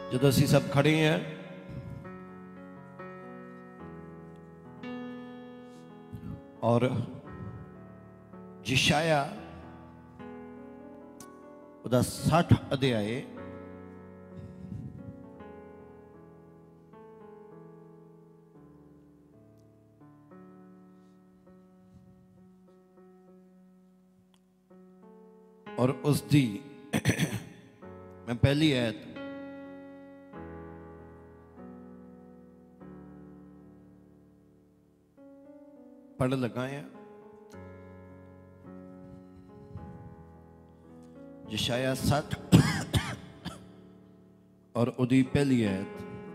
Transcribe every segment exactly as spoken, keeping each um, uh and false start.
जब असी सब खड़े हैं और यशाया उदा साठ अध्याय और उसकी मैं पहली आयत पढ़ लगा है। यशाया साठ और उदी पहली आयत।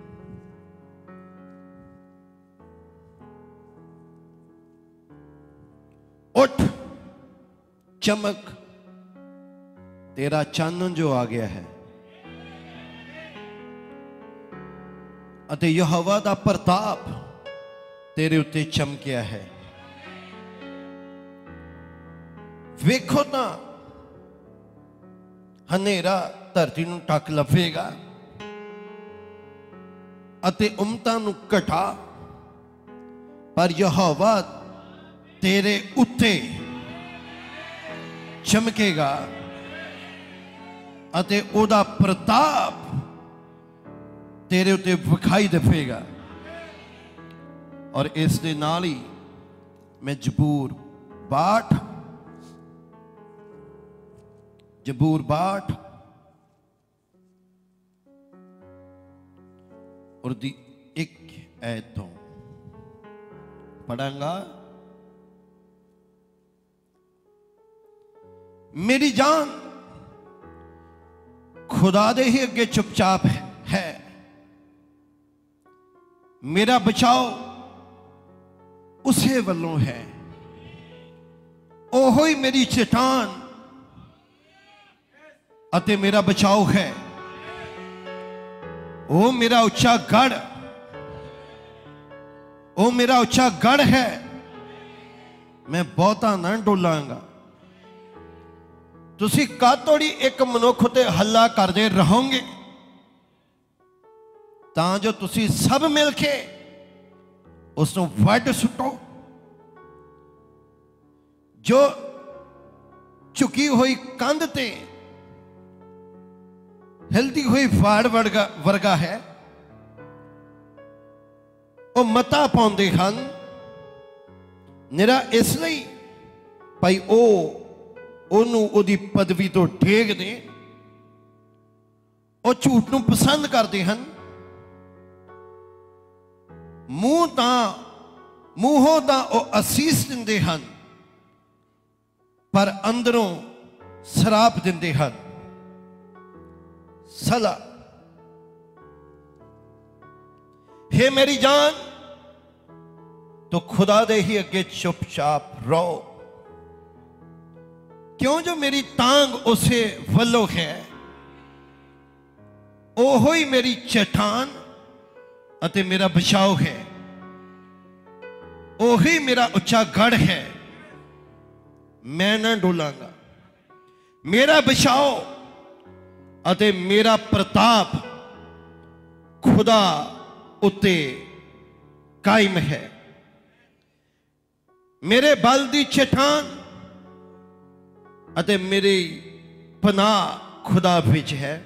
उठ चमक, तेरा चानन जो आ गया है अते यहोवा दा प्रताप तेरे उत्ते चमकिया है। वेखो ना हनेरा धरती नूं टक लवेगा अते उम्मतां नूं घटा, पर यहोवा तेरे उत्ते चमकेगा अते ओदा प्रताप तेरे उत्ते विखाई देवेगा। और इस दे नाल ही मैं जबूर बाठ जबूर बाठ और दी एक आयत तो पढ़ांगा। मेरी जान खुदा दे ही अगे चुपचाप है, मेरा बचाव उसे वल्लों है। ओहो ही मेरी चट्टान अते मेरा बचाव है। ओ मेरा उच्चा गढ़, ओ मेरा उच्चा गढ़ है, मैं बहुता ना डोलांगा। तुसी कातोड़ी एक मनुख ते हल्ला करदे रहोगे तां जो तुसी सब मिल के उसनों वड सुटो। जो झुकी हुई कंध ते हिलती हुई फाड़ वर्गा वर्गा है, वो मता पाउंदे हन निरा इसलिए भाई ओ ओनू ओदी पदवी तो ढेग दे। ओ झूठ नूं पसंद करते हैं, मूह तां मूहों तां ओ असीस दिंदे हैं पर अंदरों शराप दिंदे हैं। सला हे मेरी जान तो खुदा दे ही अगे चुपचाप रहो, क्यों जो मेरी तांग उसे वल्लों है। ओहो ही मेरी चट्टान अते मेरा बचाव है, ओही मेरा उच्चा गढ़ है, मैं ना डोलांगा। मेरा बचाव अते मेरा प्रताप खुदा उत्ते कायम है। मेरे बल दी चट्टान अते मेरी पनाह खुदा विच है।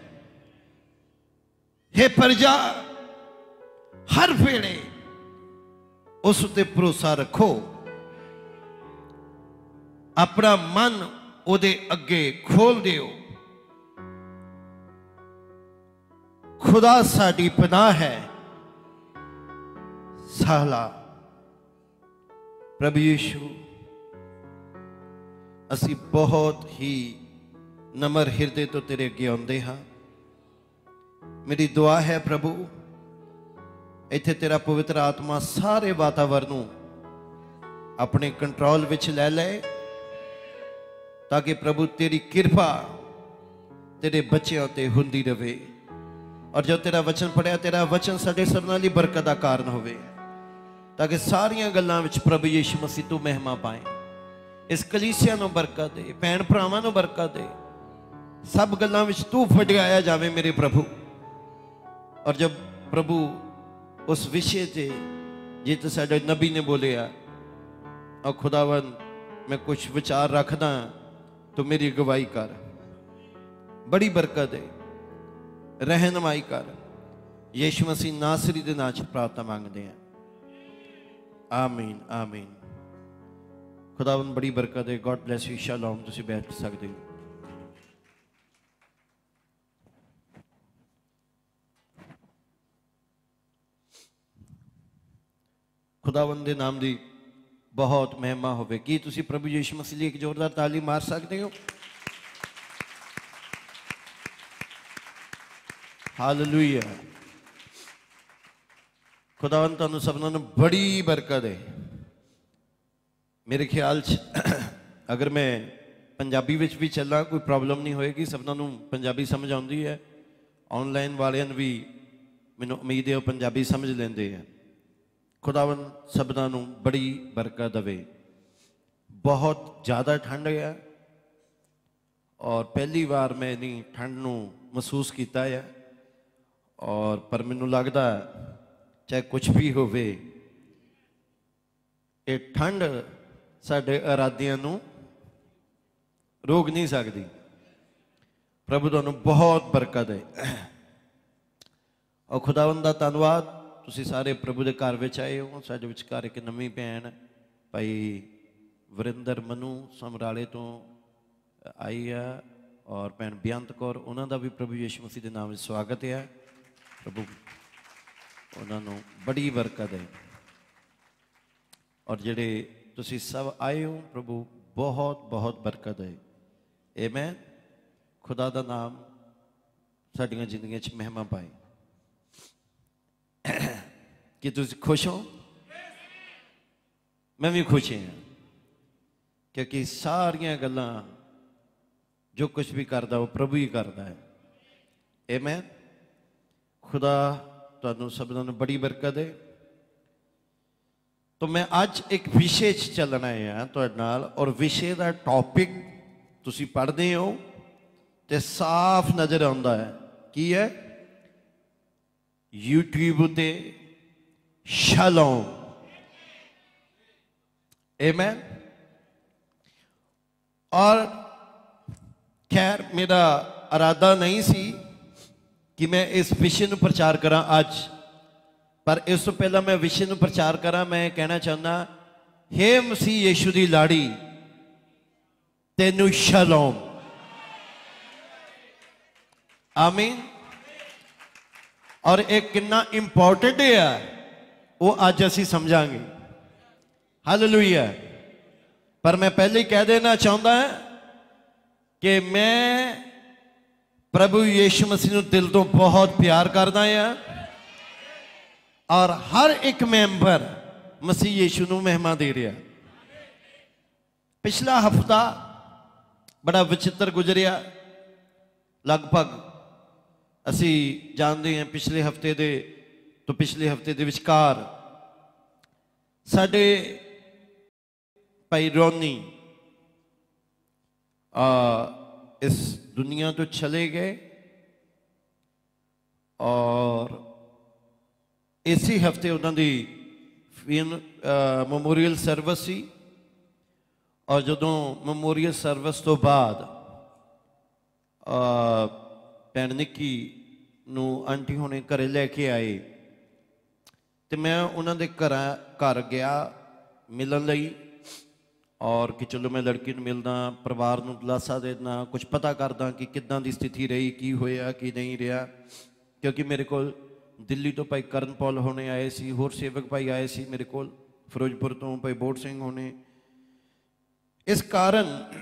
हे प्रजा हर वेले उस उत्ते भरोसा रखो, अपना मन उहदे अगे खोल दियो। खुदा साडी पनाह है। साला प्रभु यीशु असी बहुत ही नम्र हिरदे तो तेरे अगे आउंदे हां। मेरी दुआ है प्रभु इत्थे तेरा पवित्र आत्मा सारे वातावरण नूं अपने कंट्रोल विच लै ले, ताकि प्रभु तेरी कृपा तेरे बच्चों ते हुंदी रहे। और जो तेरा वचन पढ़िया, तेरा वचन साडे सबनां लई बरकत दा कारण होवे, ताकि सारियां गल्लां विच प्रभु यीशु मसीह तू महिमा पाए। इस कलीसिया नूं बरकत दे, भैण भरावां नूं बरकत दे, सब गल्लां विच तू वडियाया जावे मेरे प्रभु। और जब प्रभु उस विषय से जित साडे नबी ने बोलिया और खुदावन मैं कुछ विचार रखदा तो मेरी अगवाई कर, बड़ी बरकत है, रहनुमाई कर। यीशु मसीह नासरी दे नाम च प्रार्थना मांगते हैं, आमीन आमीन। खुदावन बड़ी बरकत है। God bless you. शालोम। तुसीं बैठ सकते हो। खुदावन दे नाम दी बहुत महिमा होवे। की तुसीं प्रभु यीशु मसीह लिए एक जोरदार ताली मार सकते हो? हालेलुया। खुदावन तुहानूं सबनां नूं बड़ी बरकत है। मेरे ख्याल च अगर मैं पंजाबी विच भी चला कोई प्रॉब्लम नहीं होएगी, सबनां नूं पंजाबी समझ आउंदी है। ऑनलाइन वालियां भी मैनूं उम्मीद है वो पंजाबी समझ लेंदे हैं। खुदावन सबनां नूं बड़ी बरकत देवे। बहुत ज़्यादा ठंड है और पहली बार मैं इन्नी ठंड नूं महसूस किया है, और पर मैनूं लगदा चाहे कुछ भी होवे ये ठंड साडे इरादियां नूं रोक नहीं सकती। प्रभु तुहानूं बहुत बरकत है। और खुदावन दा धन्नवाद, तुसीं सारे प्रभु के घर विच आए हो। साडे विचकार एक नवीं भैन भाई वरिंदर मनु समराले तो आई है, और भैन बेअंत कौर, उन्हों का भी प्रभु यीशु मसीह के नाम में स्वागत है। प्रभु उन्होंने बड़ी बरकत है। और जेडे तुसीं सब आए हो, प्रभु बहुत बहुत बरकत है। आमीन। खुदा का नाम साडियां जिंदगियां च महिमा पाए। कि तुम खुश हो? मैं भी खुश हाँ, क्योंकि सारिया गल्लां जो कुछ भी करता वो प्रभु ही करता है। आमीन। खुदा तुहानूं सबनां नूं बड़ी बरकत है। तो मैं अज एक विषय च चलना है तुहाडे नाल, और विषय का टॉपिक तुसीं पढ़दे हो तो साफ नज़र आउंदा है। की है? यूट्यूब ते शालोम। आमीन। और खैर मेरा इरादा नहीं सी कि मैं इस विषय नूं प्रचार करा अज, पर इस तो पहला मैं विषय नूं प्रचार करा, मैं कहना चाहता, हे मसीह यीशु दी लाड़ी तेनू शालोम। आमीन। और एक कितना इंपॉर्टेंट है वो अज असी समझांगे। हालेलुया। पर मैं पहले ही कह देना चाहता है कि मैं प्रभु यीशु मसीह नूं दिल तो बहुत प्यार करदा हां, और हर एक मैंबर मसीह यीशु नूं महिमा दे रहा। पिछला हफ्ता बड़ा विचित्र गुजरिया। लगभग असी जानते हैं पिछले हफ्ते दे तो पिछले हफ्ते दे विचकार साडे भाई रोनी आ, इस दुनिया तो चले गए, और इसी हफ्ते उन्होंने मैमोरीअल सर्विस सी, और जदों मैमोरीअल सर्विस तो बाद भैन निक्की नूं आंटी होने घरे लैके आए, तो मैं उन्होंने घर घर गया मिलन लई, और कि चलो मैं लड़की नूं मिलदा, परिवार नूं दिलासा देना, कुछ पता करदा कि किदां दी स्थिति रही, की होया की नहीं रहा। क्योंकि मेरे को दिल्ली तो भाई करनपौल होने आए सी, होर सेवक भाई आए सी मेरे को, फिरोजपुर तो भाई बोट सिंह होने। इस कारण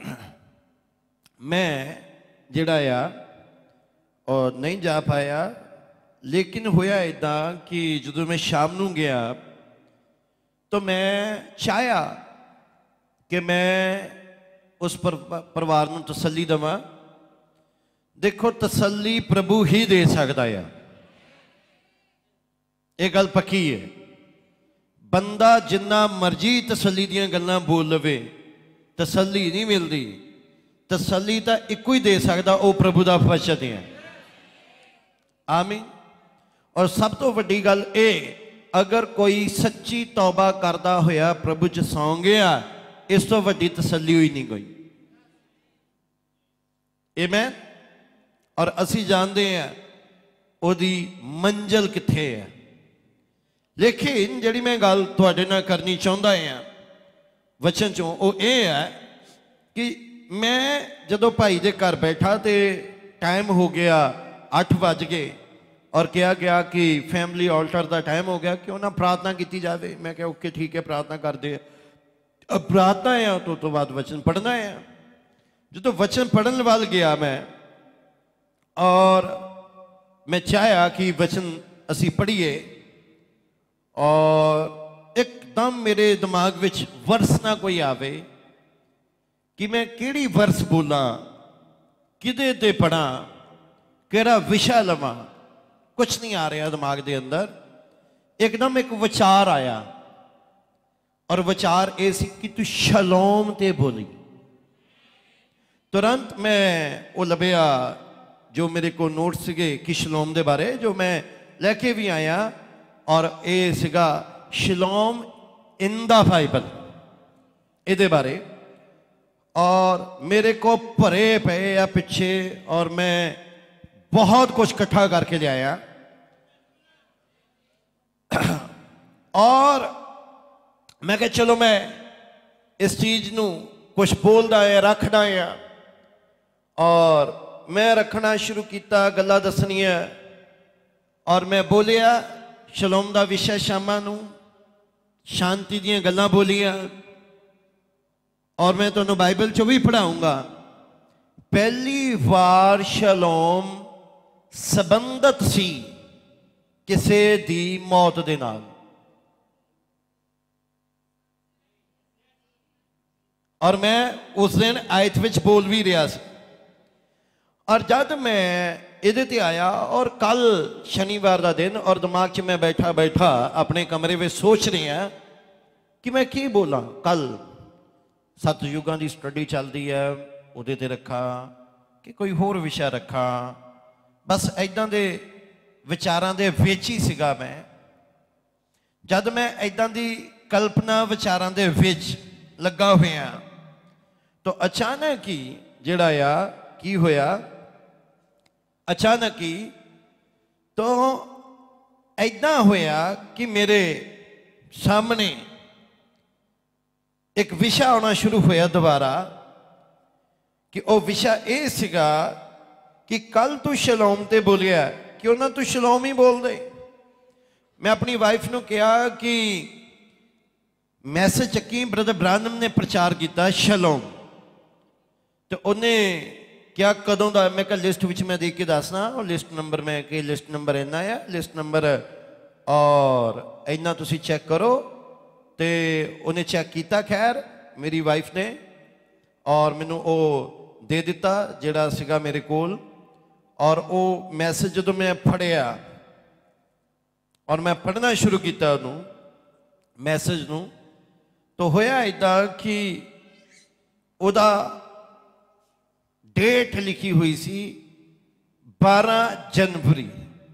मैं जिहड़ा आ और नहीं जा पाया। लेकिन होया इदां कि जदों मैं शाम नूं गया तो मैं चाहया कि मैं उस पर परिवार नूं तसल्ली देवां। देखो तसल्ली प्रभु ही दे सकता है, ये गल पक्की है। बंदा जिन्ना मर्जी तसल्ली दियां गल्लां बोल लवे, तसल्ली नहीं मिलती। तसल्ली तो एको ही दे सकता, वो प्रभु का वचन है। आमीन। और सब तो वड्डी गल ये, अगर कोई सच्ची तौबा करदा होया प्रभु च सौ गया, इस तो वड्डी तसल्ली हुई नहीं कोई। आमीन। और असी जानते हैं ओदी मंजिल कित्थे है। लेकिन जिहड़ी मैं गल तुहाडे नाल करनी चाहुंदा हां वचन चों, वो ये है कि मैं जदों भाई दे घर बैठा तो टाइम हो गया अठ बज गए और कहा गया कि फैमिली ऑल्टर का टाइम हो गया, क्यों ना प्रार्थना की जाए। मैं क्या ओके ठीक है, प्रार्थना कर दे। अब प्रार्थना है तो तो बाद वचन पढ़ना है। जो वचन पढ़ने वाल गया मैं, और मैं चाहा कि वचन असी पढ़िए, और एकदम मेरे दिमाग विच वर्स ना कोई आवे कि मैं किहड़ी वर्स बोला, किदे ते पढ़ा, किहड़ा विषय लवां, कुछ नहीं आ रहा दिमाग के अंदर। एकदम एक विचार आया, और विचार ये सी कि तू शलोम ते बोली। तुरंत मैं वो लभ्या जो मेरे को नोट सीगे कि शलोम के बारे, जो मैं लैके भी आया, और ये सीगा शलोम इन द बाइबल, ये बारे। और मेरे को भरे पे आ पिछे, और मैं बहुत कुछ इकट्ठा करके लिया, और मैं कहा चलो मैं इस चीज़ नू कुछ बोलदा है, रखना है। और मैं रखना शुरू किया, गल्लां दसनियां, और मैं बोलिया शलोम दा विषय शामां नू, शांति दीयां गल्लां बोलियां, और मैं तुहानूं बाइबल चो भी पढ़ाऊंगा। पहली बार शलोम संबंधित सी किसे दी मौत दे नाल, और मैं उस दिन आयत विच बोल भी रहा सी। और जब मैं इहदे ते आया, और कल शनिवार का दिन, और दिमाग च मैं बैठा बैठा अपने कमरे में सोच रहा कि मैं की बोला। कल सतयुगां की स्टडी चलती है, उहदे ते रखा कि कोई होर विषय रखा, बस इदां दे विचारां दे विच ही सीगा मैं। जब मैं इदां दी कल्पना विचारां दे विच लगा होया, तो अचानक ही जिहड़ा आ की होया, अचानक ही तो ऐदा होया कि मेरे सामने एक विषय आना शुरू होया दोबारा, कि वह विषय ये सीगा कि कल तू शलोम ते बोलिया, क्यों ना तू शलोम ही बोल दे। मैं अपनी वाइफ नूं कहा कि मैसेज चक्की, ब्रदर ब्रानम ने प्रचार किया शलोम, तो उन्हें क्या कदों का, मैं कहा लिस्ट विच मैं देख के दसना, और लिस्ट नंबर मैं कि लिस्ट नंबर इन्ना है, लिस्ट नंबर और इन्ना तुसी चेक करो। तो उन्हें चेक किया खैर मेरी वाइफ ने, और मैनू वो दे दिता जिहड़ा सीगा मेरे कोल। और वो मैसेज जो मैं पढ़िया, और मैं पढ़ना शुरू किया उन्होंने मैसेज नू, तो होया इदा कि उदा डेट लिखी हुई सी बारह जनवरी।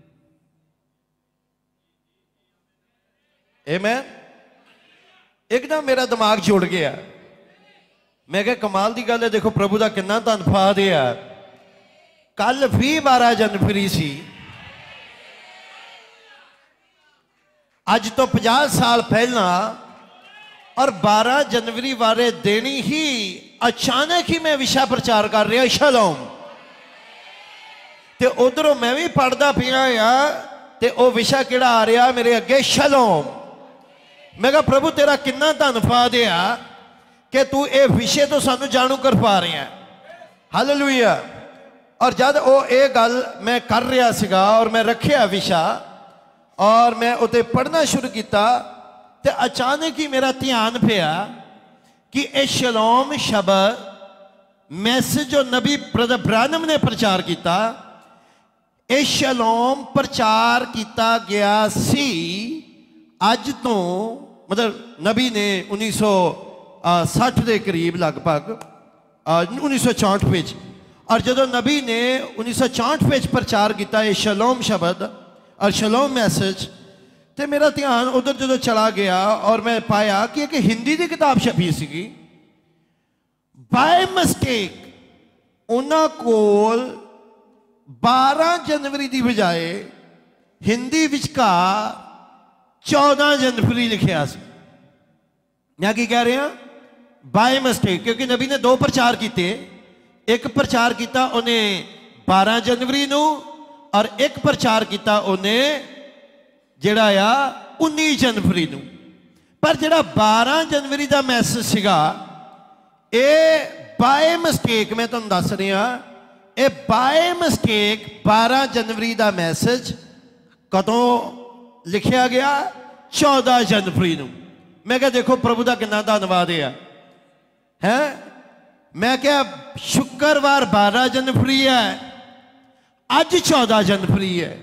आमीन। एकदम मेरा दिमाग जुड़ गया। मैं क्या कमाल की गल है, देखो प्रभु का कितना धन्यवाद है। कल भी बारह जनवरी सी, अज तो पचास साल पहला, और बारह जनवरी वाले दिन ही अचानक ही मैं विषय प्रचार कर रहा शलोम। ते उधरों मैं भी पढ़ता पिया आ, ते ओ विषय किहड़ा आ रहा मेरे अगे, शलोम। मैं कहा प्रभु तेरा कितना धन्यवाद है कि तू ये विषय तो सानू जानू कर पा रहे हैं। हालेलुया। और जब वो ये गल मैं कर रहा सीगा, और मैं रखिया विषय, और मैं उते पढ़ना शुरू किया, तो अचानक ही मेरा ध्यान पिया कि यह शलोम शब्द मैसेज जो नबी ब्रदर ब्रानम ने प्रचार किया, यह शलोम प्रचार किया गया सी अज तो, मतलब नबी ने उन्नीस सौ सठ के करीब लगभग उन्नीस सौ चौंठ विच। और जो नबी ने उन्नीस सौ चौंठ विच प्रचार किया ये शलोम शब्द, और शलोम मैसेज, तो मेरा ध्यान उधर जो चला गया और मैं पाया कि एक हिंदी की किताब छपी सी। बाय मिस्टेक उन्होंने कोल बारह जनवरी की बजाय हिंदी विचकार चौदह जनवरी लिखिया सी। मैं की कह रहा बाय मिस्टेक, क्योंकि नबी ने दो प्रचार किए। एक प्रचार किया उन्हें बारह जनवरी नू और एक प्रचार किया उन्हें जिहड़ा आ उन्नीस जनवरी नू। पर जिहड़ा बारह जनवरी का मैसेज सीगा ये बाय मिस्टेक, मैं तुहानूं दस रहा, ये बाय मिस्टेक बारह जनवरी का मैसेज कदों लिखिया गया? चौदह जनवरी नू। मैं क्या देखो प्रभु का कितना धन्यवाद है है मैं क्या शुक्रवार बारह जनवरी है, अज चौदह जनवरी है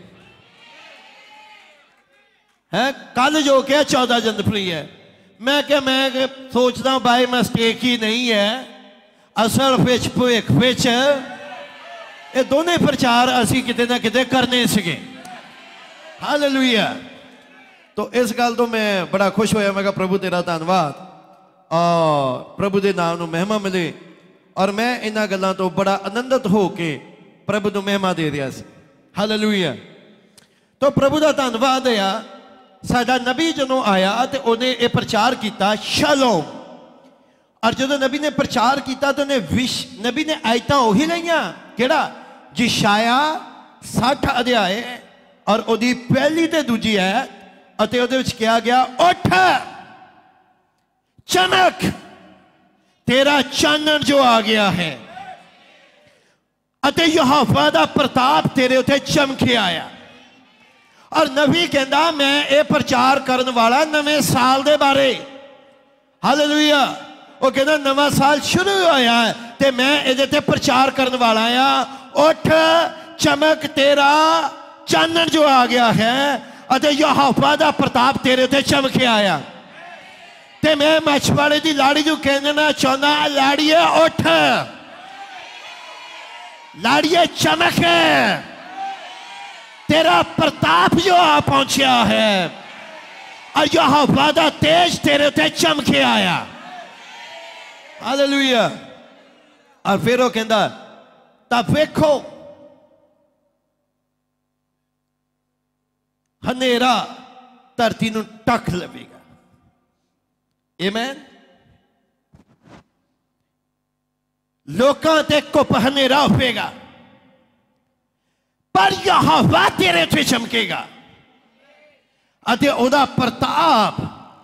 है कल जो क्या चौदह जनवरी है। मैं क्या मैं सोचता बाय मिस्टेक ही नहीं है, असल विच भविख विच ये दोनों प्रचार असी किते ना किते करने सीगे। हालेलुया। तो इस गल तो मैं बड़ा खुश होया। मैं कहा प्रभु तेरा धन्यवाद और प्रभु के नाम को महिमा मिले। और मैं इन्हां गल्लां तो बड़ा आनंदित हो के प्रभु को महिमा दे रहा सी। हालेलुया। तो प्रभु का धन्यवाद है, साडा नबी जदों आया तो उन्हें यह प्रचार किया शलोम। और जो नबी ने प्रचार किया तो उन्हें विश नबी ने आयतां उही लईआं किहड़ा जिशाया साठ अध्याय और उहदी पहली ते दूजी आयत, अते उहदे विच कहा गया उठ चमक तेरा चानन जो आ गया है अते यहोवा दा प्रताप तेरे उत्ते चमके आया। और नबी कहता मैं ये प्रचार करने वाला नवे साल दे बारे। हालेलुया। वो कहता नवा साल शुरू होया है ते मैं ये प्रचार करने वाला आ, उठ चमक तेरा चानन जो आ गया है अते यहोवा दा प्रताप तेरे उत्ते चमके आया। ते मैं मछवाड़े की लाड़ी जो कहना चाहना, लाड़िए उठ, लाड़िए चमक, तेरा प्रताप जो आ पहुंचा है और यहोवा दा तेज तेरे उत्ते चमके आया। हालेलुया। और फिर वो कहता तब वेखो हनेरा धरती नूं टक लवेगा। आमीन। लोकां ते कुप हनेरा होवेगा पर यहोवा तेरे ते चमकेगा अते ओदा प्रताप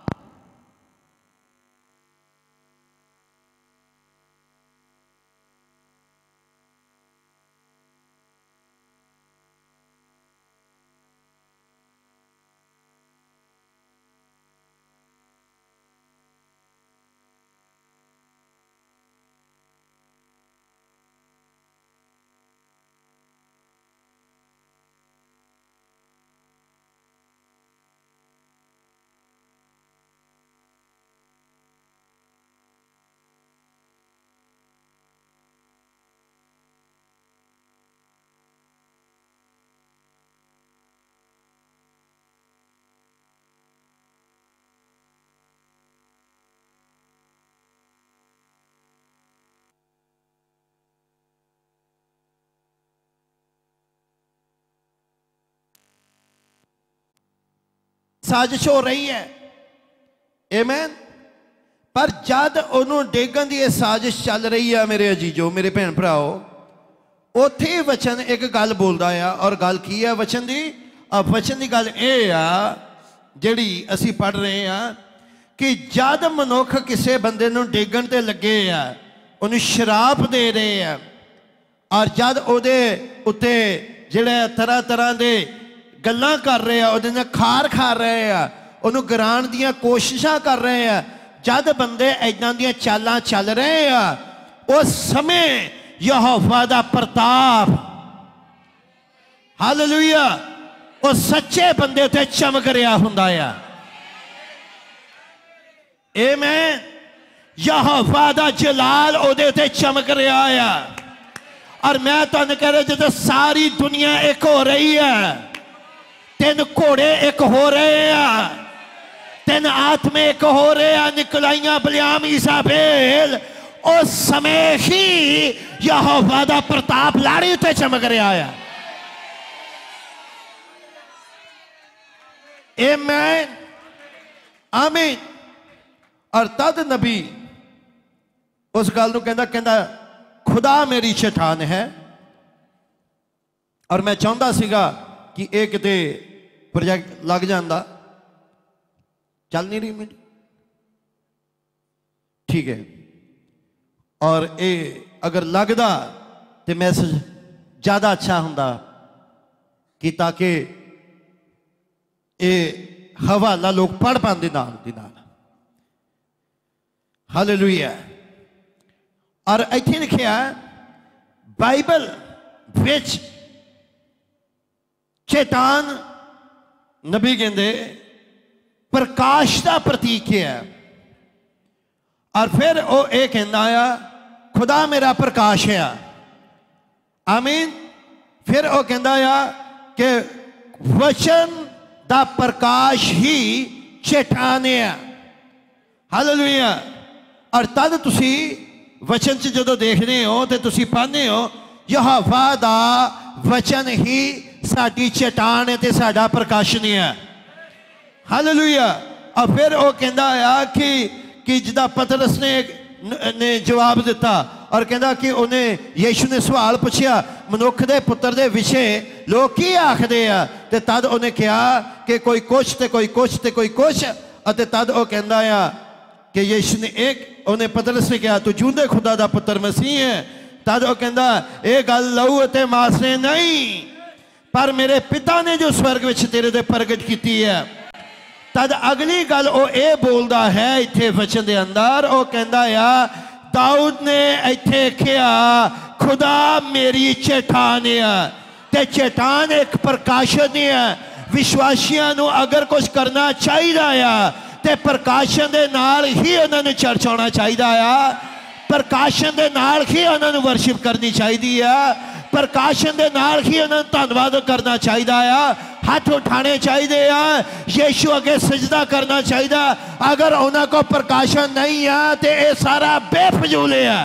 साजिश हो रही है। आमीन। पर जद उन्होंने डेगन की साजिश चल रही है मेरे अजीजो मेरे भैन भराओ, उत्थे वचन एक गल बोलता है। और गल की है वचन की? अब वचन की गल ये आ जिहड़ी असी पढ़ रहे हैं कि जद मनुख किसी बंदे नूं डेगन ते लगे आ, उन्हें शराप दे रहे हैं और जद उहदे उत्ते जिहड़े तरह तरह के गल्लां कर रहे हैं, उहदे नाल खार खा रहे हैं, उन्होंने गिराण दियां कोशिशां कर रहे हैं, जद बंदे इदां दियां चालां चल रहे हैं उस समय यहोवा दा प्रताप हालेलुया उस सच्चे बंदे उत्ते चमक रहा हुंदा है। आमीन। यहोवा दा जलाल उहदे उत्ते चमक रहा है। और मैं तुहानूं कह रहा जो सारी दुनिया एक हो रही है ते तीन घोड़े एक हो रहे हैं, तीन आत्मे एक हो रहे हैं, निकलाइया बलियाम ईसाबेल। उस समय ही यहोवा दा प्रताप लाड़ी उत्ते चमक रहा है। आमीन आमीन। और तद नबी उस गल नूं कहंदा कहंदा खुदा मेरी चट्टान है। और मैं चाहता सीगा कि एक किते प्रोजेक्ट लग जाता, चल नहीं रही मेरी, ठीक है। और ये अगर लगता तो मैसेज ज़्यादा अच्छा होंदा कि ताकि ये हवाला लोग पढ़ पाते नाल दी नाल। हालेलुया। और इत्थे लिखिया बाइबल विच शैतान नबी कहते प्रकाश का प्रतीक है। और फिर वो ये कहना आ खुदा मेरा प्रकाश है। आमीन। फिर वो कहना आ कि वचन दा प्रकाश ही शैतान है। हालेलुया। और तद तुसी वचन च जो देखते हो तो तुसी पाने हो यहोवा दा वचन ही साडी चट्टान है ते साडा प्रकाशन है। हालेलुया। और फिर वो कहता आ कि कि जिदा पतरस ने ने जवाब दिता और कहता कि उन्हें यीशु ने सवाल पूछा मनुख दे पुत्र दे विषय लोग की आखदे आ, ते तद उन्हें कहा कि कोई कुछ ते कोई कुछ ते कोई कुछ। अते तद वो कहता आ कि यीशु ने एक उन्हें पतरस ने कहा तू जूंदे खुदा दा पुत्र मसीह है। तद वो कहता ये गल लहू ते मांस ने नहीं पर मेरे पिता ने जो स्वर्ग विच तेरे दे प्रगट की है। तद अगली गल वो ये बोलता है इत्थे वचन दे अंदर, वो कहता आ दाऊद ने इत्थे कहा खुदा मेरी चट्टान है। ते चट्टान एक प्रकाशन है। विश्वासियों को अगर कुछ करना चाहिए ते प्रकाशन दे नाल ही उन्होंने चर्च आना चाहिए। प्रकाशन दे नाल ही उन्होंने वर्शिप करनी चाहिए है। प्रकाशन दे नाल ही उन्होंने धन्यवाद करना चाहिए। हाथ उठाने चाहिए, यीशु अगे सजदा करना चाहिए। अगर उन्होंने को प्रकाशन नहीं है तो यह सारा बेफजूल है।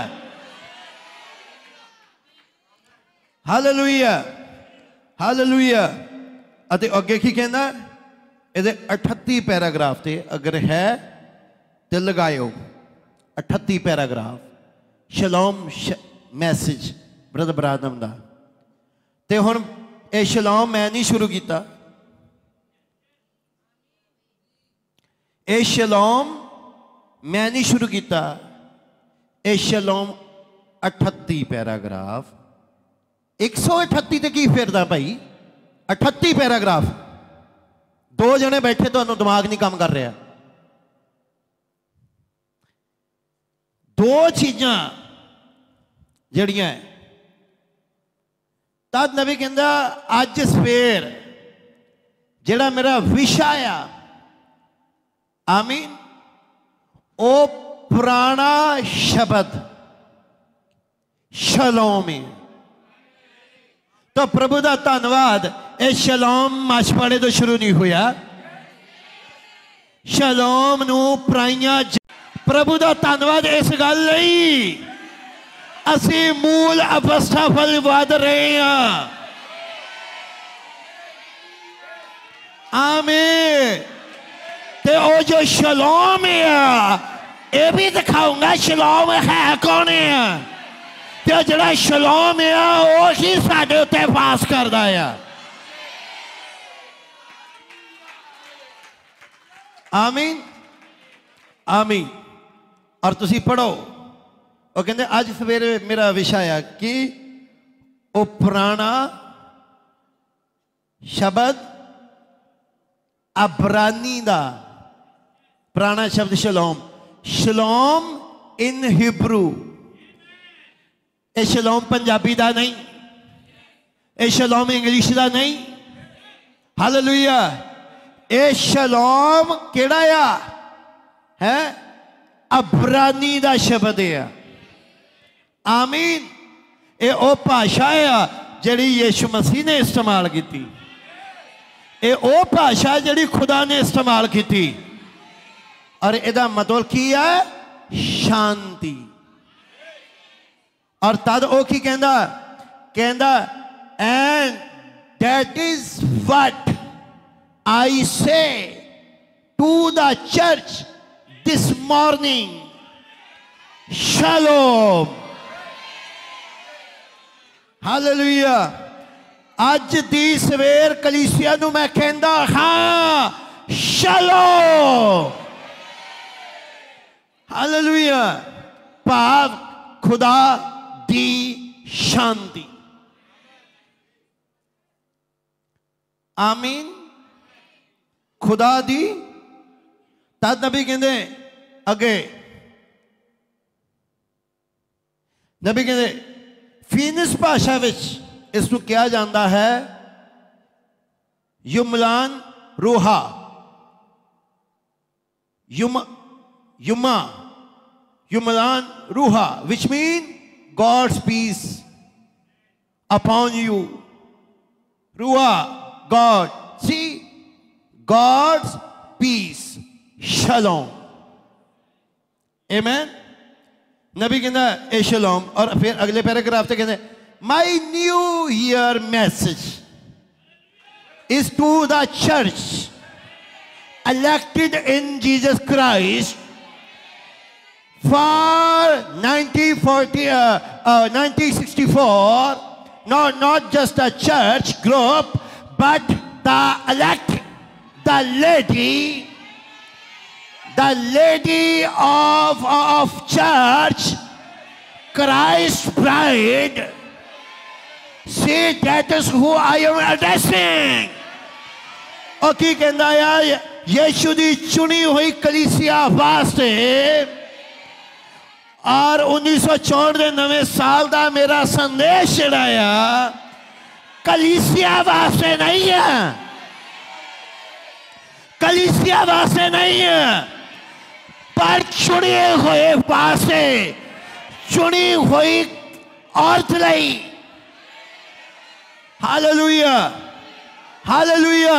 Hallelujah hallelujah. अते अगे की कहना ये अठत्ती पैराग्राफ से अगर है तो लगाओ अठत्ती पैराग्राफ शलोम मैसेज ब्रदर ब्रादम दा। ते हुण ये शलोम मैं नहीं शुरू किया, ये शलोम मैं नहीं शुरू किया। ये शलोम अठत्ती पैराग्राफ एक सौ अठत्ती ते की फिरदा भाई अठत्ती पैराग्राफ। दो जने बैठे तो दिमाग नहीं काम कर रहा। दो चीज़ां जड़ियां तद नबी कहता अज सवेर जड़ा मेरा विषय आ आमीन ओ पुराना शब्द शलोम है। तो प्रभु का धन्यवाद ये शलोम मछपाड़े तो शुरू नहीं हुआ। शलोम नू पराइयां प्रभु का धन्यवाद इस गल लई असी मूल अवस्था वल वध रहे हैं। आमीन। ते ओ जो शलोम है ये भी दिखाऊंगा शलोम है कौन है। ते जड़ा शलोम है वो ही साडे उत्ते पास करदा है। आमीन आमीन। और तुसी पढ़ो वो कहते अज सवेरे मेरा विषय है कि वो पुराना शब्द अबरानी दा पुराना शब्द शलोम शलोम इन हिब्रू। ये शलोम पंजाबी दा नहीं, ये शलोम इंग्लिश दा नहीं। हालेलुया। ये शलोम केड़ा है अबरानी दा शब्द है। आमीन। ये ओ भाषा है जिहड़ी यीशु मसीह ने इस्तेमाल की। ये वो भाषा जिहड़ी खुदा ने इस्तेमाल की थी और इहदा मतलब की है शांति। और तद वो की कहंदा कहंदा and that is what I say to the church this morning, shalom. Hallelujah. अज दी सवेर कलीसिया नूं मैं कहंदा हाँ शालोम। हालेलुया। भाव खुदा दी शांति। आमीन। खुदा दी। तद नबी कहंदे अगे, नबी कहंदे फीनिस भाषा विच इसनूं कहा जाता है युमलान रूहा, युम युमा युमलान रूहा, which mean God's peace upon you. रूहा God, see God's peace, shalom. आमीन। नबी कहना ए शलोम। और फिर अगले पैराग्राफ से कहते my new year message is to the church elected in Jesus Christ for nineteen forty, uh, uh, nineteen sixty-four. Not, not just a church group, but the elect, the lady, the lady of, of church, Christ's bride. See, that is who I am addressing. और की कहता है यीशु दी चुनी हुई कलीसिया वास्ते और उन्नीस सौ चौंठ के नवे साल का मेरा संदेश जिहड़ा कलीसिया वास्ते नहीं है, कलीसिया वास्ते नहीं है, पर चुने हुए वास्ते, चुनी हुई औरत लई। Hallelujah, hallelujah.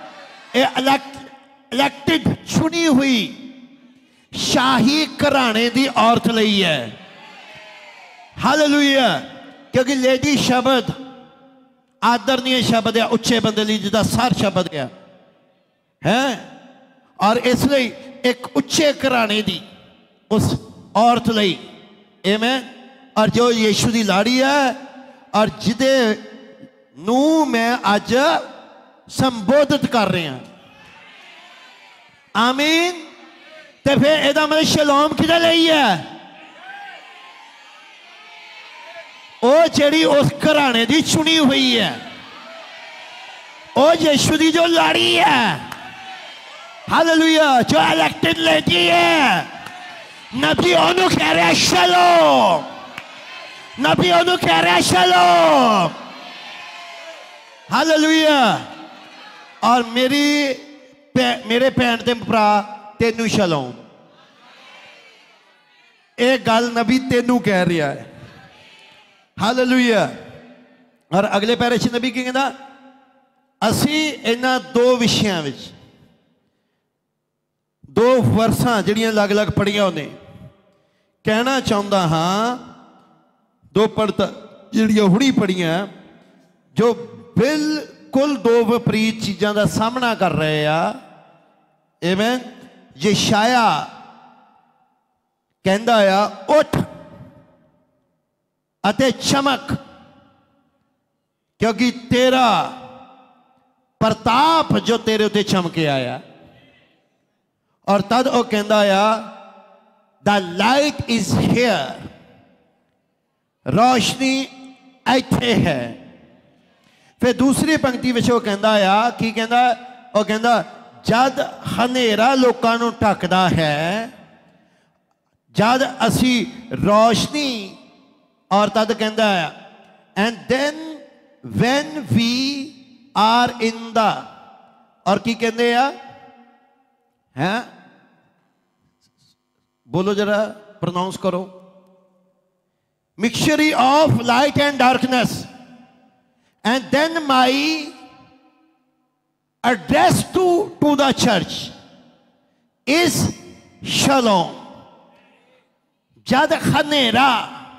इलेक्टेड चुनी हुई शाही घराने की औरत लई है। हालेलुया। क्योंकि लेडी शब्द आदरणीय शब्द है, उच्चे बंदे लई जिहदा सर शब्द है हैं, और इसलिए एक उच्चे घराने की उस औरत लई। आमीन। और जो यीशु की लाड़ी है और जिदे नू मैं अज संबोधित कर रहे हैं। आमीन। तो फिर एदा मतलब शलोम किदे लई है? ओ जेड़ी उस घराने दी चुनी हुई है, ओ यीशु दी जो लाड़ी है। हालेलुया। जो इलेक्टेड लेडी है, नबी ओनू कह रहा है शलोम, नबी ओनू कह रहा है शलोम। हालेलुया। और मेरी मेरे भैन ते भरा तेनू शलोम। एक गल नबी तेनू कह रहा है। हालेलुया। और अगले पैरे च नबी की कहना असी इन्हां दो विषयों में दो वर्सां जिहड़ियां अलग अलग पढ़ियां उन्हें कहना चाहता हाँ, दो पढ़ता जिहड़ियां हुणी पढ़ियां जो बिल्कुल दो विपरीत चीज़ों का सामना कर रहे हैं। आमीन। यशाया कहंदा आ उठ अते चमक, क्योंकि तेरा प्रताप जो तेरे उत्ते चमके आया। और तद वो कहंदा आ द लाइट इज हियर, रोशनी इत्थे है। फिर दूसरी पंक्ति में वो कहता आ की कहता वो कहता जद हनेरा लोगों को ढकदा है, जद असी रोशनी। और तद कहता है and then when we are in the, और की कहते हैं, बोलो जरा प्रोनाउंस करो, mixture of light and darkness. And then my address to to the church is shalom. जद हनेरा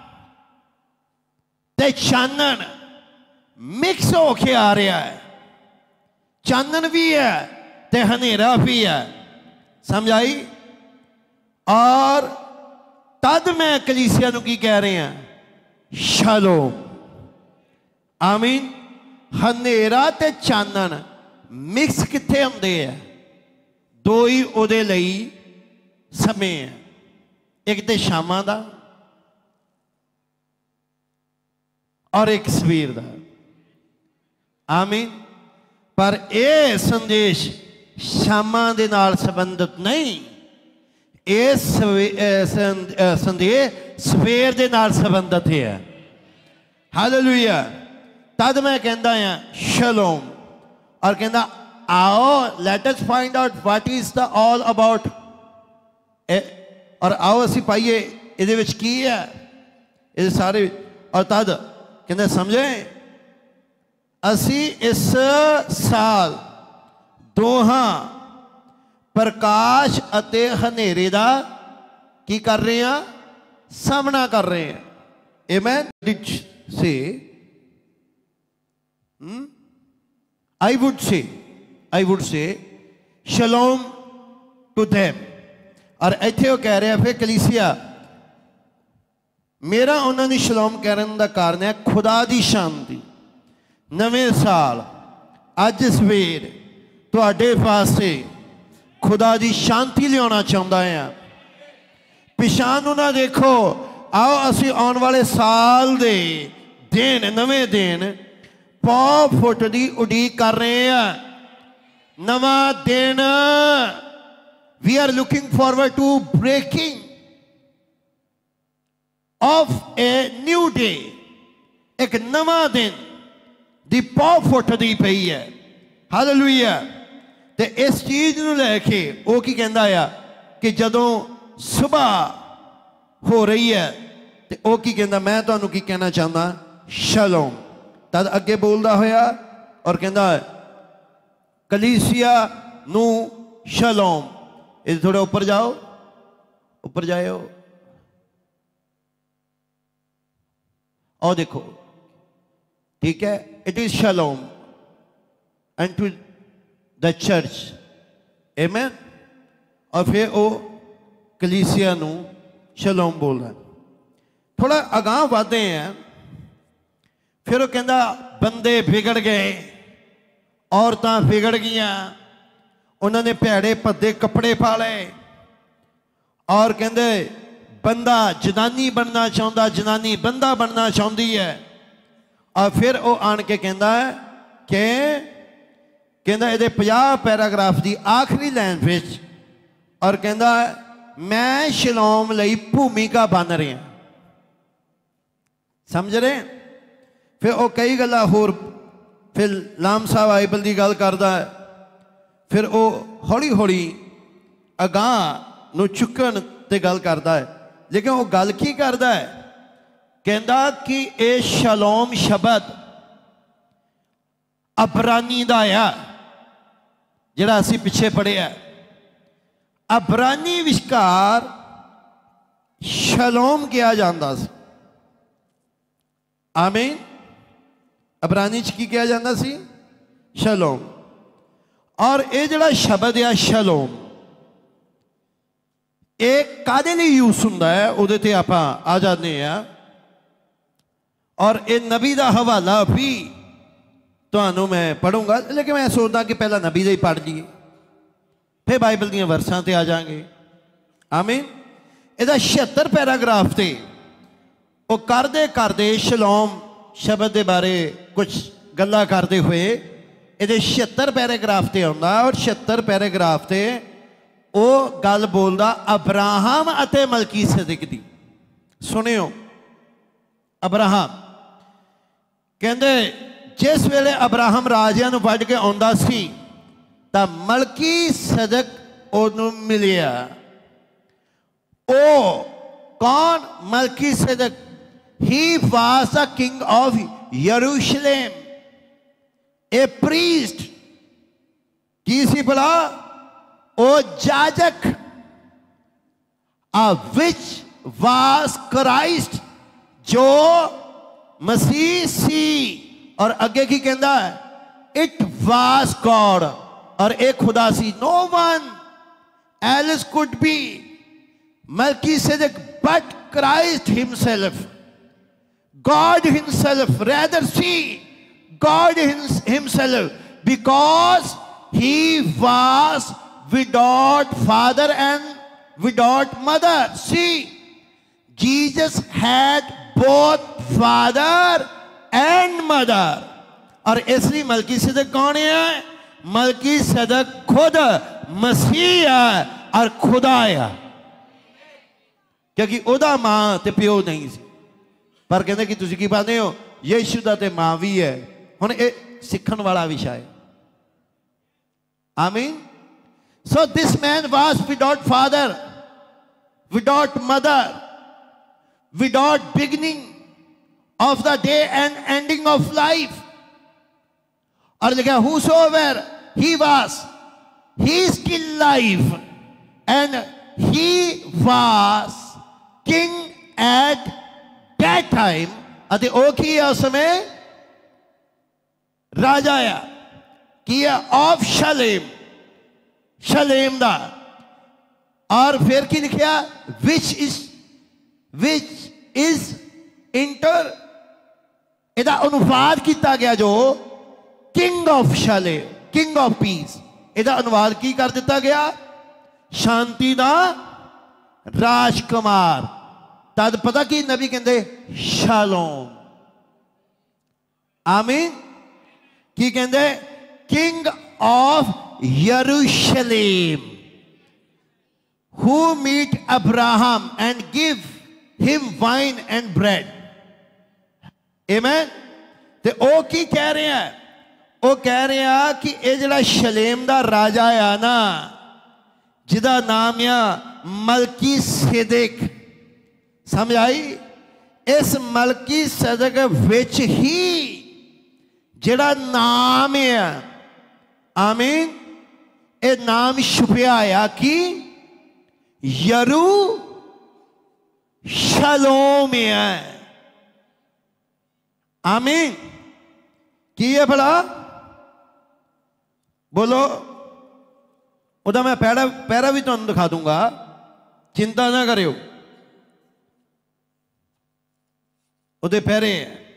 ते चानन मिक्स होके आ रहा है, चानन भी है ते हनेरा भी है, समझ आई? और तद मैं कलीसिया नूं की कह रहे हैं, शलोम। आमीन। हनेरा ते चानन मिक्स कित्थे हुंदे है? दो ही उहदे लई समय है, एक ते शामां दा और एक सवेर दा। आमीन। पर यह संदेश शामां दे नाल संबंधित नहीं, ये संदेश सवेर दे नाल संबंधित है। हालेलुया। तद मैं कहता हाँ शलोम, और कहता आओ let us find out what is the all about, और आओ असी पाइए इहदे विच की है ये सारे। और तद कहते समझे असी इस साल दोहां प्रकाश अते हनेरे दा की कर रहे हैं? सामना कर रहे हैं। Amen. Did say, hmm? I would say, I would say, shalom to them. और इत्थे वो कह रहे हैं फिर कलीसिया, मेरा उन्होंने शलोम कहने का कारण है खुदा दी शांति। नवें साल अज सवेर तुहाडे पासे खुदा दी शांति लियाना चाहता है। पिछां नूं ना देखो, आओ असी आने वाले साल दे दिन, नवे दिन पौ फुट की उड़ीक कर रहे हैं। नवा दिन, we are looking forward to breaking of a new day. एक नवा दिन दी पौ फुट दी पई है। हालेलुया। ते इस चीज नूं लैके वो की कहंदा आ कि जदों सुबह हो रही है तो वो की कहंदा, मैं तुहानूं की कहना चाहता शलोम। तद अगे बोलदा होया और कहंदा कलीसिया नूं शलोम। इस थोड़ा ऊपर जाओ, ऊपर जाओ और देखो, ठीक है। It is shalom and to the church. आमीन। और फिर वो कलीसिया नूं शलोम बोल रहा है। थोड़ा अगाह बढ़ते हैं, फिर वो कहता बंदे बिगड़ गए, औरतां बिगड़ गईयां, उन्होंने भैड़े भद्दे कपड़े पा ले, और कहते बंदा जनानी बनना चाहता, जनानी बंदा बनना चाहती है। और फिर वो आन के कहता है कि कहता ये पचास पैराग्राफ की आखिरी लाइन विच, और कहता मैं शलोम लई भूमिका बन रहा। समझ रहे? फिर वो कई गल्लां होर, फिर लाम साहब बाइबल की गल करता है, फिर वो हौली हौली अगाह नूं चुकन ते गल करता है। लेकिन वो गल की करता है, कहता कि ये शलोम शब्द अबरानी दा आ, जिहड़ा असीं पिछे पढ़िया। अबरानी विचकार शलोम किया जाता सी। आमीन। अबरानी च की किया जाता सी? शलोम। और ये जिहड़ा शब्द है शलोम, ये कादे लई यूज हुंदा है, उहदे ते आपां आ जाते हैं। और ये नबी का हवाला भी तुहानूं मैं पढ़ूंगा, लेकिन मैं सोचदा कि पहला नबी दा ही पढ़ लीए, फिर बाइबल दीयां वर्सां ते आ जाएंगे। आमीन। इहदा छिहत्तर पैराग्राफ ते वो करदे करदे शलोम शब्द के बारे कुछ गल्लां करते हुए ये छिहत्तर पैराग्राफ से आउंदा, और छिहत्तर पैराग्राफ से वो गल बोलदा अब्राहम अते मलकीसदिक दी। सुनियो, अब्राहम कहंदे जिस वेले अब्राहम राजियां नूं वढ के आउंदा सी तां मलकीसदिक ओनूं मिलिया। ओ कौन? मलकीसदिक। He was the king of Jerusalem, a priest की सी भला ओ जाजक विच वास क्राइस्ट जो मसीह सी और अगे की कहता है इट वास गॉड और एक खुदा see no one else could be Melchizedek but Christ himself, God himself, rather see God himself, because he was without father and without mother. See, Jesus had both father and mother. और इसलिए मलकीसेदक कौन है? मलकीसेदक खुद मसीह है और खुदा है, क्योंकि ओदा मां ते प्यो नहीं सी। पर कहते कि तुसी की पाते हो यीशु दा ते मां भी है। हुण ये सीखण वाला विषय है। आमीन। So this man was without father, without mother, without beginning of the day and ending of life. और लिखा whosoever he was, he is still life and he was king at that time। अते ओ की है उस समय राजा है की है ऑफ शलेम, शलेम दा। और फिर की लिखा which is which is inter इहदा अनुवाद किया गया जो king of Salem, king of peace. इहदा अनुवाद की कर दिता गया शांति दा राजकुमार। तद पता की नबी कहते शालोम। आमीन। की कहते king of Jerusalem who meet Abraham and give him wine and bread. आमीन। ते ओ की कह रहे हैं? ओ कह रहे हैं कि ये जिहड़ा शलेम दा राजा है ना, जिदा नाम या मलकीसेदक, समझ आई? इस मलकीसेदक विच ही जिहड़ा नाम है, आमीन, ये नाम छुपिया है कि यरू शलोम है। आमीन। की है भला? बोलो। उदा मैं पैरा पैरा भी तुहानू दिखा दूंगा, चिंता ना करियो। उदे पैरे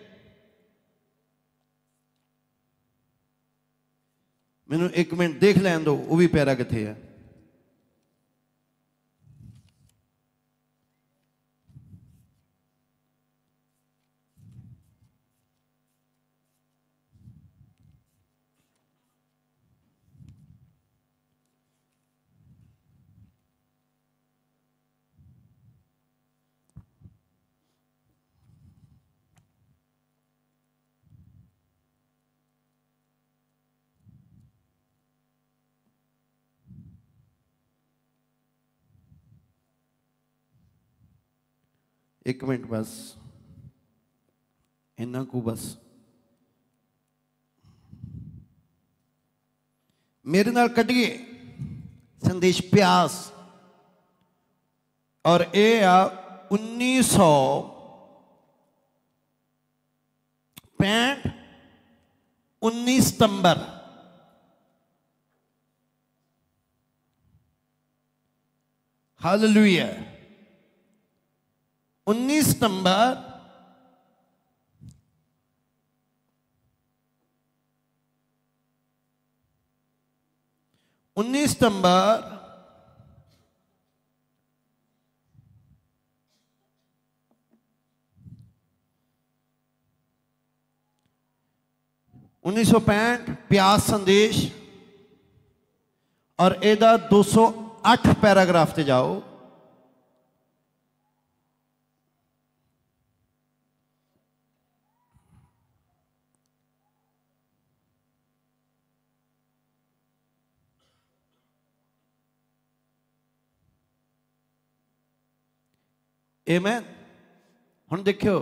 मैनू एक मिनट देख लैन दो, वो भी पैरा किथे है। एक मिनट बस, इन्ना को बस मेरे नाल कटिए संदेश प्यास। और ये आ उन्नीस सौ पैंठ उन्नीस सितंबर। हालेलुया। उन्नीस सितंबर उन्नीस सितंबर उन्नीस सौ पैंठ प्यास संदेश। और एदा दो सौ अठ पैराग्राफ ते जाओ। आमीन। हुण देखियो,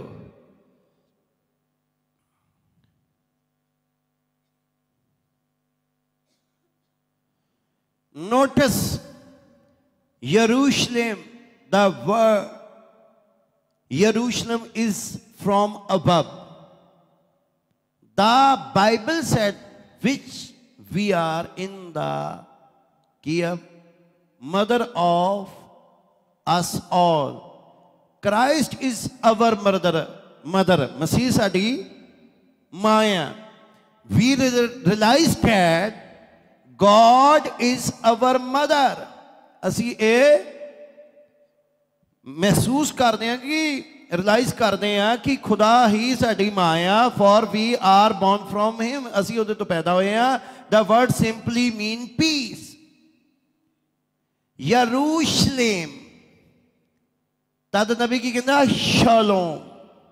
Notice Jerusalem, the word Jerusalem is from above. The Bible said, which we are in the Kiev, mother of us all. Christ is our mother. Mother. Masih sadi Maya. We realize that God is our mother. ਅਸੀਂ ਇਹ ਮਹਿਸੂਸ ਕਰਦੇ ਹਾਂ ਕਿ realise ਕਰਦੇ ਹਾਂ ਕਿ ਖੁਦਾ ਹੀ ਸਾਡੀ ਮਾਂ ਆ for we are born from him ਅਸੀਂ ਉਹਦੇ ਤੋਂ ਪੈਦਾ ਹੋਏ ਆ the word simply mean peace Jerusalem ਤਦ ਨਬੀ ਕੀ ਕਹਿੰਦਾ ਸ਼ਾਲੋਮ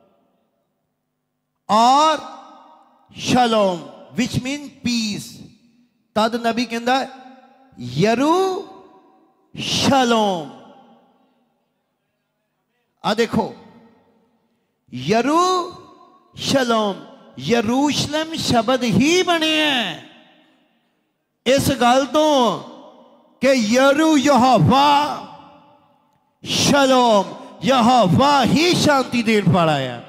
ਔਰ ਸ਼ਾਲੋਮ which mean peace ਤਦ ਨਬੀ ਕਹਿੰਦਾ ਯਰੂ शलोम आ देखो यरू शलोम यरूशलेम शब्द ही बने हैं इस गल तो कि यरू यहोवा शलोम यहोवा ही शांति देने वाला है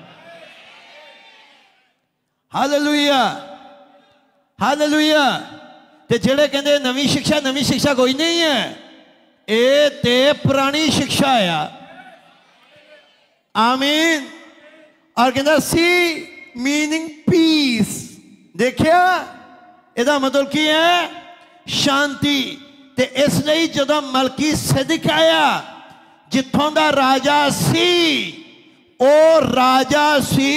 हालेलुया हालेलुया ते जेड़े कहंदे नवी शिक्षा नवी शिक्षा कोई नहीं है ए ते पुरानी शिक्षा आ आमीन और कहता सी मीनिंग पीस देखिया ਇਹਦਾ मतलब की है शांति ते इसलिए जदों मलकी सिदक आया जिथों दा राजा सी ओ राजा सी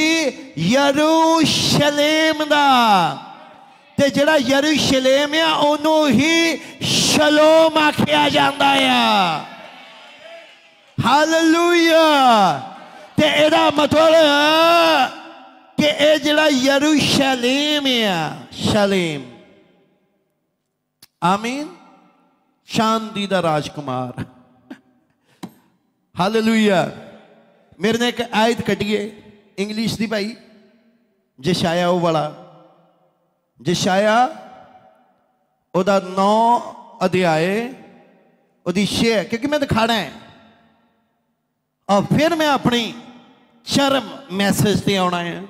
यरूशलेम दा ते जिहड़ा यरूशलेम आ ओनू ही शलोम आख्या जाता है हालेलुया ते एदा मतलब कि ए जिहड़ा यरूशलेम है शलेम आमीन शांति दा राजकुमार हालेलुया मेरे ने एक आयत कटिए इंग्लिश दी भाई जशाया वो वाला जशाया ओदा नौ अध्याय ओदी छे क्योंकि मैं दिखाना है और फिर मैं अपनी चरम मैसेज से आना है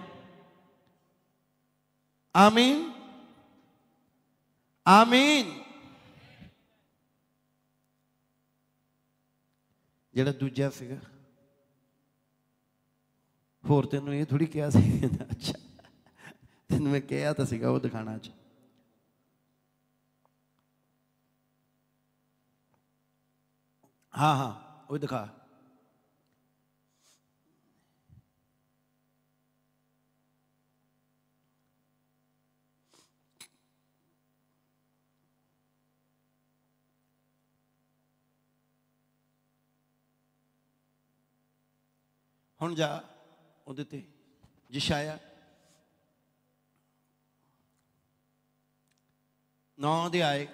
आमीन आमीन जेड़ा दूजा सीगा होर तेनों ये थोड़ी क्या सी अच्छा तेन मैं कहा तो सीगा वो दिखाना अच्छा हाँ हाँ वो दिखा हुण जा उहदे ते जशाया नौ अध्याय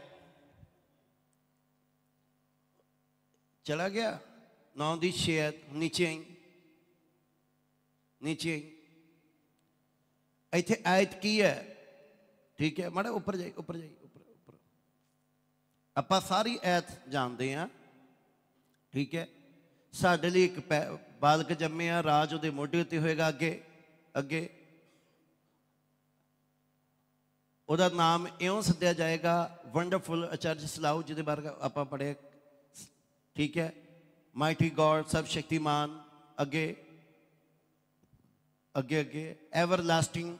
चला गया नौ दी छे नीचे आई नीचे आई इत्थे आयत की है ठीक है माड़ा ऊपर जाए ऊपर जाए ऊपर ऊपर आपां सारी आयत जानते हैं ठीक है साडे लई एक बालक जम्मे आ राज उहदे मोढे उत्ते होएगा अगे अगे उहदा नाम इउं सद्दिया जाएगा वंडरफुल अचरज सलाहू जिहदे बारे आपां पढ़े ठीक है माइटी गॉड सब शक्तिमान अगे अगे अगे एवर लास्टिंग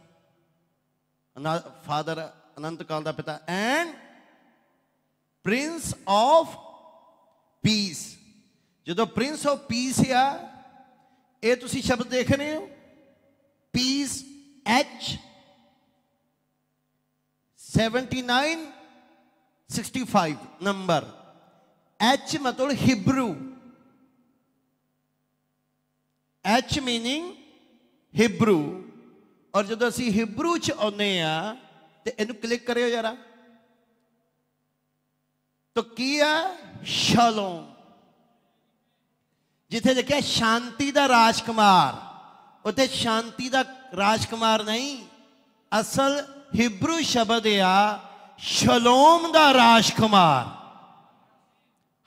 फादर अनंत काल दा पिता एंड प्रिंस ऑफ पीस जो प्रिंस ऑफ पीस आ ये तुसी शब्द देख रहे हो peace H seventy nine sixty five number H मतलब हिब्रू एच मीनिंग हिब्रू और जो असी हिब्रू च आने तो इनू क्लिक करो जरा तो की है शालोम जिथे लिखा शांति दा राजकुमार उते शांति दा राजकुमार नहीं असल हिब्रू शब्द आ शलोम दा राजकुमार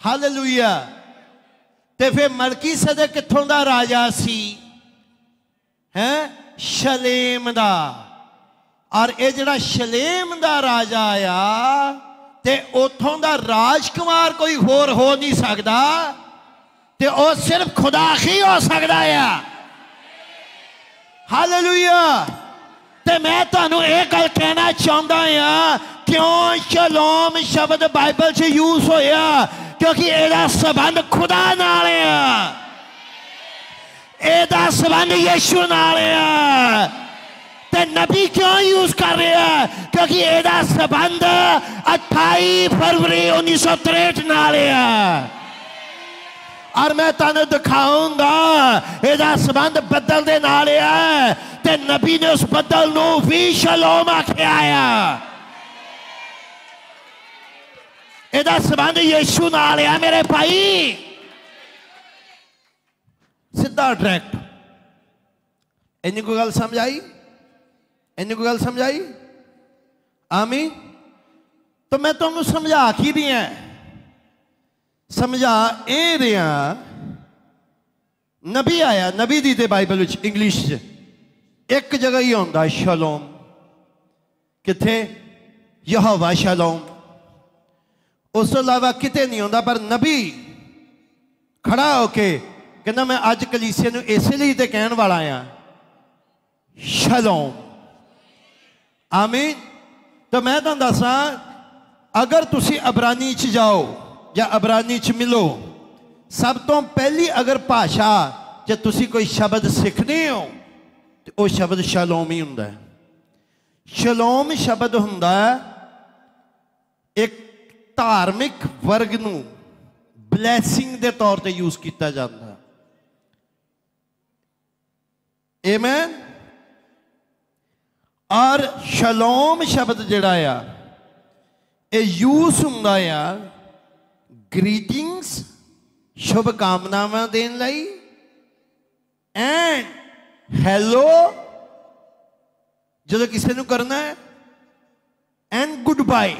हालेलुया। ते फिर मलकीसदक कित्थों दा राजा सी? है शलेम दा। और ये जिहड़ा शलेम दा राजा आ ते उथों दा राजकुमार कोई होर हो नहीं सकता, ते ओ सिर्फ खुदा ही हो सकता है। हालेलुया। ते मैं तुहानू ये गल कहना चाहता हाँ, क्यों शलोम शब्द बाइबल च यूज होया? क्योंकि इसदा संबंध खुदा नाल है, इसदा संबंध यीशु नाल है। ते नबी क्यों यूज कर रहा है? क्योंकि इसदा संबंध अठाई फरवरी उन्नीस सौ तिरठ नाल है। और मैं तुहानू दिखाऊंगा इसदा संबंध बदल दे नाल है। ते नबी ने उस बदल नू भी शलोम आख्या है। ਇਹਦਾ ਸੰਬੰਧ ਯीशु ਨਾਲ ਆ मेरे भाई, सीधा डायरेक्ट। इन्नी कोई गल समझ आई? इन्नी कोई गल समझ आई? आमीन। तो मैं तुहानू समझा की दिया, समझा ए रहा। नबी आया, नबी दी ते बाइबल विच इंग्लिश च एक जगह ही आउंदा शलोम। किथे? यहोवा शलोम। उस तो इलावा किते नहीं आता। पर नबी खड़ा होके कहना मैं अज कलीसिया नूं इसलिए तो कहण वाला हाँ शलोम। आमीन। तो मैं तुहानूं दसां, अगर तुसी अबरानी च जाओ या अबरानी च मिलो, सब तो पहली अगर भाषा च तुसी कोई शब्द सीखने हो तो वह शब्द शलोम ही हुंदा है। शलोम शब्द हुंदा एक धार्मिक वर्ग नूं ब्लैसिंग के तौर पर यूज किया जाता है। आमीन। और शलोम शब्द जिहड़ा आ ये यूज हुंदा आ ग्रीटिंग्स, शुभकामनावां देण लई, एंड हैलो जो किसी नूं करना है, एंड गुड बाय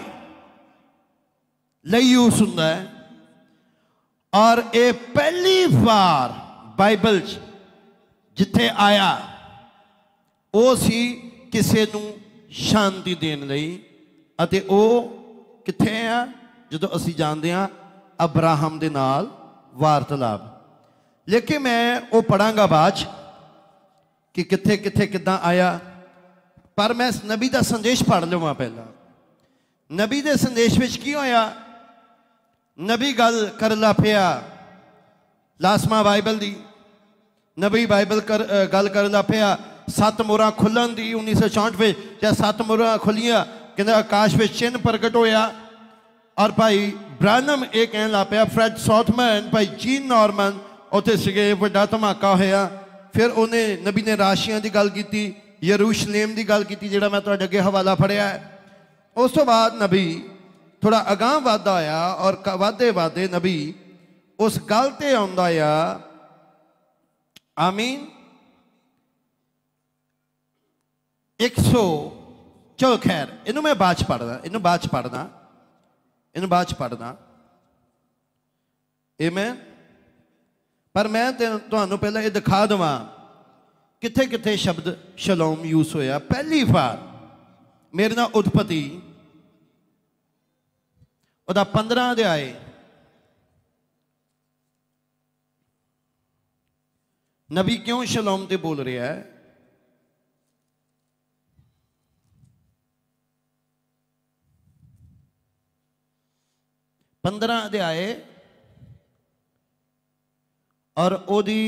लई यूज हुंदा है। और ये पहली बार बाइबल जिथे आया वो सी किसी नूं शांति देण लई, अते वो किथे आ? जदों असीं जानदे हां अब्राहम दे नाल वार्तालाप। लेकिन मैं वो पढ़ांगा बाद कि किथे किथे किदां आया। पर मैं नबी का संदेश पढ़ लवां पहला। नबी के संदेश विच की होया? नबी गल कर ला पिया लासमा बाइबल दी। नबी बाइबल कर गल कर ला पिया सत्त मोहरां खुलन दी। उन्नीस सौ चौंठ में जब सत्त मोहरां खुलियां कहते आकाश में चिन्ह प्रगट होया। और भाई ब्रानम ये कह ला पिया, फ्रैड सॉथमैन, भाई जीन नॉर्मन उत्थे सीगे, वड्डा धमाका होया। फिर उन्हें नबी ने राशियां की गल की, यरूशलेम की गल की, जिहड़ा मैं तुहाडे अगे हवाला फड़िया है। उस तो बाद नबी थोड़ा अगाह वाधा आया और वाधे वाधे नबी उस गल ते आउंदा आ। आमीन। एक सौ चलो खैर इनू मैं बाद च पढ़ना, इनू बाद च पढ़ना, इनू बाद च पढ़ना। आमीन। पर मैं तुहानू पहले ये दिखा देवां किथे किथे शब्द शलोम यूज होया। पहली बार मेरे नाल उत्पत्ति उहदा पंद्रह अध्याय नबी क्यों शलोम ते बोल रहा है? पंद्रह अध्याय और ओदी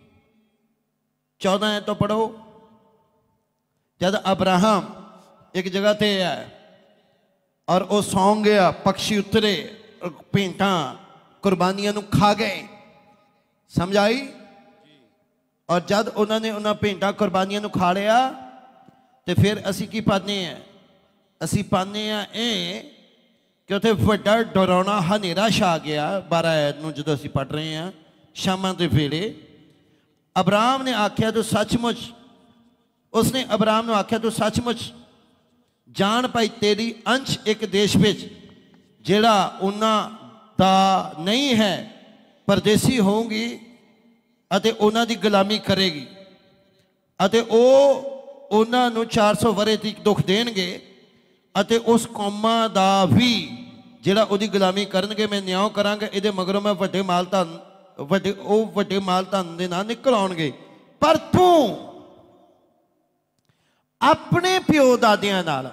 चौदह तो पढ़ो। जब अब्राहम एक जगह ते है और वह सौ गया, पक्षी उतरे, भेंटा कुर्बानियां नूं खा गए। समझ आई? और जब उन्होंने उन्होंने भेंटा कुर्बानियां नूं खा लिया तो फिर असी की पाने हैं? असी पाने हैं ये कि उत्थे वड्डा डरावना हनेरा छा गया। बारह नूं जदों असी पढ़ रहे हैं शामां दे वेले अब्राहम ने आख्या तू सचमुच, उसने अब्राहम ने आख्या तू सचमुच जान पाई तेरी अंश एक देश में जेड़ा उन्हां ਦਾ ਨਹੀਂ ਹੈ, ਪਰਦੇਸੀ ਹੋਊਗੀ ਅਤੇ ਉਹਨਾਂ ਦੀ ਗੁਲਾਮੀ ਕਰੇਗੀ ਅਤੇ ਉਹ ਉਹਨਾਂ ਨੂੰ ਚਾਰ ਸੌ ਵਰੇ ਤੱਕ ਦੁੱਖ ਦੇਣਗੇ ਅਤੇ ਉਸ ਕੌਮਾਂ ਦਾ ਵੀ ਜਿਹੜਾ ਉਹਦੀ ਗੁਲਾਮੀ ਕਰਨਗੇ ਮੈਂ ਨਿਆਂ ਕਰਾਂਗਾ। ਇਹਦੇ ਮਗਰੋਂ ਮੈਂ ਵੱਡੇ ਮਾਲ ਧਨ ਵੱਡੇ ਉਹ ਵੱਡੇ ਮਾਲ ਧਨ ਦੇ ਨਾਲ ਨਿਕਲ ਆਉਣਗੇ। ਪਰ ਤੂੰ ਆਪਣੇ ਪਿਓ ਦਾਦਿਆਂ ਨਾਲ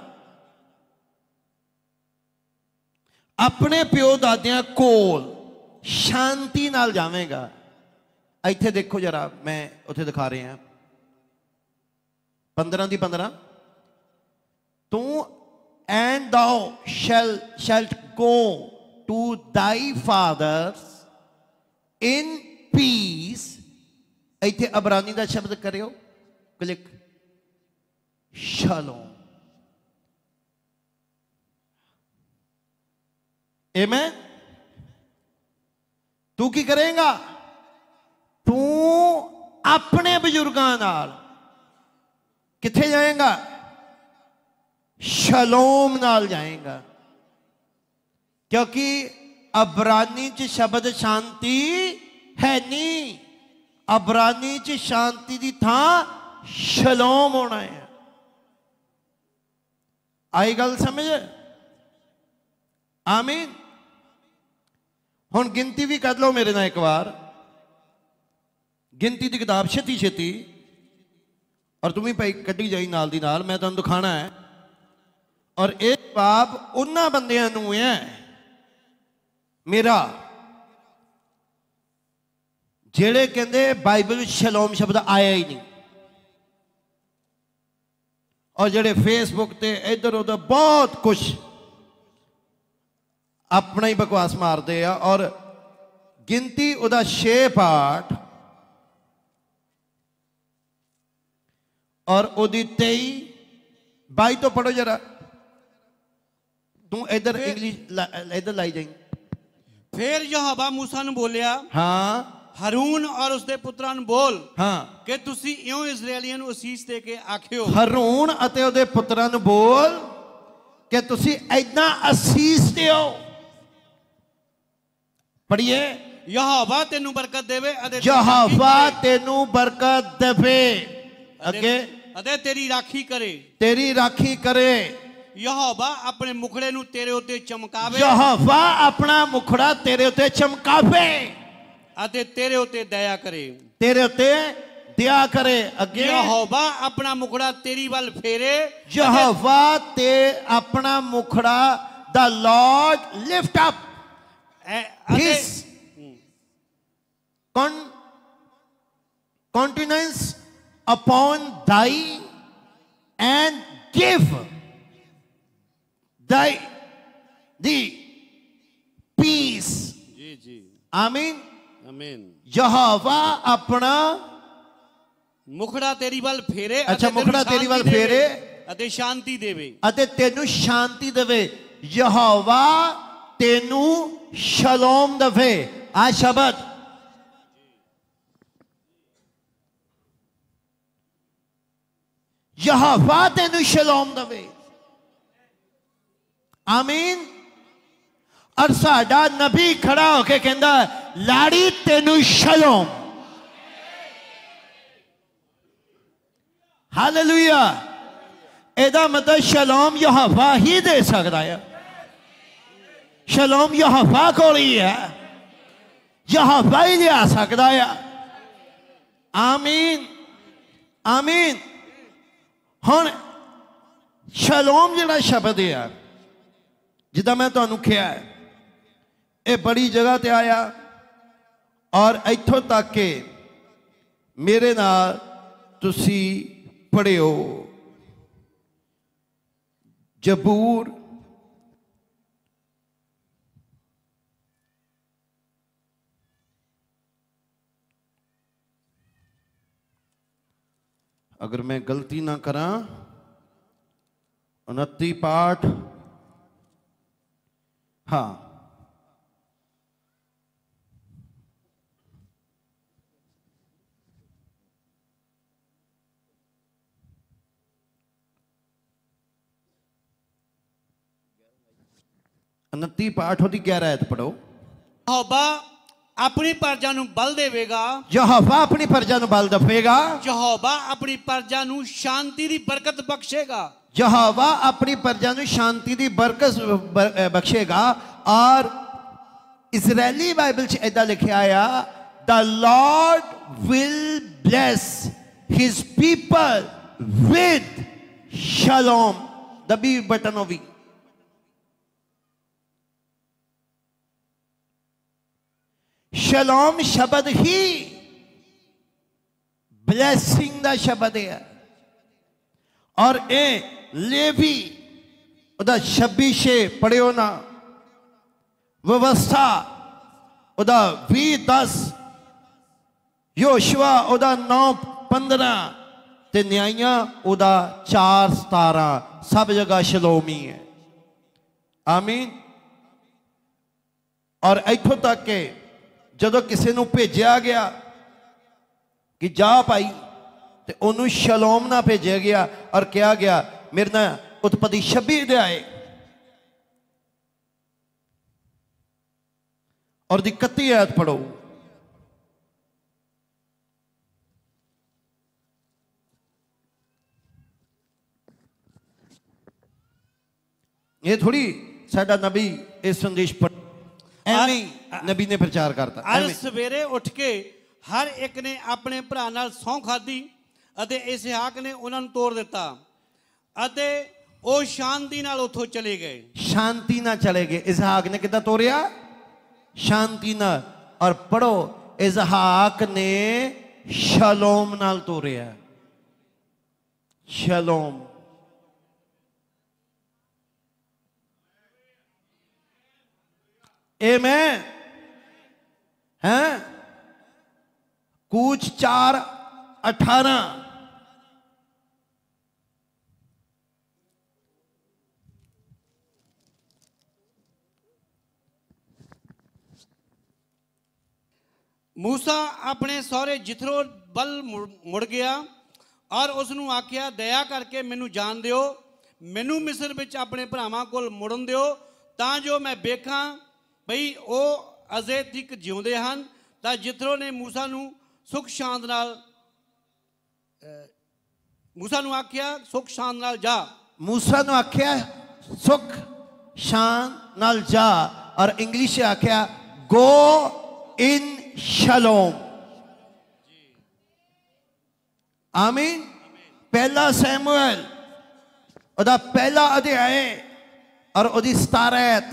ਆਪਣੇ ਪਿਓ ਦਾਦਿਆਂ ਕੋਲ ਸ਼ਾਂਤੀ ਨਾਲ ਜਾਵੇਂਗਾ। ਇੱਥੇ ਦੇਖੋ ਜਰਾ, ਮੈਂ ਉੱਥੇ ਦਿਖਾ ਰਿਹਾ पंद्रह दी पंद्रह, तू and thou shall shalt go to thy fathers in peace। इत्थे अबरानी दा शब्द करियो क्लिक, शालोम। आमीन। तू की करेगा? तू अपने बुजुर्गां नाल किथे जाएगा? शलोम नाल जाएगा, क्योंकि अबरानी च शब्द शांति है नहीं। अबरानी च शांति की थां शलोम होना है। आई गल समझ? आमीन। हुण गिनती भी कर लो मेरे नाल एक बार, गिनती की किताब छेती छेती, और तुम भी भाई कड्डी जाई नाल दी नाल, मैं तुहानूं दिखाना है। और एक पाप उन्हां बंदियां नूं है मेरा जेड़े कहंदे बाइबल शलोम शब्द आया ही नहीं, और जेड़े फेसबुक ते इधर उधर बहुत कुछ अपना ही बकवास मारते हैं। और गिनती उहदा छे पाठ और ओदी तेई बाई तो पढ़ो जरा। तू इधर इंग्लिश इधर लाई जाएंगे। फिर यहोवा मूसा नूं बोलिया, हाँ हारून और उसके पुत्रां नूं बोल, हाँ कि तुसी इयों इजराइलियां नूं असीस दे के आखियो। हारून अते उहदे पुत्रां नूं बोल कि तुसी इदां असीस दिओ। पढ़िए, यहोवा तेनू बरकत देवे, यहोवा तेनू बरकत देवे, अगे अदे तेरी राखी करे, तेरी राखी करे। यहोवा अपने मुखड़े नू तेरे उत्ते चमकावे, यहोवा अपना मुखड़ा तेरे उत्ते चमकावे, अते तेरे उत्ते दया करे, तेरे उत्ते दया करे। अगे यहोवा अपना मुखड़ा तेरी वल फेरे, यहोवा ते अपना मुखड़ा, the lord lift up his con countenance upon thy and give thy the peace। जी जी आमीन आमीन। यहोवा अपना मुखड़ा तेरी वल फेरे, अच्छा मुखड़ा तेरी वल फेरे अते शांति देवे, अते तेनू शांति देवे। यहोवा तेनू शलोम देवे। आ शब्द यहोवा तेनू शलोम देवे। आमीन। और साडा नबी खड़ा होके कहंदा लाड़ी तेनू शलोम। हालेलुया। एदा मतलब शलोम यहोवा ही दे सकता है। शलोम यहोवा कोल ही है, यहोवा ही दे सकता है। आमीन आमीन। हुण शलोम जिहड़ा शब्द है जिदा मैं तुहानूं कहा है, ये बड़ी जगह ते आया और इत्थों तक के मेरे नाल तुसी पढ़ियो। जबूर अगर मैं गलती ना करा उनती पाठ, हाँ उनती पाठ होती ग्यारह आयत पढ़ो। ਯਹੋਵਾ ਆਪਣੀ ਪ੍ਰਜਾ ਨੂੰ ਬਲ ਦੇਵੇਗਾ। ਯਹੋਵਾ ਆਪਣੀ ਪ੍ਰਜਾ ਨੂੰ ਬਲ ਦੇਵੇਗਾ। ਯਹੋਵਾ ਆਪਣੀ ਪ੍ਰਜਾ ਨੂੰ ਸ਼ਾਂਤੀ ਦੀ ਬਰਕਤ ਬਖਸ਼ੇਗਾ। ਯਹੋਵਾ ਆਪਣੀ ਪ੍ਰਜਾ ਨੂੰ ਸ਼ਾਂਤੀ ਦੀ ਬਰਕਤ ਬਖਸ਼ੇਗਾ। ਔਰ ਇਜ਼ਰਾਈਲੀ ਬਾਈਬਲ 'ਚ ਇਦਾਂ ਲਿਖਿਆ ਆ, the Lord will bless his people with shalom। ਦਬੀ ਬਟਨ ਉਹ ਵੀ। ਸ਼ਲੋਮ ਸ਼ਬਦ ਹੀ ਬਲੈਸਿੰਗ ਦਾ ਸ਼ਬਦ ਹੈ। ਔਰ ਇਹ ਲੇਵੀ ਉਹਦਾ ਛੱਬੀ ਛੇ ਪੜਿਓ ਨਾ, ਵਿਵਸਥਾ ਉਹਦਾ ਵੀਹ ਦਸ, ਯੋਸ਼ੂਆ ਉਹਦਾ ਨੌ ਪੰਦਰਾਂ ਤੇ ਨਿਆਂਇਆਂ ਉਹਦਾ ਚਾਰ ਸਤਾਰਾਂ। ਸਭ ਜਗ੍ਹਾ ਸ਼ਲੋਮ ਹੀ ਹੈ। ਆਮੀਨ। ਔਰ ਇੱਥੋਂ ਤੱਕ ਕਿ ਜਦੋਂ ਕਿਸੇ ਨੂੰ ਭੇਜਿਆ ਗਿਆ ਕਿ ਜਾ ਭਾਈ, ਤੇ ਉਹਨੂੰ ਸ਼ਲੋਮ ਨਾ ਭੇਜਿਆ ਗਿਆ ਔਰ ਕਿਹਾ ਗਿਆ ਮੇਰੇ ਨਾਲ ਉਤਪਤੀ ਛੱਬੀ ਦੇ ਆਏ ਔਰ ਦੀ ਇਕੱਤੀ ਆਇਤ ਪੜੋ। ਇਹ ਥੋੜੀ ਸਾਡਾ ਨਬੀ ਇਹ ਸੰਦੇਸ਼ ਪੜ ਐਵੇਂ ਨਬੀ ਨੇ ਪ੍ਰਚਾਰ ਕਰਤਾ। ਅੱਜ ਸਵੇਰੇ ਉੱਠ ਕੇ ਹਰ ਇੱਕ ਨੇ ਆਪਣੇ ਭਰਾ ਨਾਲ ਸਹੁੰ ਖਾਧੀ ਅਤੇ ਇਸਹਾਕ ਨੇ ਉਹਨਾਂ ਨੂੰ ਤੋੜ ਦਿੱਤਾ ਅਤੇ ਉਹ ਸ਼ਾਂਤੀ ਨਾਲ ਉੱਥੋਂ ਚਲੇ ਗਏ। ਸ਼ਾਂਤੀ ਨਾਲ ਚਲੇ ਗਏ। ਇਸਹਾਕ ਨੇ ਕਿੱਦਾਂ ਤੋਰਿਆ? ਸ਼ਾਂਤੀ ਨਾਲ। ਔਰ ਪੜੋ, ਇਸਹਾਕ ਨੇ ਸ਼ਲੋਮ ਨਾਲ ਤੋਰਿਆ। ਸ਼ਲੋਮ। आमेन। हैं कूच चार अठारह। मूसा अपने सौरे जिथरो बल मुड़ गया और उसनू आख्या दया करके मैनू जान दिओ, मैनू मिस्र विच अपने भरावां कोल मुड़न दिओ तां जो मैं वेखां बई वो अजे तक जिउंदे हन। तां जिथरो ने मूसा नू सुख शांत नाल मूसा नू आख्या सुख शांत नाल जा। मूसा नू आख्या सुख शांत नाल जा और इंग्लिश से आख्या गो इन शलोम। आमीन। पहला सैमुएल ओदा पहला अध्याय और ओदी सतारह आयत।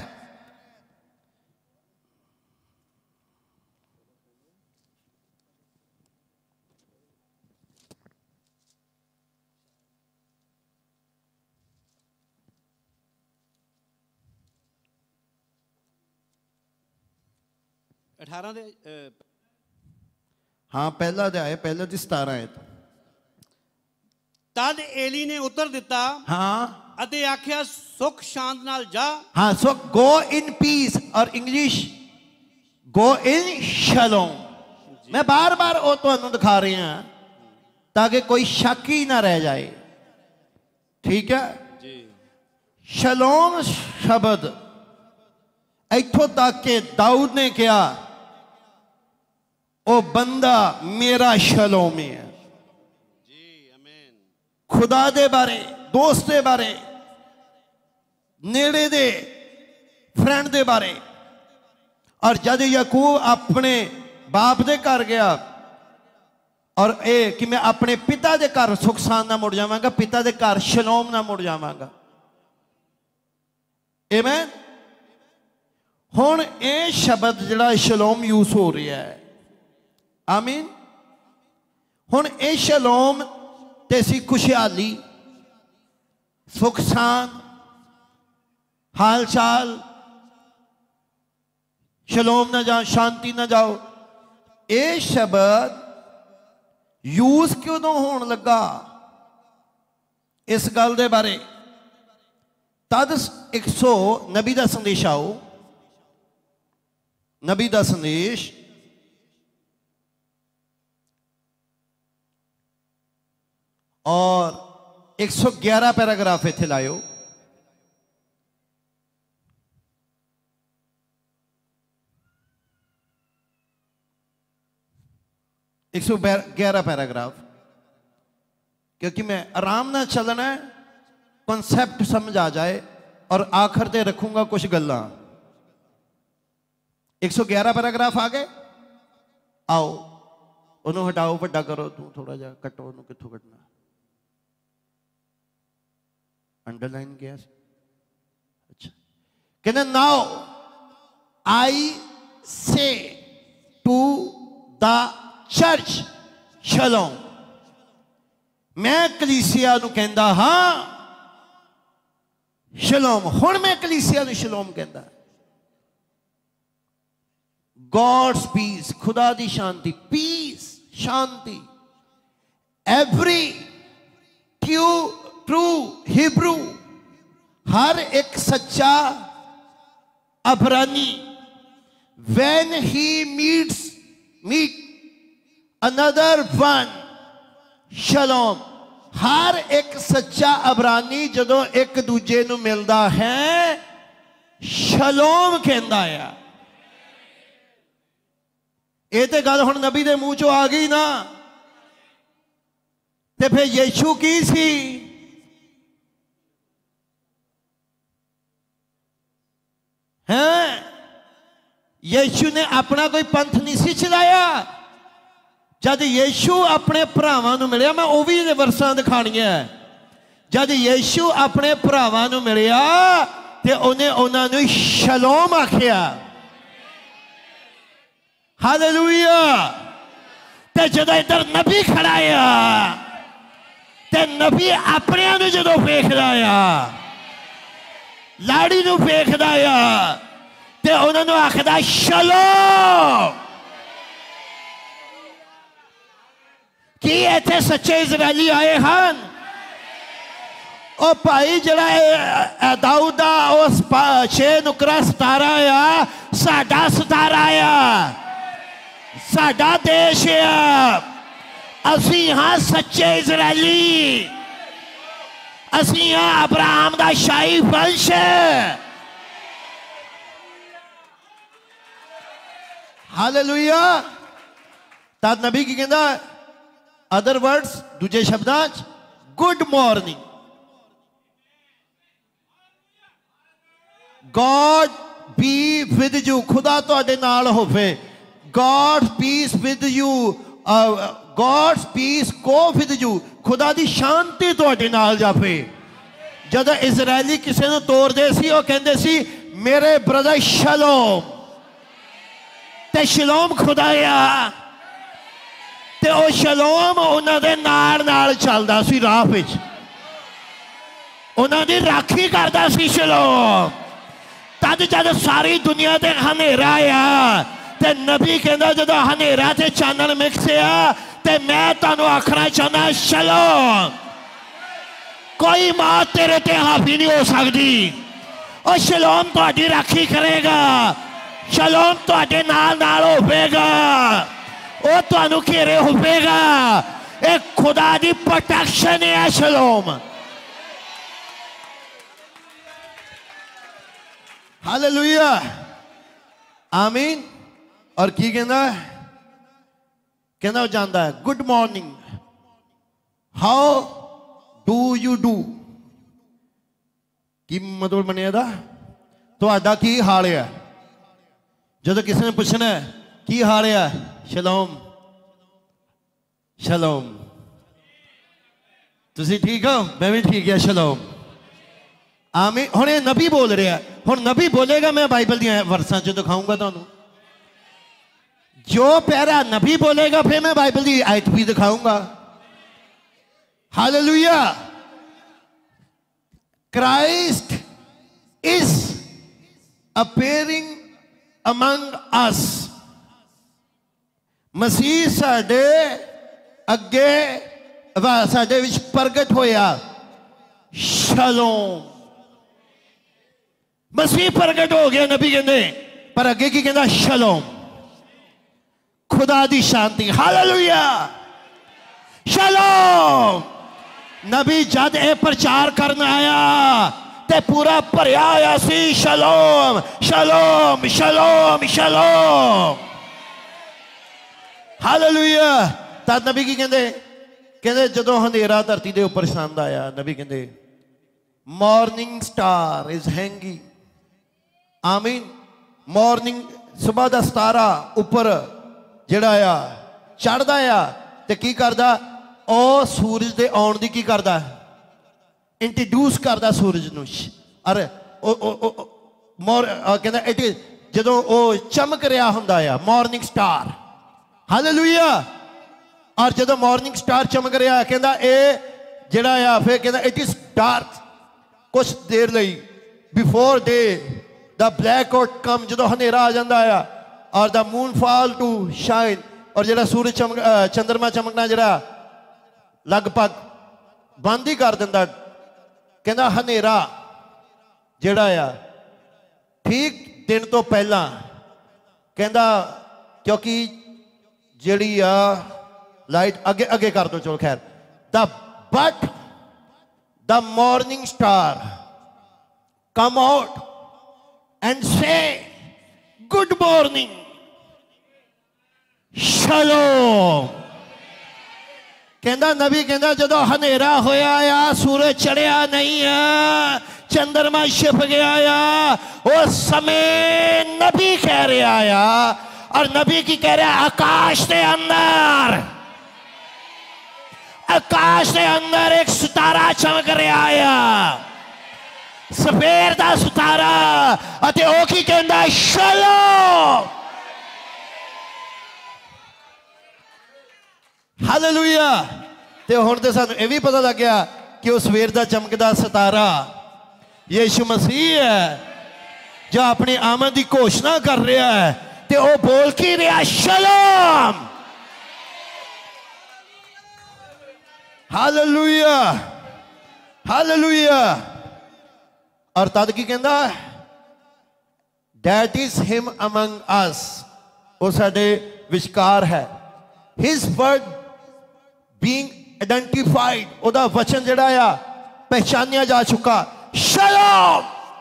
अठारह दे हाँ पहला अध्याय पहले दी सतारह आयत। तद एली ने उत्तर दिता हाँ अते आख्या सुख शांत नाल जा। हाँ सुख गो इन पीस और इंग्लिश गो इन शलोम। मैं बार बार वो तो दिखा रही हूं ताकि कोई शक ही ना रह जाए। ठीक है जी। शलोम शब्द इथों तक के दाऊद ने कहा ओ बंदा मेरा शलोम है जी। आमीन। खुदा दे बारे, दोस्त दे बारे, नेड़े दे फ्रेंड दे बारे। और जब याकूब अपने बाप दे घर गया और ए कि मैं अपने पिता दे घर सुख शांति ना मुड़ जावांगा, पिता दे घर शलोम ना मुड़ जावांगा। आमीन। हुण ये शब्द जिहड़ा शलोम यूज हो रहा है। आमीन। हुण ये शलोम ते सी खुशहाली, सुख शांति, हाल चाल। शलोम ना जाओ, शांति ना जाओ। ये शब्द यूज क्यों होने लगा इस गल दे बारे तद एक सौ नबी का संदेश आओ। नबी का संदेश और एक सौ ग्यारह पैराग्राफ इत्थे लायो। एक सौ ग्यारह पैराग्राफ, क्योंकि मैं आराम ना चलना है, कॉन्सेप्ट समझ आ जाए और आखिर ते रखूंगा कुछ गल्लां। एक सौ ग्यारह पैराग्राफ आ गए। आओ उन्होंने हटाओ, वड्डा करो, तू थोड़ा जा कटो, उन्होंने कित्थों कटना, अंडरलाइन किया। अच्छा, कहना now I say to the church शलोम, मैं कलीसिया नूं कहंदा हां शलोम। हुण मैं कलीसिया नूं शलोम कहंदा। गॉड्स पीस, खुदा दी शांति, पीस शांति। एवरी ट्रू ट्रू हिब्रू, हर एक सच्चा अबरानी, when he meets meet another one शलोम, हर एक सच्चा अबरानी जदों एक दूजे नूं मिलदा है शलोम कहंदा है। ये तो गल हुण नबी दे मूँह चों आ गई ना, ते फिर यीशु की सी? हैं, यीशु ने अपना कोई पंथ नहीं सी चलाया। जद यीशु अपने भरावां नूं मिलिया, मैं वो भी वर्सां दिखाणियां, जद यीशु अपने भरावां नूं मिलिया ते उन्हें उन्हां नूं शलोम आखिया। हालेलुया। ते जदों इधर नबी खड़ा आ ते नबी अपने नूं जदों वेखदा आ, लाड़ी नूं वेखदा आ ते उन्हां नूं आखदा शलोम। कि इत्थे सच्चे इजरायली आए हैं? ओ भाई जड़ा दाऊद दा उस छे नुकरा सतारा आ, साडा सतारा आ, साडा देश आ, असी हाँ सच्चे इजरायली, असी हाँ अब्राहम दा शाही वंश। हालेलुया। तद नबी की कहंदा, अदर वर्ड्स दूजे शब्दां च, good morning, God be with you, खुदा तुहाडे नाल होवे, God peace with you, God peace go with you, खुदा दी शांति तुहाडे नाल जावे। जद इजरायली किसी नूं तोड़दे सी, वो कहंदे सी मेरे ब्रदर शलोम, ते शलोम खुदा आ, ते ओ शलोम उन्हां दे नाल नाल चलदा सी, राह विच उन्हां दी राखी करदा सी शलोम। तद जद सारी दुनिया ते हनेरा आ ते नबी कहंदा जदों हनेरा ते चानन मिक्स आ ते मैं तुहानूं आखना चाहना शलोम। कोई मौत तेरे ते हावी नहीं हो सकती। और शलोम तुहाडी राखी करेगा, शलोम तुहाडे नाल नाल होवेगा, वो तुहानूं घेरे होवेगा। एक खुदा दी प्रोटेक्शन है शलोम। हालेलुया, आमीन। और की कहना कहना जानता है, good morning, how do you do, की मतलब बनिया दा तुहाडा की हाल है। जब किसी ने पूछना है की हाल है, शलोम शलोम, तुसी ठीक हो, मैं भी ठीक है, शलोम, आमीन। हुण ये नबी बोल रहा है, हुण नबी बोलेगा, मैं बाइबल दी वर्सां च दिखाऊंगा तुहानूं। जो प्यारा नबी बोलेगा फिर मैं बाइबल की आयत भी दिखाऊंगा। हालेलुया। Christ is appearing among us, मसीह साडे अगे साडे विच प्रगट होया। शलोम, मसीह प्रगट हो गया, नबी कहंदे, पर अगे की कहंदा, शलोम, खुदा दी शांति। हालेलुया, शलोम। नबी जद ए प्रचार करना आया ते पूरा भरिया आया सी, शलोम शलोम शलोम शलोम। हालेलुया। तद नबी की कहते कहते जो हनेरा धरती के उपर छांदा आया, नबी कहते मॉर्निंग स्टार इज हैंगिंग। आमीन। मॉर्निंग सुबह का सितारा उपर जिहड़ा आ चढ़दा आ ते की करदा, ओ सूरज दे आउण दी की करदा, इंट्रोड्यूस करदा सूरज नूं। अरे ओ ओ ओ मोर कहंदा इट इज जदों ओ चमक रहा हुंदा आ मॉर्निंग स्टार। हालेलुया। और जदों मॉर्निंग स्टार चमक रहा कहंदा ए जिहड़ा आ फिर कहंदा इट इज डार्क। कुछ देर लई before day the black out come, जदों हनेरा आ जांदा आ और the moon fall to shine, और जिहड़ा सूरज चमक चंद्रमा चमकना जिहड़ा लगभग बंद ही कर दिंदा। कहंदा हनेरा जिहड़ा आ ठीक दिन तो पहला कहंदा, क्योंकि जिहड़ी आ लाइट अगे अगे कर दो चलो खैर, the but the morning star come out and say good morning शलोम। कहंदा नबी कहंदा जदों हनेरा होया आ, सूरज चढ़िया नहीं है, चंद्रमा छिप गया आ, उस समय नबी कह रहा आ, और नबी की कह रहा आकाश के अंदर, आकाश के अंदर एक सितारा चमक रहा आ, सफेद दा सितारा, अते ओ की कहंदा शलोम। हालेलुया। तो हुण ते सानूं ये भी पता लग गया कि उस सवेर दा चमकदा सितारा यीशु मसीह है जो अपनी आमद की घोषणा कर रहा है। तो वह बोल की रहा शलोम। Hallelujah hallelujah. और तद की कहंदा that is him among us, वो साडे विचकार है। हिज वर्ड बीइंग आइडेंटिफाइड, ओदा वचन जिहड़ा आ पहचानिया जा चुका। शलोम।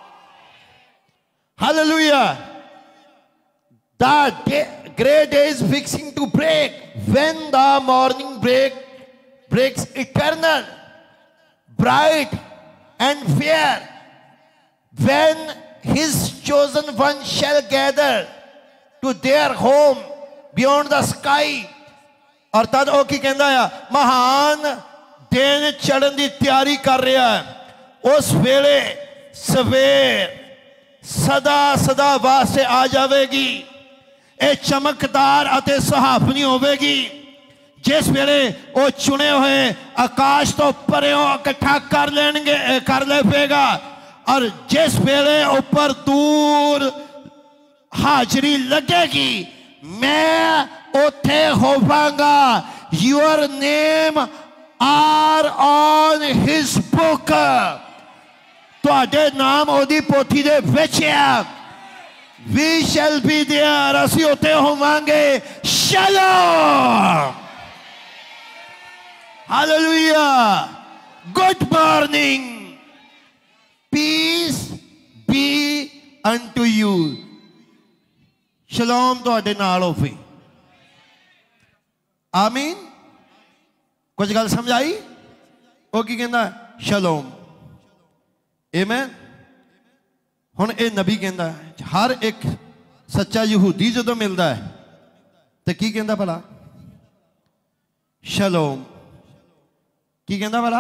Hallelujah. The day, great day is fixing to break. When the morning break breaks eternal, bright and fair. When his chosen one shall gather to their home beyond the sky. और तद ओ की कहंदा आ महान दिन चढ़न की तैयारी कर रहा है। उस वेले सवेर सदा सदा वास्ते आ जाएगी। ये चमकदार अते सुहावनी होगी जिस वेले वो चुने हुए आकाश तो परों इकट्ठा कर लेंगे कर ले पेगा। और जिस वेले ऊपर दूर हाजरी लगेगी मैं उथे होवांगा। Your name are on his book. तुहाडे नाम ओदी पोथी दे विच है। We shall be there. असी उथे होवांगे। शलोम। हालेलुया। Good morning. Peace be unto you. शलोम तुहाडे नाल होवे। आमीन। कुछ गल समझ आई? वो की कहंदा शलोम। आमीन। हुण ये नबी कहंदा हर एक सच्चा यहूदी जदों मिलदा है तो की कहंदा भला? शलोम। की कहंदा भला?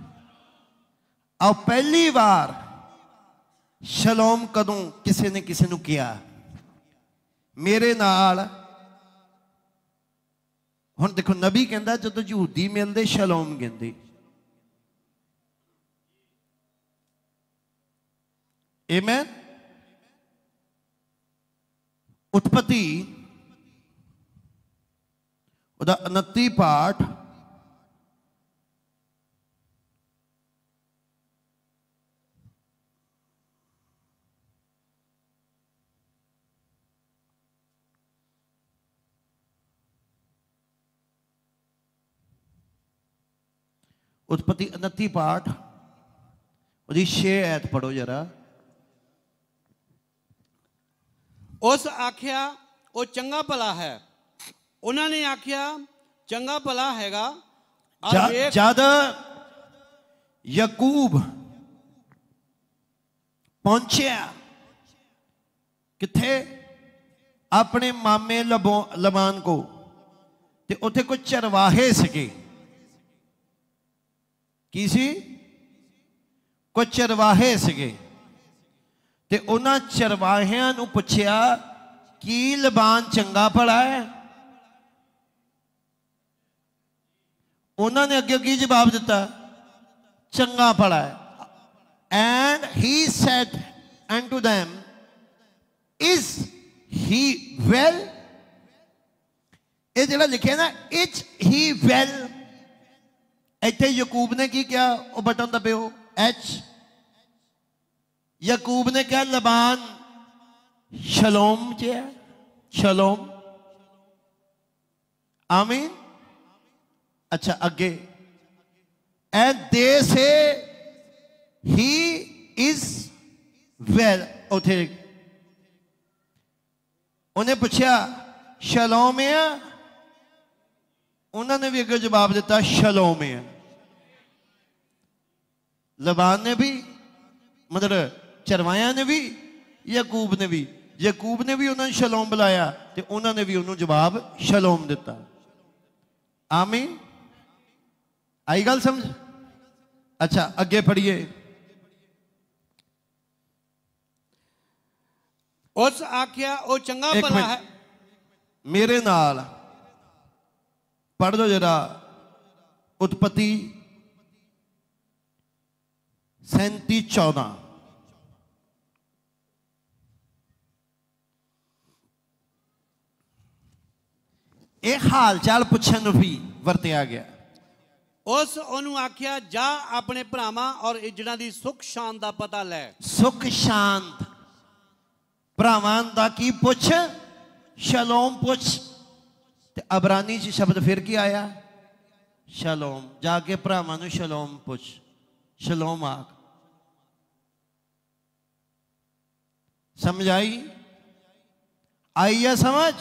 आओ पहली बार शलोम कदों किसी ने किसी नूं किया? मेरे नाल हुण देखो नबी कहंदा जदों यहूदी मिलदे शलोम कहंदे। आमीन। उत्पत्ति उदा उनती पाठ उत्पत्ति उनती पाठ उदी छे ऐत पढ़ो जरा। उस आख्या वो चंगा भला है। उन्होंने आख्या ਚੰਗਾ ਭਲਾ ਹੈਗਾ। ਔਰ ਜ- ਵੇਖ ਜਦ ਯਾਕੂਬ ਪਹੁੰਚਿਆ ਕਿੱਥੇ? ਆਪਣੇ ਮਾਮੇ ਲਬੋ ਲਬਾਨ ਕੋ, ਤੇ ਉੱਥੇ ਕੋਈ ਚਰਵਾਹੇ ਸੀਗੇ। ਕੀ ਸੀ? ਕੋਈ ਚਰਵਾਹੇ ਸੀਗੇ। ਤੇ ਉਹਨਾਂ ਚਰਵਾਹਿਆਂ ਨੂੰ ਪੁੱਛਿਆ ਕੀ ਲਬਾਨ ਚੰਗਾ ਭਲਾ ਹੈ? ਉਹਨਾਂ ਨੇ ਅੱਗੇ ਕੀ ਜਵਾਬ ਦਿੱਤਾ? ਚੰਗਾ ਭਲਾ ਹੈ। And he said unto them, is he well? ਇਹ ਜਿਹੜਾ ਲਿਖਿਆ ਨਾ is he well, ਇੱਥੇ ਯਾਕੂਬ ਨੇ ਕੀ ਕਿਹਾ? ਉਹ ਬਟਨ ਦਬਿਓ, ਐਚ। ਯਾਕੂਬ ਨੇ ਕਿਹਾ ਲਬਾਨ ਸ਼ਲੋਮ ਚ ਹੈ, ਸ਼ਲੋਮ। ਆਮੀਨ। ਅੱਛਾ ਅੱਗੇ, and they say he is well। ਉੱਥੇ ਉਹਨੇ ਪੁੱਛਿਆ ਸ਼ਲੋਮ ਹੈ? ਉਹਨਾਂ ਨੇ ਵੀ ਅੱਗੇ ਜਵਾਬ ਦਿੱਤਾ ਸ਼ਲੋਮ ਹੈ। ਲਬਾਨ ਨੇ ਵੀ, ਮਤਲਬ ਚਰਵਾਇਆਂ ਨੇ ਵੀ, ਯਾਕੂਬ ਨੇ ਵੀ। ਯਾਕੂਬ ਨੇ ਵੀ ਉਹਨਾਂ ਨੂੰ ਸ਼ਲੋਮ ਬੁਲਾਇਆ ਤੇ ਉਹਨਾਂ ਨੇ ਵੀ ਉਹਨੂੰ ਜਵਾਬ ਸ਼ਲੋਮ ਦਿੱਤਾ। ਆਮੀਨ। ਆਈ ਗੱਲ ਸਮਝ? ਅੱਛਾ ਅੱਗੇ ਪੜ੍ਹੀਏ। ਉਸ ਆਖਿਆ ਉਹ ਚੰਗਾ ਇੱਕ ਭਲਾ ਮਿੰਟ, ਹੈ। ਮੇਰੇ ਨਾਲ ਪੜ੍ਹ ਦੋ ਜਰਾ, ਉਤਪਤੀ ਸੈਂਤੀ ਚੌਦਾਂ। ਇਹ ਹਾਲ ਚਾਲ ਪੁੱਛਣ ਨੂੰ ਵੀ ਵਰਤਿਆ ਗਿਆ। ਉਸ ਉਹਨੂੰ ਆਖਿਆ ਜਾ ਆਪਣੇ ਭਰਾਵਾਂ ਔਰ ਇੱਜੜਾਂ ਦੀ ਸੁੱਖ ਸ਼ਾਨ ਦਾ ਪਤਾ ਲੈ। ਸੁੱਖ ਸ਼ਾਂਤ ਭਰਾਵਾਂ ਦਾ ਕੀ ਪੁੱਛ? ਸ਼ਲੋਮ ਪੁੱਛ। ਤੇ ਅਬਰਾਨੀ ਚ ਸ਼ਬਦ ਫਿਰ ਕੀ ਆਇਆ? ਸ਼ਲੋਮ। ਜਾ ਕੇ ਭਰਾਵਾਂ ਨੂੰ ਸ਼ਲੋਮ ਪੁੱਛ, ਸ਼ਲੋਮ ਆਖ। ਸਮਝ ਆਈ? ਆਈ ਹੈ ਸਮਝ?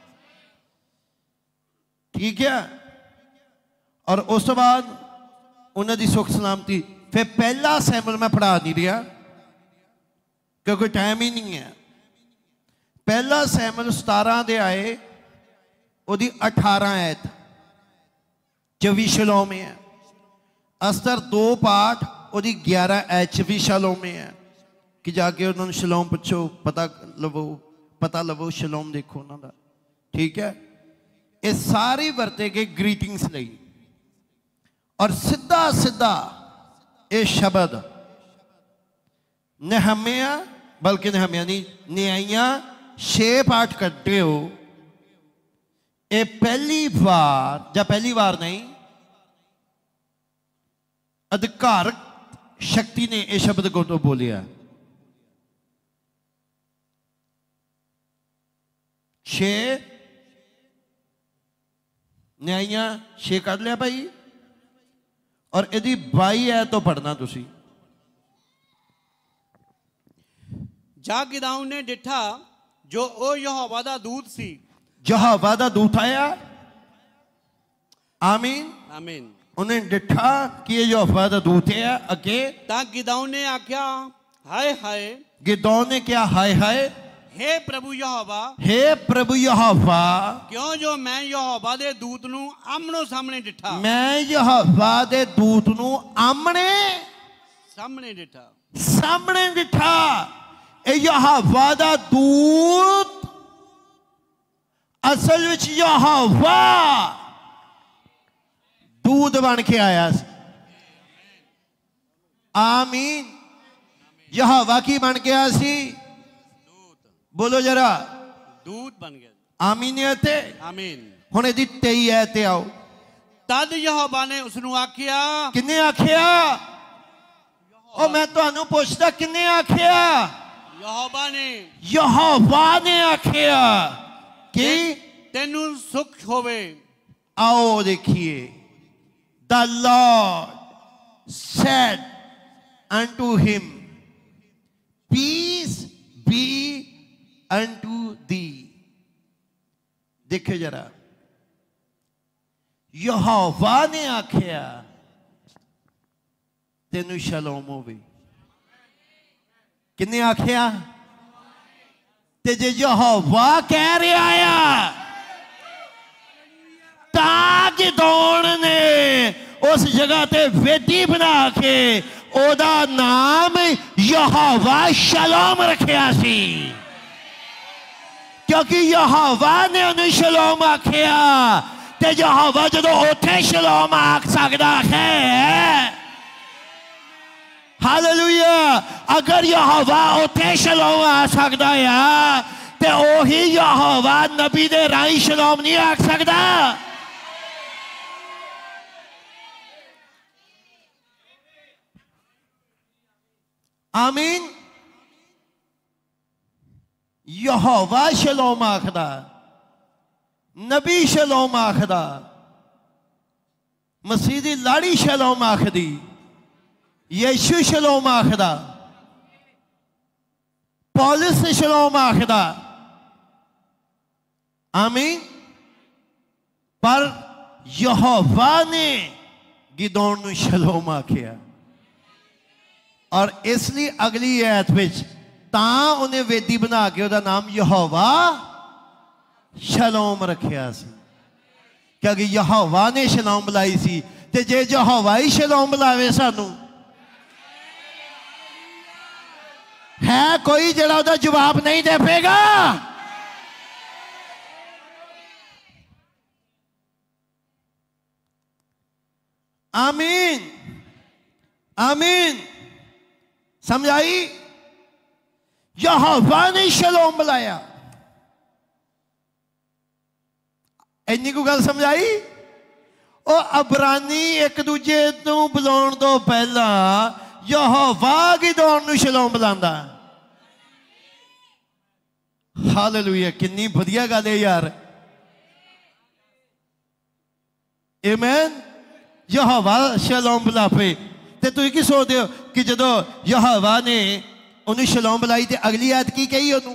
ਠੀਕ ਹੈ। ਔਰ ਉਸ ਤੋਂ ਬਾਅਦ ਉਹਨਾਂ ਦੀ ਸੁੱਖ ਸਲਾਮਤੀ। ਫਿਰ ਪਹਿਲਾ ਸੈਮੂਅਲ ਮੈਂ ਪੜ੍ਹਾ ਨਹੀਂ ਰਿਹਾ ਕਿਉਂਕਿ ਟਾਈਮ ਹੀ ਨਹੀਂ ਹੈ। ਪਹਿਲਾ ਸੈਮੂਅਲ ਸਤਾਰਾਂ ਦੇ ਆਏ, ਉਹਦੀ ਅਠਾਰਾਂ ਐਤ ਚ ਵੀ ਸ਼ਲੋਮ ਹੈ। ਅਸਤਰ ਦੋ ਪਾਠ, ਉਹਦੀ ਗਿਆਰਾਂ ਐਤ ਚ ਵੀ ਸ਼ਲੋਮ ਹੈ। ਕਿ ਜਾ ਕੇ ਉਹਨਾਂ ਨੂੰ ਸ਼ਲੋਮ ਪੁੱਛੋ, ਪਤਾ ਲਵੋ, ਪਤਾ ਲਵੋ, ਸ਼ਲੋਮ ਦੇਖੋ ਉਹਨਾਂ ਦਾ। ਠੀਕ ਹੈ। ਇਹ ਸਾਰੇ ਵਰਤੇ ਗਏ ਗ੍ਰੀਟਿੰਗਸ ਲਈ। ਔਰ ਸਿੱਧਾ ਸਿੱਧਾ ਇਹ ਸ਼ਬਦ ਨਹਮਿਆ, ਬਲਕਿ ਨਹਮਿਆ ਨਹੀਂ, ਨਿਆਈਆਂ ਛੇ ਪਾਠ ਕੱਢੇ ਹੋ। ਇਹ ਪਹਿਲੀ ਵਾਰ, ਜਾਂ ਪਹਿਲੀ ਵਾਰ ਨਹੀਂ, ਅਧਿਕਾਰਕ ਸ਼ਕਤੀ ਨੇ ਇਹ ਸ਼ਬਦ ਕੋ ਤੋਂ ਬੋਲਿਆ। ਛੇ ਨਿਆਈਆਂ ਛੇ ਕੱਢ ਲਿਆ ਭਾਈ। ਔਰ ਇਹਦੀ ਬਾਈ ਐ ਤੋਂ ਪੜਨਾ ਤੁਸੀਂ। ਜਾ ਗਿਦਾਉਨ ਨੇ ਡਿਠਾ ਜੋ ਉਹ ਯਹੋਵਾ ਦਾ ਦੂਤ ਸੀ। ਯਹੋਵਾ ਦਾ ਦੂਤ ਆਇਆ। ਆਮੀਨ ਆਮੀਨ। ਉਹਨੇ ਡਿਠਾ ਕਿ ਇਹ ਯਹੋਵਾ ਦਾ ਦੂਤ ਹੈ। ਅੱਗੇ ਤਾਂ ਗਿਦਾਉਨ ਨੇ ਆਖਿਆ ਹਾਏ ਹਾਏ। ਗਿਦੌਨ ਨੇ ਕਿਹਾ ਹਾਏ ਹਾਏ। हे ਪ੍ਰਭੂ ਯਹੋਵਾ, हे ਪ੍ਰਭੂ ਯਹੋਵਾ, ਕਿਉਂ ਜੋ ਮੈਂ ਯਹੋਵਾ ਦੇ ਦੂਤ ਨੂੰ ਆਮਣੋ ਸਾਹਮਣੇ ਡਿਠਾ। ਮੈਂ ਯਹੋਵਾ ਦੇ ਦੂਤ ਨੂੰ ਆਮਣੇ ਸਾਹਮਣੇ ਡਿਠਾ। ਸਾਹਮਣੇ ਡਿਠਾ। ਇਹ ਯਹੋਵਾ ਦਾ ਦੂਤ ਅਸਲ ਵਿੱਚ ਯਹੋਵਾ ਦੂਤ ਬਣ ਕੇ ਆਇਆ ਸੀ। ਆਮੀਨ। ਯਹੋਵਾ ਕੀ ਬਣ ਗਿਆ ਸੀ? ਬੋਲੋ ਜਰਾ। ਦੂਤ ਬਣ ਗਿਆ। ਆਮੀਨ ਹੈ ਤੇ ਆਮੀਨ। ਹੁਣ ਇਹਦੀ ਤੇਈ ਹੈ ਤੇ ਆਓ। ਤਦ ਯਹੋਵਾ ਨੇ ਉਸ ਨੂੰ ਆਖਿਆ। ਕਿੰਨੇ ਆਖਿਆ? ਉਹ ਮੈਂ ਤੁਹਾਨੂੰ ਪੁੱਛਦਾ, ਕਿੰਨੇ ਆਖਿਆ? ਯਹੋਵਾ ਨੇ। ਯਹੋਵਾ ਨੇ ਆਖਿਆ ਕਿ ਤੈਨੂੰ ਸੁਖ ਹੋਵੇ। आओ देखिए, the Lord said unto him, peace be unto thee। देखिए जरा, यहोवा ने आख्या तेनू शलोम होवे। किन्ने आख्या? ते जे यहोवा कह रहा आ तां गिदोन ने उस जगह ते वेदी बना के ओदा नाम यहोवा शलोम रखिया सी, क्योंकि यहोवा ने उन्हें शलोम आख्या। ते यहोवा जदों उत्थे शलोम आख सकदा है, हालेलुया। अगर यहोवा उत्थे शलोम आ सकदा है ते ओही यहोवा नबी दे राही शलोम नहीं आख सकदा। आमीन। यहोवा शलोम आखदा, नबी शलोम आखदा, मसीह दी लाड़ी शलोम आखदी, यीशु शलोम आखदा, पौलुस शलोम आखदा। आमीन। पर यहोवा ने गिदोन नूं शलोम आखिया, और इसलिए अगली आयत विच तां उन्हें वेदी बना के उहदा नाम यहोवा शलोम रखिया सी, क्योंकि यहोवा ने शलोम बुलाई सी। ते जे यहोवा ही शलोम बुलावे सानू, है कोई जिहड़ा उहदा जवाब नहीं दे पेगा? आमीन, आमीन। समझ आई? यहोवा ने शलोम बुलाया। इन्नी को गल समझ आई? ओ अबरानी एक दूजे नू बुलाउण तो पहला यहोवा गिदोन नू शलोम बुलांदा। हालेलुया। कितनी वधिया गल है यार। आमीन। यहोवा शलोम बुलावे ते तुसीं की सोचदे हो कि जदों यहोवा ने उन्हें शलोम बुलाई ते अगली आयत की कही उन्होंने?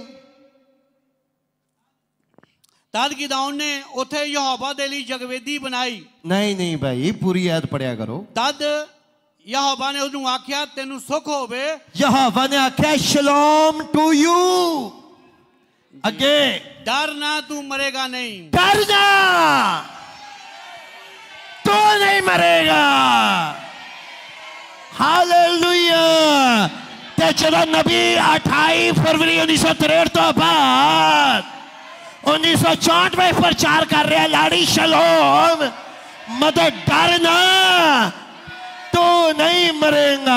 तद गिदोन ने उथे यहोवा दे लई जगवेदी बनाई। नहीं नहीं भाई, पूरी आयत पढ़िया करो। तद यहोवा ने उन्हें आख्या तेनू सुख होवे। यहोवा ने आख्या शलोम टू यू। अगे डर ना, तू मरेगा नहीं। डर ना, तू नहीं मरेगा। हालेलुया। ते चलो नबी अठाई फरवरी उन्नीस सौ तिरठ तो बाद उन्नीस सौ चौंठ में प्रचार कर रहा लाड़ी शलोम, मदद डरना, तू नहीं मरेगा।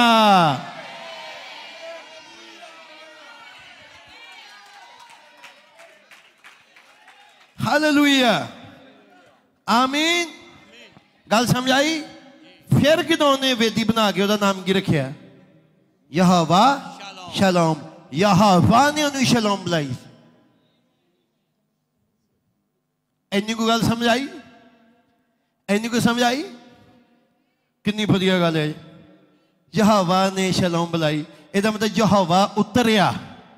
हालेलुया। आमीन। गल समझ आई? फिर गिदोन ने वेदी बना के उसका नाम की रखिया? यहोवा शलोम। यहोवा ने उन्हें शलोम बुलाई। इन्नी को गल समझ आई? इन्नी को समझ आई? कितनी वधिया गल है। यहोवा ने शलोम बुलाई, इसका मतलब यहोवा उतरिया।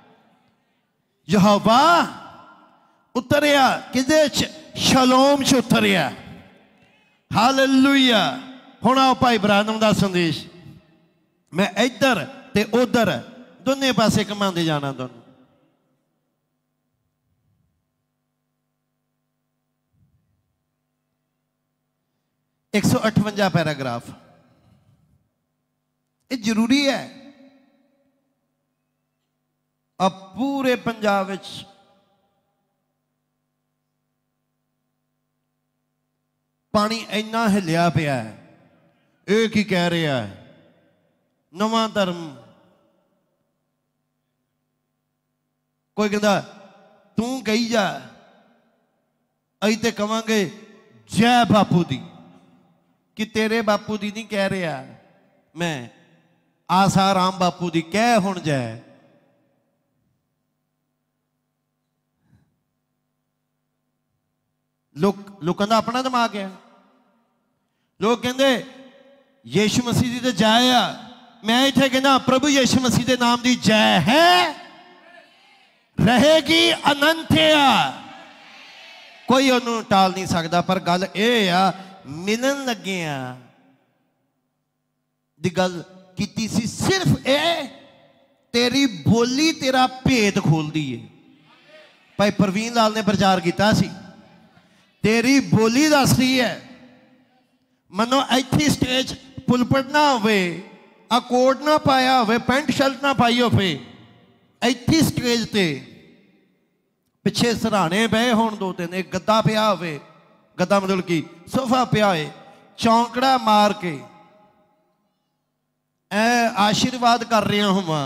यहोवा उतरिया किदे च? शलोम च उतरिया। हालेलुया। हुण आओ भाई ब्रानम दा संदेश। मैं इधर ते उधर दोने पासे घुमांदे जाना तुहानूं। एक सौ अठवंजा पैराग्राफ। ये जरूरी है। अब पूरे पंजाब विच पानी इन्ना हिलिया पिया है। ये की कह रहा है? नवा धर्म। कोई कहता तू कही जा, अई ते कवांगे जय बापू दी। कि तेरे बापू दी नहीं कह रहा मैं, आसा राम बापू दी कह हुण जय। लोग लोगों का अपना दिमाग है। लोग कहते यीशु मसीह दी तो जय आ। मैं इत्थे कहना प्रभु यीशु मसीह के नाम की जय है, रहेगी अनंत आ। कोई उन्होंने टाल नहीं सकता। पर गल ये आ मिलन लगे दी गल कीती सी। सिर्फ ए तेरी बोली तेरा भेद खोलदी है। भाई प्रवीण लाल ने प्रचार किया सी, तेरी बोली दस रही है। मनो इत्थे स्टेज पुलपट ना होवे, आ कोट ना पाया होवे, पैंट शर्ट ना पाई होवे, इत्थे स्टेज ते पिछे सराहने बहे होण दो तीन, एक गद्दा पिया होवे, गद्दा मतलब कि सोफा पिया होए, चौंकड़ा मार के ए आशीर्वाद कर रहा होवां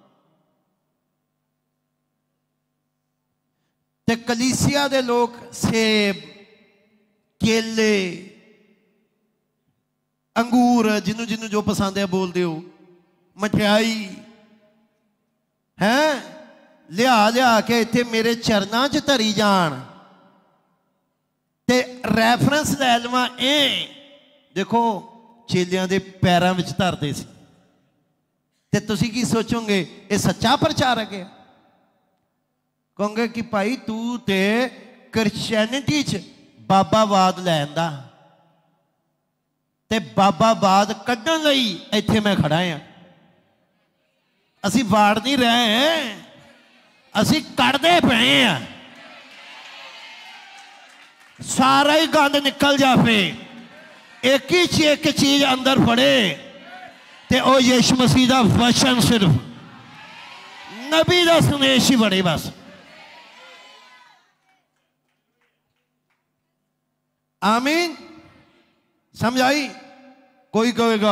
ते कलीसिया दे लोग सेब, केले, अंगूर, जिन्हों जिन्हों जो पसंद है बोल दो, मठियाई है लिया लिया के इत्थे मेरे चरनां च धरी जान ते रैफरेंस लै लवां। ए देखो चेलियां दे पैरां विच धरदे सी ते तुसीं की सोचोगे ये सच्चा प्रचारक है? कहोगे कि भाई तू ते क्रिश्चियनिटी च बाबावाद लैंदा ते बाबावाद कड्ढण लई इत्थे मैं खड़ा हां। असीं वाड़ नहीं रहे, असीं कढ़दे पे हैं। सारा ही गंद निकल जाए, एक ही च एक चीज अंदर फड़े ते ओ यीशु मसीह दा वचन, सिर्फ नबी दा संदेश ही बड़े बस। आमीन, समझ आई? कोई कहेगा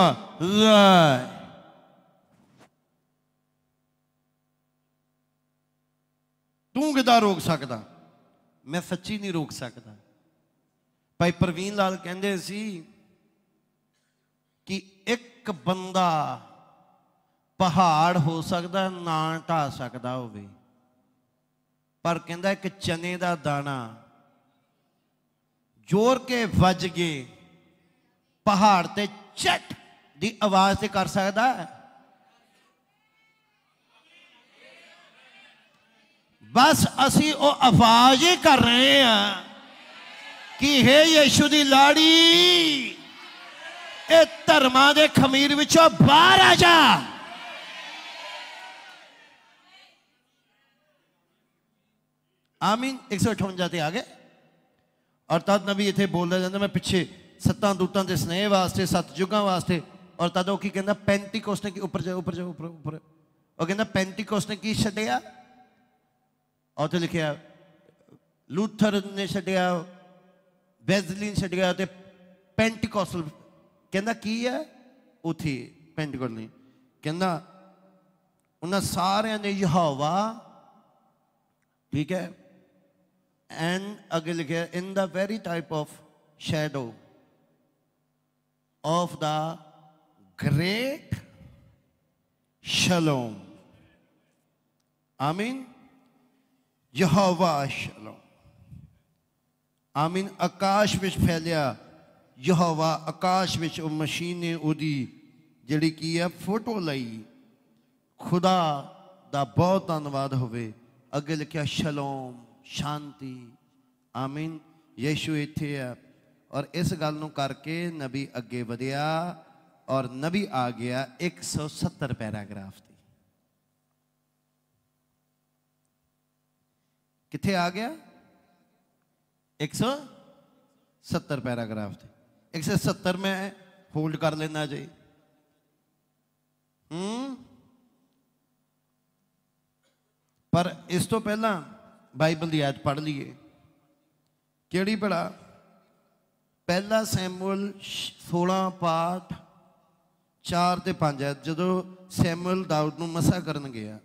तू किदा रोक सकता? मैं सच्ची नहीं रोक सकता। भाई प्रवीण लाल कहते सी कि एक बंदा पहाड़ हो सकता ना ढा सकता होवे, पर कहता एक चने का दाना जोर के वज गए पहाड़ ते चट दी आवाज से कर सकता है। बस असी वो आवाज ही कर रहे हैं कि हे यीशु दी लाड़ी, ए धर्मां दे खमीर विचों बाहर आ जा। आमीन। एक सौ अठवंजा ते आ गए। और तद नबी इत्थे बोलदा जांदा, मैं पिछे सत्तां दूतां दे स्नेह वास्ते, सत्त युगां वास्ते। और तद वो की कहंदा, पेंटिकोस्ट ने की उपर जाओ उपर जाओ उपर उपर वो कहंदा पेंटिकोस्ट ने की छड्डिया? और तो लिखिया लूथर ने छड्डिया, वेज़ली ने छड्डिया, ते पेंटिकोस्टल कहंदा की है उथे पेंटिकोस्टल नहीं कहंदा उन्हां सारियां ने यहोवा, ठीक है, एंड अगे लिखे in the very type of shadow of the great शलोम। आमीन। यहोवा शलोम। आमीन। आकाश विच फैलिया यहोवा, आकाश विच वो मशीन ने उदी जिहड़ी की है फोटो लई। खुदा दा बहुत धन्नवाद होवे। अगे लिखिया शलोम, शांति। आमीन। यीशु इत्थे है। और इस गल नूं करके नबी अगे वधिया और नबी आ गया एक सौ सत्तर पैराग्राफ दी। किथे आ गया? एक सौ सत्तर पैराग्राफ थे। एक सौ सत्तर में होल्ड कर लेना जी। हम्म पर इस तो पहला बाइबल की आयत पढ़ लीए। केड़ी पढ़ा? पहला सैमुअल सोलह पाठ चार ते पांच आयत। जदों सैमुअल दाऊद नूं मसा करन गया,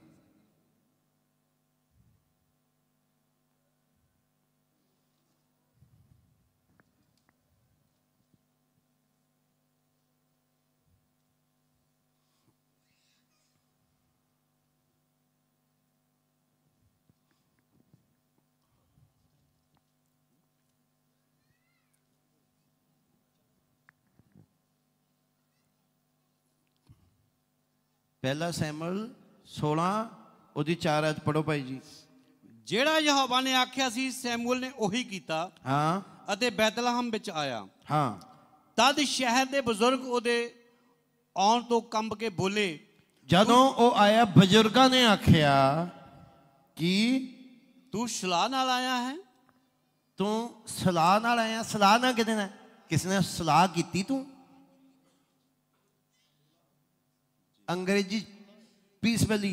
पहला सैमुअल सोलह उदी चार आयत पढ़ो भाई जी। जेड़ा यहोवा ने आख्या सी सैमुअल ने ओही कीता। हाँ। अते बैतलहम विच आया। हाँ। तद शहर के बजुर्ग ਉਹਦੇ आउण तो कंब के बोले। जदों वो आया बजुर्गों ने आख्या कि तू सलाह नाल आया है। तू सलाह नाल आया। सलाह ना किते ना किसी ने सलाह की तू। अंग्रेजी पीसफुली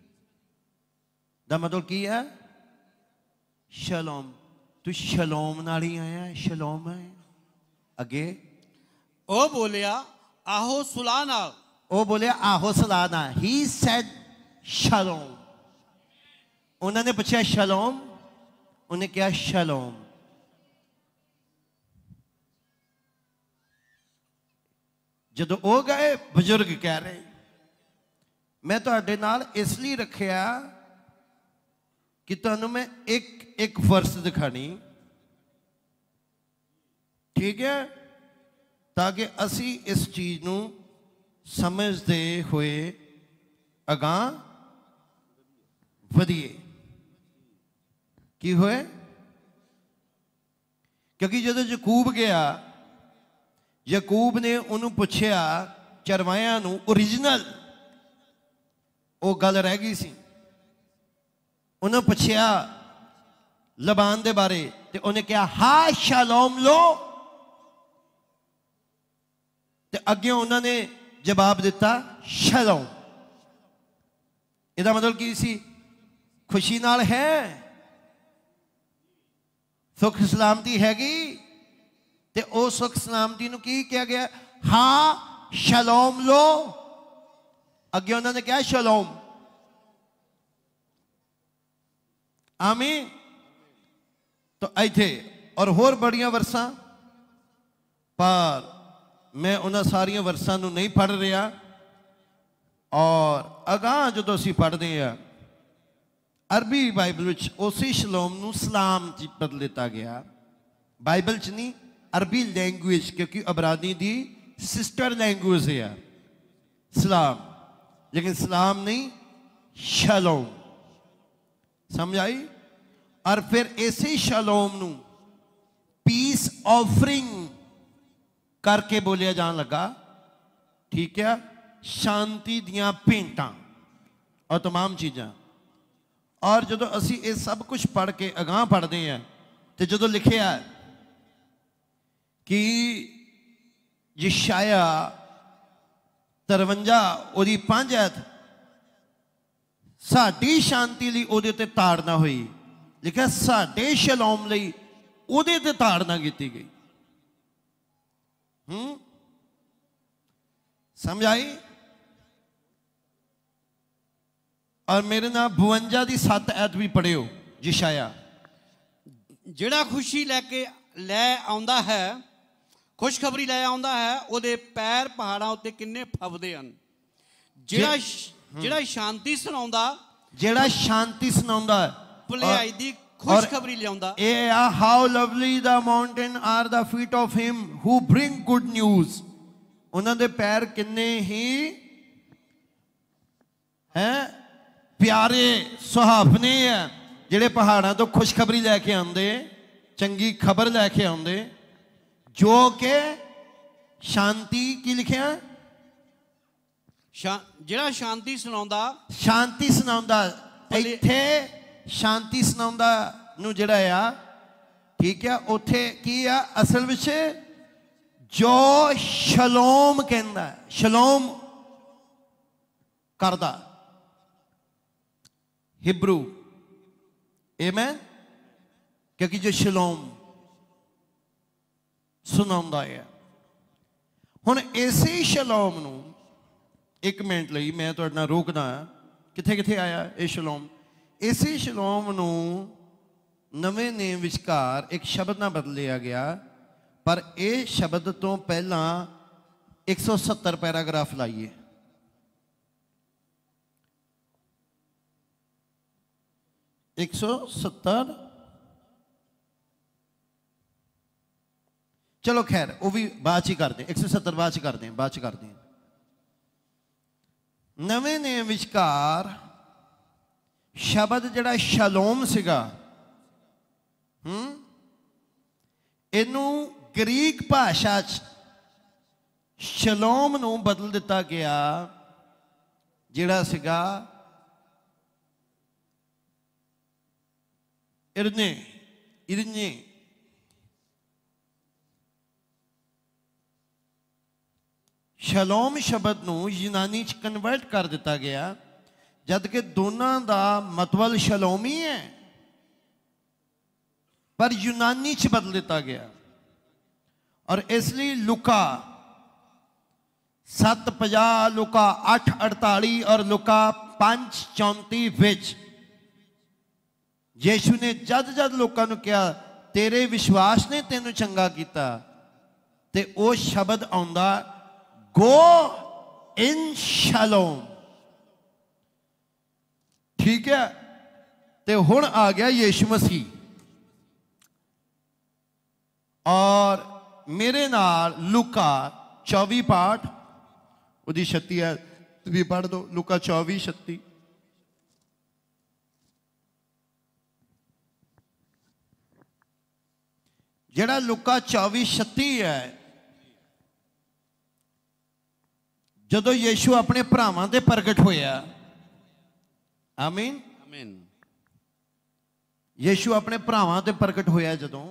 दा मतलब की है शलोम। तू शलोम नाल ही आया। शलोम है अगे ओ बोलिया आहो सलाह नाल। ओ बोले आहो सलाह नाल। ही सेड शलोम। उन्होंने पूछा शलोम। उन्हें क्या शलोम। जदों वो गए बजुर्ग कह रहे मैं तुहाडे नाल इसलिए रखिया कि तुहानू मैं एक एक वर्स दिखानी, ठीक है, ताकि असी इस चीज नू समझते हुए अगां वधिए। की होए क्योंकि जदों यकूब गया यकूब ने उन्होंने पूछया चरवाया नू ओरिजिनल वो गल रह गई सी। उन्होंने पूछया लबान दे बारे ते उन्हें कहा हा शालोम लो ते अगे उन्होंने जवाब दिता शालोम। इहदा मतलब की सी खुशी नाल है सुख सलामती हैगी ते ओ सुख सलामती नू की कहा गया हा शालोम लो। अगे उन्होंने कहा शालोम। आमीन। तो इत्थे और होर बड़ियां वर्सां पर मैं उन्हां सारियां वर्सां नू नहीं पढ़ रहा। और अगां जदों असीं पढ़दे आ अरबी बाइबल विच उसी शलोम नू सलाम च बदल दिता गया। बाइबल च नहीं अरबी लैंग्वेज क्योंकि अबरानी दी सिस्टर लैंग्वेज है सलाम, लेकिन सलाम नहीं शलोम। समझ आई। और फिर इसी शलोम नू पीस ऑफरिंग करके बोलिया जान लगा, ठीक है, शांति दियां भेंटां और तमाम चीज़ां। और जो असी ये सब कुछ पढ़ के अगां पढ़ते हैं तो जो लिखिया कि यशाया तरवंजा ओदी पांच ऐत साडी शांति लई ओदे ते ताड़ना हुई। लिखा साडे शलोम लई ओदे ते ताड़ना की गई। हम्म समझ आई। और मेरे नाल बवंजा की सत्त ऐत भी पढ़ियो यशाया। जिहड़ा खुशी लैके लै आउंदा है खुशखबरी लै आउंदा है ओदे पैर पहाड़ां उत्ते किन्ने फवदे हन। जिहड़ा जिहड़ा शांति सुनाउंदा जिहड़ा शांति सुनाउंदा भलाई दी खुशखबरी लियाउंदा। ए आ how lovely the mountain are the feet of him who bring good news. उन्हां दे पैर किन्ने ही हैं प्यारे सुहावने है जिहड़े पहाड़ां तो खुशखबरी लैके आउंदे, चंगी खबर लैके आउंदे, जो के शांति की लिखिया शा, जिहड़ा शांति सुनाउंदा शांति सुनाउंदा। इत्थे शांति सुनाउंदा नू जिहड़ा आ, ठीक है, उत्थे की आ असल विच जो शलोम कहंदा शलोम करदा हिब्रू आमीन। क्योंकि जो शलोम सुनाउंदा है हुण इसे शलोम नू एक मिनट लई मैं तुहाडे नाल रोकदा किथे किथे आया ये शलोम। इसे शलोम नू नवे नेम विचकार एक शब्द ना बदलिया गया, पर यह शब्द तो पहला एक सौ सत्तर पैराग्राफ लाइए। एक सौ सत्तर चलो खैर वो भी बाद ही करते, एक सौ सत्तर बाद कर दें बाद कर दें। नवे नेम विचकार शब्द जड़ा शलोम सिगा, हम्म इनू ग्रीक भाषा ਸ਼ਲੋਮ ਨੂੰ ਬਦਲ ਦਿੱਤਾ ਗਿਆ, ਜਿਹੜਾ ਸੀਗਾ ਇਰਨੇ ਇਰਨੇ ਸ਼ਲੋਮ ਸ਼ਬਦ ਨੂੰ ਯੂਨਾਨੀ ਚ ਕਨਵਰਟ ਕਰ ਦਿੱਤਾ ਗਿਆ, ਜਦ ਕਿ ਦੋਨਾਂ ਦਾ ਮਤਲਬ ਸ਼ਲੋਮ ਹੀ ਹੈ, ਪਰ ਯੂਨਾਨੀ ਚ ਬਦਲ ਦਿੱਤਾ ਗਿਆ। ਔਰ ਇਸ ਲਈ ਲੁਕਾ ਸੱਤ ਪੰਜਾਹ, ਲੁਕਾ ਅੱਠ ਅੜਤਾਲੀ ਔਰ ਲੁਕਾ ਪੰਜ ਚੌਂਤੀ ਵਿੱਚ ਯੀਸ਼ੂ ਨੇ ਜਦ ਜਦ ਲੋਕਾਂ ਨੂੰ ਕਿਹਾ ਤੇਰੇ ਵਿਸ਼ਵਾਸ ਨੇ ਤੈਨੂੰ ਚੰਗਾ ਕੀਤਾ, ਤੇ ਉਹ ਸ਼ਬਦ ਆਉਂਦਾ ਗੋ ਇਨ ਸ਼ਲੋਮ। ਠੀਕ ਹੈ, ਤੇ ਹੁਣ ਆ ਗਿਆ ਯੀਸ਼ੂ ਮਸੀਹ। ਔਰ ਮੇਰੇ ਨਾਲ ਲੁਕਾ ਚੌਵੀ ਪਾਠ, ਉਹਦੀ ਛੱਤੀ ਹੈ, ਤੁਸੀਂ ਪੜ੍ਹ ਦਿਓ ਲੁਕਾ ਚੌਵੀ ਛੱਤੀ। ਜਿਹੜਾ ਲੁਕਾ ਚੌਵੀ ਛੱਤੀ ਹੈ, ਜਦੋਂ ਯੀਸ਼ੂ ਆਪਣੇ ਭਰਾਵਾਂ ਤੇ ਪ੍ਰਗਟ ਹੋਇਆ, ਆਮੀਨ ਆਮੀਨ, ਯੀਸ਼ੂ ਆਪਣੇ ਭਰਾਵਾਂ ਤੇ ਪ੍ਰਗਟ ਹੋਇਆ ਜਦੋਂ,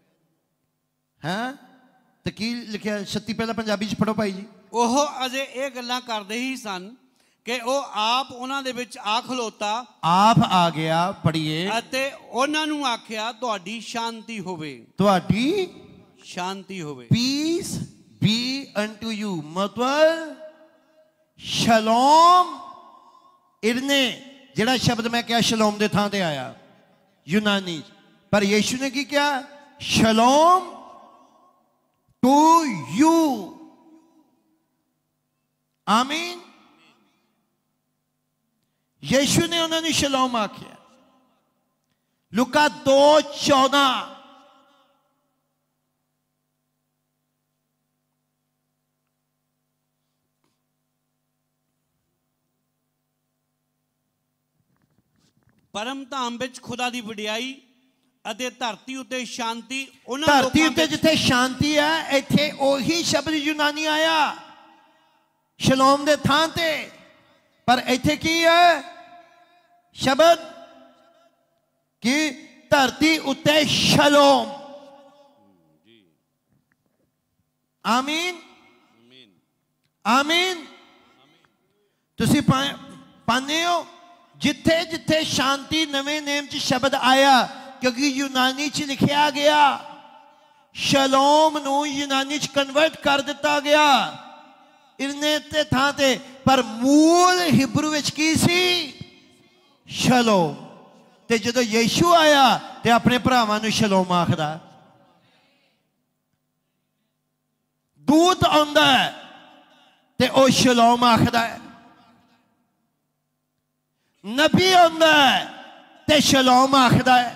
ਹੈ ਤੇ ਕੀ ਲਿਖਿਆ? ਛੱਤੀ ਪਹਿਲਾਂ ਪੰਜਾਬੀ ਚ ਪੜੋ ਭਾਈ ਜੀ। ਉਹ ਅਜੇ ਇਹ ਗੱਲਾਂ ਕਰਦੇ ਹੀ ਸਨ ਕਿ ਉਹ ਆਪ ਉਹਨਾਂ ਦੇ ਵਿੱਚ ਆ ਖਲੋਤਾ, ਆਪ ਆ ਗਿਆ, ਪੜੀਏ, ਅਤੇ ਉਹਨਾਂ ਨੂੰ ਆਖਿਆ ਤੁਹਾਡੀ ਸ਼ਾਂਤੀ ਹੋਵੇ, ਤੁਹਾਡੀ ਸ਼ਾਂਤੀ ਹੋਵੇ। ਪੀਸ ਬੀ ਅਨਟੂ ਯੂ, ਮਤਲਬ ਸ਼ਲੋਮ ਇਰਨੇ, ਜਿਹੜਾ ਸ਼ਬਦ ਮੈਂ ਕਿਹਾ ਸ਼ਲੋਮ ਦੇ ਥਾਂ ਤੇ ਆਇਆ ਯੂਨਾਨੀ, ਪਰ ਯੀਸ਼ੂ ਨੇ ਕੀ ਕਿਹਾ? ਸ਼ਲੋਮ ਟੂ ਯੂ। ਆਮੀਨ। ਯੀਸ਼ੂ ਨੇ ਉਹਨਾਂ ਨੂੰ ਸ਼ਲੋਮ ਆਖਿਆ। ਲੁਕਾ ਦੋ ਚੌਦਾਂ, ਪਰਮ ਧਾਮ ਵਿੱਚ ਖੁਦਾ ਦੀ ਵਡਿਆਈ ਅਤੇ ਧਰਤੀ ਉੱਤੇ ਸ਼ਾਂਤੀ ਉਹਨਾਂ ਧਰਤੀ ਉੱਤੇ ਜਿੱਥੇ ਸ਼ਾਂਤੀ ਹੈ, ਇੱਥੇ ਉਹੀ ਸ਼ਬਦ ਯੂਨਾਨੀ ਆਇਆ ਸ਼ਲੋਮ ਦੇ ਥਾਂ ਤੇ, ਪਰ ਇੱਥੇ ਕੀ ਹੈ ਸ਼ਬਦ? ਕਿ ਧਰਤੀ ਉੱਤੇ ਸ਼ਲੋਮ। ਆਮੀਨ ਆਮੀਨ। ਤੁਸੀਂ ਪਾਉਂਦੇ ਹੋ ਜਿੱਥੇ ਜਿੱਥੇ ਸ਼ਾਂਤੀ ਨਵੇਂ ਨੇਮ ਚ ਸ਼ਬਦ ਆਇਆ, ਕਿਉਂਕਿ ਯੂਨਾਨੀ ਚ ਲਿਖਿਆ ਗਿਆ, ਸ਼ਲੋਮ ਨੂੰ ਯੂਨਾਨੀ ਚ ਕਨਵਰਟ ਕਰ ਦਿੱਤਾ ਗਿਆ ਇਰਨੇ ਤੇ ਥਾਂ ਤੇ, ਪਰ ਮੂਲ ਹਿਬਰੂ ਵਿੱਚ ਕੀ ਸੀ? ਸ਼ਲੋਮ। ਤੇ ਜਦੋਂ ਯੀਸ਼ੂ ਆਇਆ ਤੇ ਆਪਣੇ ਭਰਾਵਾਂ ਨੂੰ ਸ਼ਲੋਮ ਆਖਦਾ। ਦੂਤ ਆਉਂਦਾ ਹੈ ਤੇ ਉਹ ਸ਼ਲੋਮ ਆਖਦਾ ਹੈ, ਨਬੀ ਆਉਂਦਾ ਹੈ ਤੇ ਸ਼ਲੋਮ ਆਖਦਾ ਹੈ।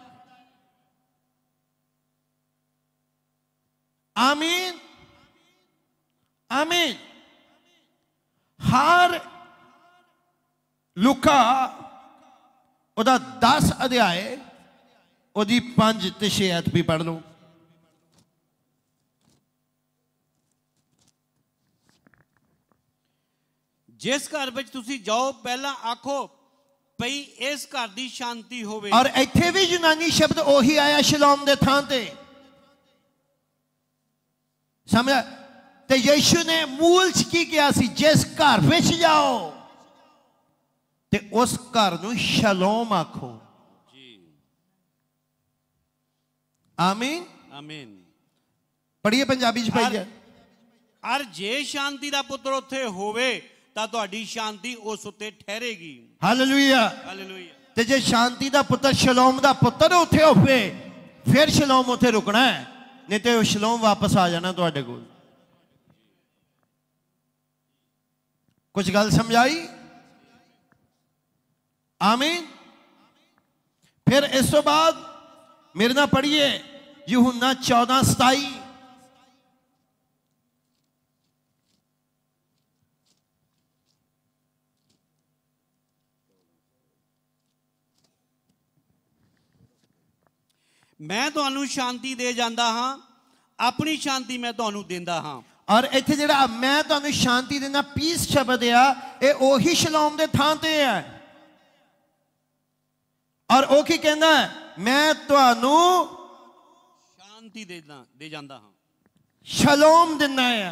ਆਮੀਨ ਆਮੀਨ। ਹਰ ਲੁਕਾ ਉਹਦਾ ਦਸ ਅਧਿਆਏ, ਉਹਦੀ ਪੰਜ ਤੇ ਛੇ ਐਤ ਵੀ ਪੜ੍ਹ ਲਓ। ਜਿਸ ਘਰ ਵਿੱਚ ਤੁਸੀਂ ਜਾਓ ਪਹਿਲਾਂ ਆਖੋ ਪਈ ਇਸ ਘਰ ਦੀ ਸ਼ਾਂਤੀ ਹੋਵੇ। ਔਰ ਇੱਥੇ ਵੀ ਯੂਨਾਨੀ ਸ਼ਬਦ ਉਹੀ ਆਇਆ ਸ਼ਲੋਮ ਦੇ ਥਾਂ ਤੇ, ਸਮਝ? ਤੇ ਯੀਸ਼ੂ ਨੇ ਮੂਲ ਚ ਕੀ ਕਿਹਾ ਸੀ? ਜਿਸ ਘਰ ਵਿੱਚ ਜਾਓ ਤੇ ਉਸ ਘਰ ਨੂੰ ਸ਼ਲੋਮ ਆਖੋ। ਜੀ ਆਮੀਨ ਆਮੀਨ। ਪੜ੍ਹੀਏ ਪੰਜਾਬੀ ਚ ਭਾਈ। ਅਰ ਜੇ ਸ਼ਾਂਤੀ ਦਾ ਪੁੱਤਰ ਉੱਥੇ ਹੋਵੇ ਤਾਂ ਤੁਹਾਡੀ ਸ਼ਾਂਤੀ ਉਸ ਉੱਤੇ ਠਹਿਰੇਗੀ। Hallelujah hallelujah. ਤੇ ਜੇ ਸ਼ਾਂਤੀ ਦਾ ਪੁੱਤਰ ਸ਼ਲੋਮ ਦਾ ਪੁੱਤਰ ਉੱਥੇ ਹੋਵੇ, ਫਿਰ ਸ਼ਲੋਮ ਉੱਥੇ ਰੁਕਣਾ ਹੈ, ਨਹੀਂ ਤੇ ਉਹ ਸ਼ਲੋਮ ਵਾਪਸ ਆ ਜਾਣਾ ਤੁਹਾਡੇ ਕੋਲ। ਕੁਝ ਗੱਲ ਸਮਝਾਈ? ਆਮੀਨ। ਫਿਰ ਇਸ ਤੋਂ ਬਾਅਦ ਮੇਰੇ ਨਾਲ ਪੜ੍ਹੀਏ ਯਹੂਨਾ ਚੌਦਾਂ ਸਤਾਈ। ਮੈਂ ਤੁਹਾਨੂੰ ਸ਼ਾਂਤੀ ਦੇ ਜਾਂਦਾ ਹਾਂ, ਆਪਣੀ ਸ਼ਾਂਤੀ ਮੈਂ ਤੁਹਾਨੂੰ ਦਿੰਦਾ ਹਾਂ। और इत्थे जिहड़ा मैं तुहानूं शांति देना पीस शब्द आ, ये ओही शलोम दे थां ते है। और वो की कहना है, मैं तुहानूं शांति देना दे जांदा हां, शलोम दिना है,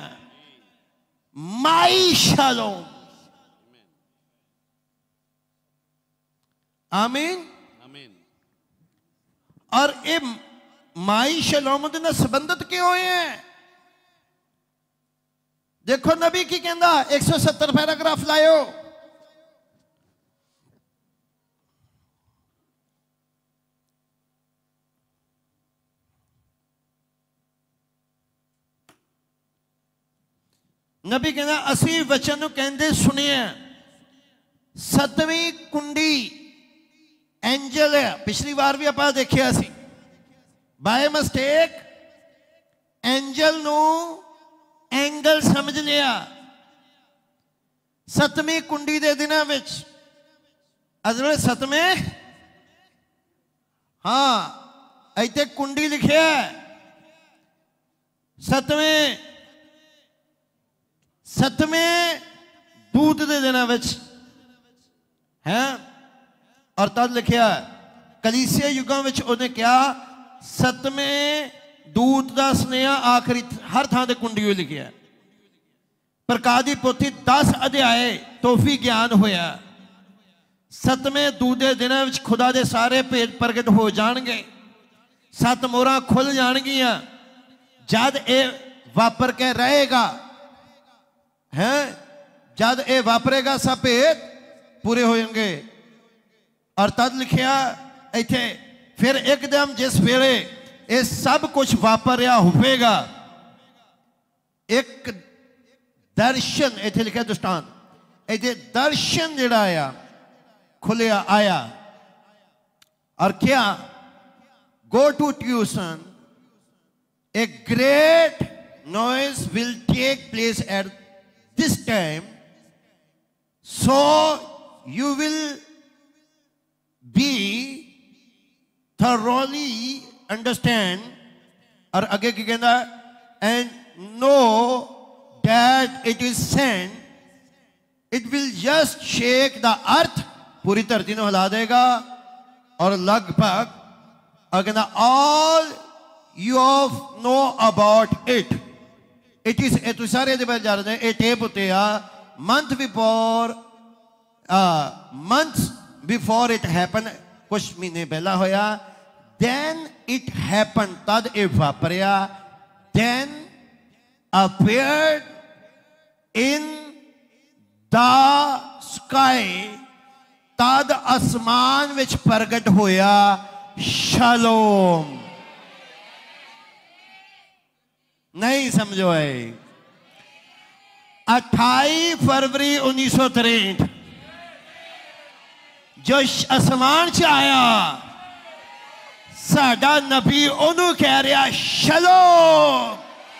माई शलोम। आमीन आमीन। और ये माई शलोम दे नाल संबंधित क्यों है? देखो नबी की कहना, एक सौ सत्तर पैराग्राफ लायो। नबी कहना, असी वचन नूं कहंदे सुनिया, सतवीं कुंडी एंजल है। पिछली बार भी आप देखिया सी, बाय मिस्टेक एंजल नूं एंगल समझ लिया। सतवीं कुंडी दे दिनां विच अजरे सतवें, हाँ इत्थे कुंडी लिखिया सतवें सतवें दूत दे दिनां विच है। और तद लिखिया कलीसिया युगां विच उहने कहा सतवें दूत का स्नेहा आखिरी हर थां ते कुंडी होई लिखिया। प्रकाश दी पोथी दस अध्याय तोहफी ज्ञान होया। सतवें दूत दे दिनां विच खुदा दे सारे भेद प्रगट हो जाणगे, सत मोहरां खुल जाणगियां। जद ए वापर के रहेगा है, जद ए वापरेगा सब भेद पूरे होंगे। और तद लिखिया इत्थे फिर एकदम जिस वेले ये सब कुछ वापरिया होगा, एक दर्शन, इत्थे लिखा दृष्टांत, इत्थे दर्शन जिहड़ा आया खुलिया आया। और क्या? Go to tuition, a great noise will take place at this time, so you will be thoroughly understand। और आगे की कहना, and know that it is sent, it will just shake the earth, पूरी धरती को हिला देगा। और लगभग और कहना all you know about it, it is ए तुम सारे दे बारे जा रहे हैं, ए टेप होते आ month before uh, months before it happened, कुछ महीने पहला होया। then it happened, तद ए वापरिया। then appeared in the sky, तद आसमान विच प्रगट होया शलोम। नहीं समझो है? अट्ठाईस फरवरी उन्नीस सौ तिरठ जो आसमान च आया, साडा नबी ओनू कह रहा शलोम।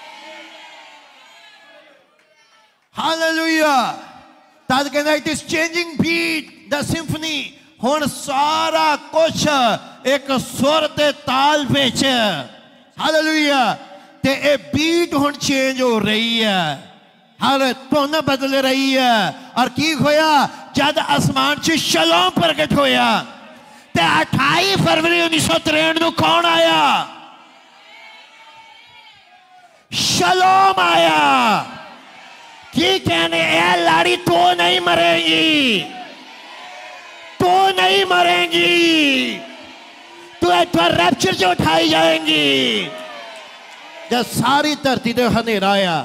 हालेलुया। तद कहना it is changing beat the symphony, हुण सारा कुछ एक सुर ते ताल विच। हालेलुया। ते ए बीट हुण चेंज हो रही है, हर धुन बदल रही है। और की होया? जद आसमान च शलोम प्रगट होया, ते अट्ठाईस फरवरी उन्नीस सौ तिरठ नूं कौन आया? शलोम आया। की कहने, ए लाड़ी तो नहीं मरेगी, तो नहीं मरेगी, तू एक बार रैप्चर से उठाई जाएंगी। जब सारी धरती ते हनेरा आया,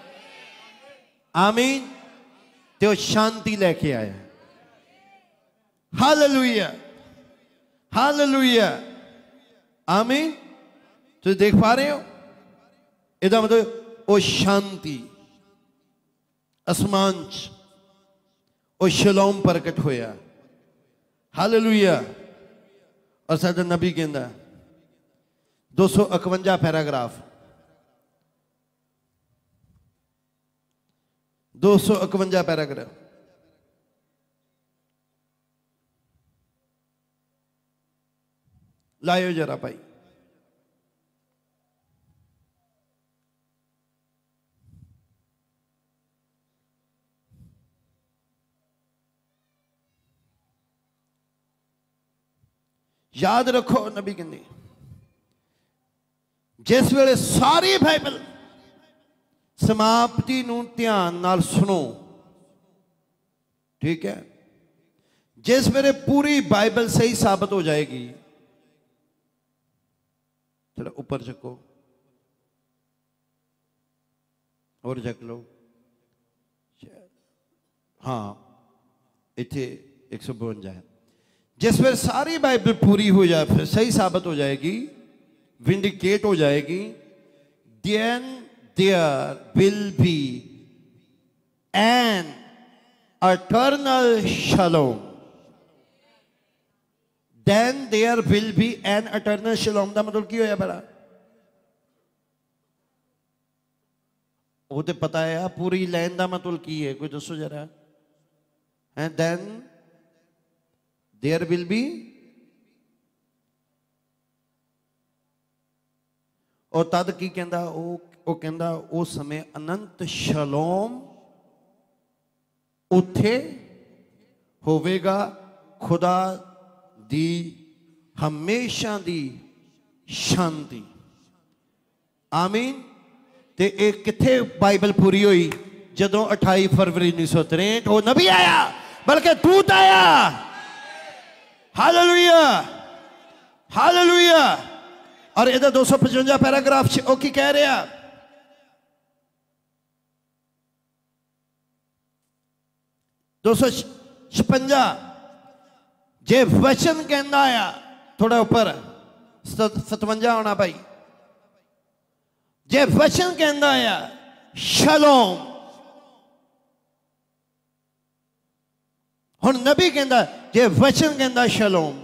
आमीन, तो शांति लेके आया। हालेलुया, हालेलुया, आमीन। तो देख पा रहे हो, इधर मतलब वो शांति आसमान च वो शलोम प्रकट होया। हालेलुया। और साडा नबी कहंदा दो सौ इकवंजा पैराग्राफ, दो सौ इकवंजा पैराग्राफ, लायो जरा भाई। याद रखो नबी कहते जिस वेले सारी बाइबल समाप्ति नूं ध्यान नाल सुनो, ठीक है, जिस वेले पूरी बाइबल सही साबित हो जाएगी, थोड़ा ऊपर चको और चक लो, हाँ इतने एक सौ बवंजा है। जिस वेले सारी बाइबल पूरी हो जाए, फिर सही साबित हो जाएगी, विंडिकेट हो जाएगी, then there will be an eternal shalom. Then there will be an eternal shalom. ਦਾ ਮਤਲਬ ਕੀ ਹੋਇਆ ਬੜਾ? ਉਹ ਤੇ ਪਤਾ ਹੈ, ਪੂਰੀ ਲਾਈਨ ਦਾ ਮਤਲਬ ਕੀ ਹੈ, ਕੋਈ ਦੱਸੋ ਜਰਾ। And then there will be, ਉਹ ਤਦ ਕੀ ਕਹਿੰਦਾ, ਉਹ ਉਹ ਕਹਿੰਦਾ ਉਸ ਸਮੇਂ ਅਨੰਤ ਸ਼ਲੋਮ ਉੱਥੇ ਹੋਵੇਗਾ, ਖੁਦਾ ਦੀ ਹਮੇਸ਼ਾ ਦੀ ਸ਼ਾਂਤੀ। ਆਮੀਨ। ਤੇ ਇਹ ਕਿੱਥੇ ਬਾਈਬਲ ਪੂਰੀ ਹੋਈ? ਜਦੋਂ ਅਠਾਈ ਫਰਵਰੀ ਉੱਨੀ ਸੌ ਤਰੇਂਠ ਉਹ ਨਬੀ ਆਇਆ, ਬਲਕਿ ਦੂਤ ਆਇਆ। ਹਾਲੇਲੂਇਆ, ਹਾਲੇਲੂਇਆ। ਔਰ ਇਹਦਾ ਦੋ ਸੌ ਪਚਵੰਜਾ ਪੈਰਾਗ੍ਰਾਫ 'ਚ ਉਹ ਕੀ ਕਹਿ ਰਿਹਾ? दो सौ छपंजा जे वचन कहना आया, थोड़ा ऊपर सतवंजा होना भाई, जे वचन कहना आया शलोम, हुण नबी कहता जे वचन कहता शलोम,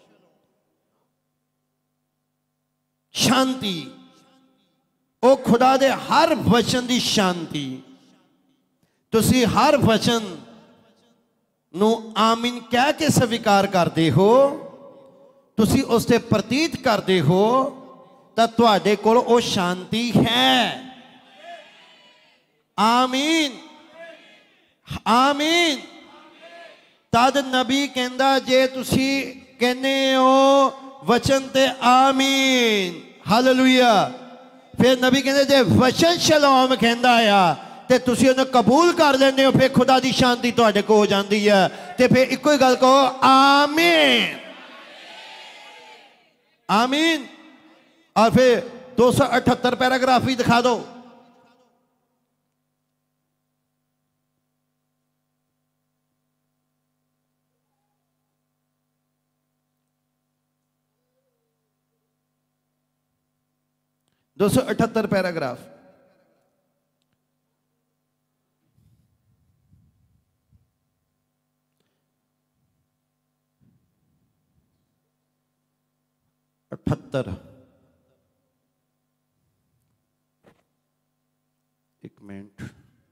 शांति, वो खुदा दे हर वचन की शांति। तुसी हर वचन ਨੂੰ ਆਮੀਨ ਕਹਿ ਕੇ ਸਵੀਕਾਰ ਕਰਦੇ ਹੋ, ਤੁਸੀਂ ਉਸ ਤੇ ਪ੍ਰਤੀਤ ਕਰਦੇ ਹੋ, ਤਾਂ ਤੁਹਾਡੇ ਕੋਲ ਉਹ ਸ਼ਾਂਤੀ ਹੈ। ਆਮੀਨ, ਆਮੀਨ। ਤਦ ਨਬੀ ਕਹਿੰਦਾ ਜੇ ਤੁਸੀਂ ਕਹਿੰਦੇ ਹੋ ਵਚਨ ਤੇ ਆਮੀਨ, ਹਾਲੇਲੂਇਆ, ਫਿਰ ਨਬੀ ਕਹਿੰਦੇ ਜੇ ਵਚਨ ਸ਼ਲੋਮ ਕਹਿੰਦਾ ਆ ਤੇ ਤੁਸੀਂ ਉਹਨੂੰ ਕਬੂਲ ਕਰ ਲੈਂਦੇ ਹੋ, ਫਿਰ ਖੁਦਾ ਦੀ ਸ਼ਾਂਤੀ ਤੁਹਾਡੇ ਕੋਲ ਹੋ ਜਾਂਦੀ ਹੈ। ਤੇ ਫਿਰ ਇੱਕੋ ਹੀ ਗੱਲ ਕਹੋ, ਆਮੀਨ, आमीन। और फिर दो सौ अठहत्तर पैराग्राफ भी दिखा दो। दो सौ अठहत्तर पैराग्राफ। अठहत्तर, एक मिनट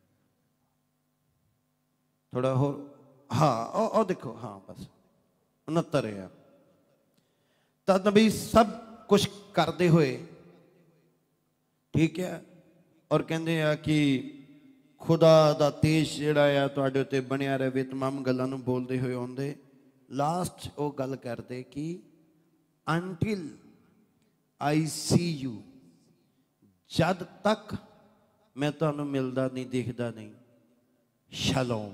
थोड़ा हो, हाँ ओ, ओ देखो, हाँ बस उनहत्तर है। तद नबी सब कुछ करते हुए, ठीक है, और कहते हैं कि खुदा दा तेज जिहड़ा आ तुहाडे उत्ते बनिया रहे, तमाम गल्लां नूं बोलते हुए आउंदे। लास्ट वो गल करते कि until I see you, जद तक मैं तुहानू मिलदा नहीं, देखदा नहीं। Shalom,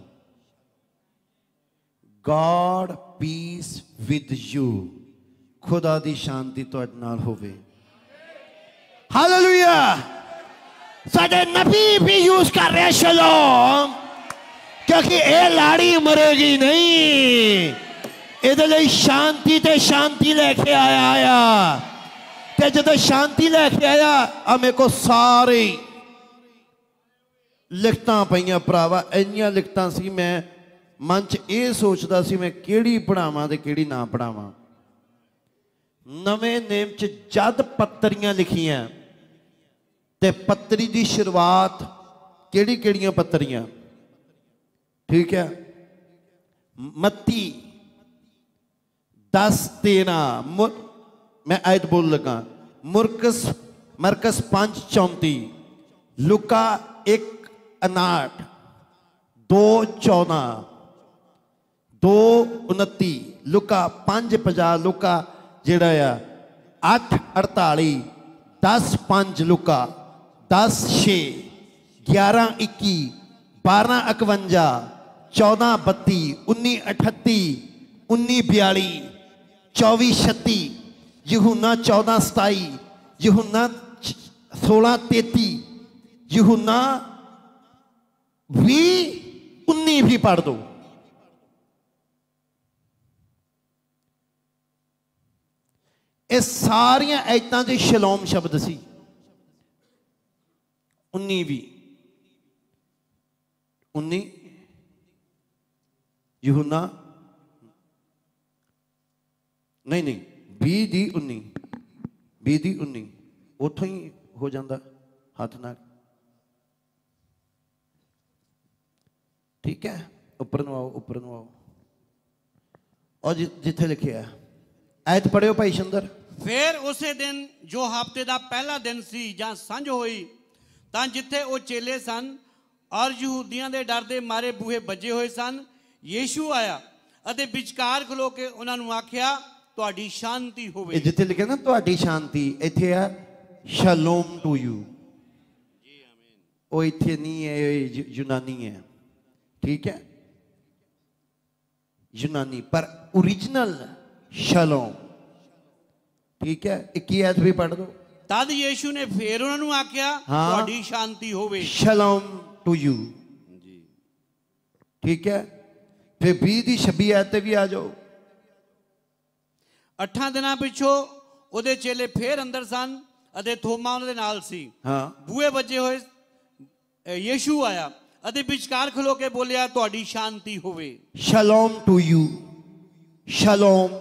God peace with you, खुदा दी शांति तुहाडे नाल होवे। हालेलुया। साडे नबी भी यूज कर रहे शलोम, क्योंकि ये लाड़ी मरेगी नहीं, ਇਹਦੇ ਲਈ शांति ते शांति लेके आया आया। ते जब शांति लेके आया, आ मेरे को सारे लिखतां पईयां भरावा, इन्नियां लिखतां सी, मैं मन च ये सोचदा सी मैं किहड़ी पढ़ावां ते किहड़ी ना पढ़ावां। नवें नेम च जद पत्तरियां लिखियां ते पत्तरी दी शुरुआत किहड़ी किहड़ियां पत्तरियां, ठीक है, मत्ती दस तेरह, मैं आयत बोल लगा, मुरकस मरकस पांच चौंती, लुका एक अनाठ, दो चौदह, दो उनती, लुका पांच पचास, लुका ਜਿਹੜਾ ਆ ਅੱਠ अड़ताली दस पाँच लुका दस छे ग्यारह इक्की बारह इकवंजा चौदह बत्ती उन्नी अठत्ती उन्नी बयाली चौबी छत्ती यूहन्ना चौदह सताई यूहन्ना सोलह तेती यूहन्ना भी उन्नी भी पढ़ दो। ये सारिया आयतां दे शलोम शब्द सी। उन्नी भी उन्नी यूहन्ना नहीं नहीं भी दी उन्नी भी दी उन्नी उथों ही हो जाता हाथ नाल। ठीक है उपर नु आओ उपर नु आओ और जि, जिथे लिखे है आयत पढ़ियो भाई सुंदर। फिर उसे दिन जो हफ्ते का पहला दिन सी जां संझ होई तां जिथे वो चेले सन और यहूदियों के डर दे मारे बूहे बजे हुए सन यीशु आया अते विचकार खलो के उन्होंने आख्या तुहाडी शांति होवे। जिथे लिखे ना तुहाडी शांति इथे है शलोम टू यू। वो इथे नहीं है यूनानी है। ठीक है यूनानी पर ओरिजिनल शलोम। ठीक है इक्की आयत भी पढ़ दो। तद यीशु ने फिर उन्होंने आख्या तुहाडी शांति होवे। शलोम टू यू। ठीक है फिर भी दी छब्बी आयत भी आ जाओ। अठां दिनां पिछों ओदे चेले फिर अंदर सन अते थोमा उन्हां दे नाल सी। हाँ बूहे बजे होए यीशु आया अते विचकार खलो के बोलिया तुहाडी शांति होवे। शलोम टू यू। शलोम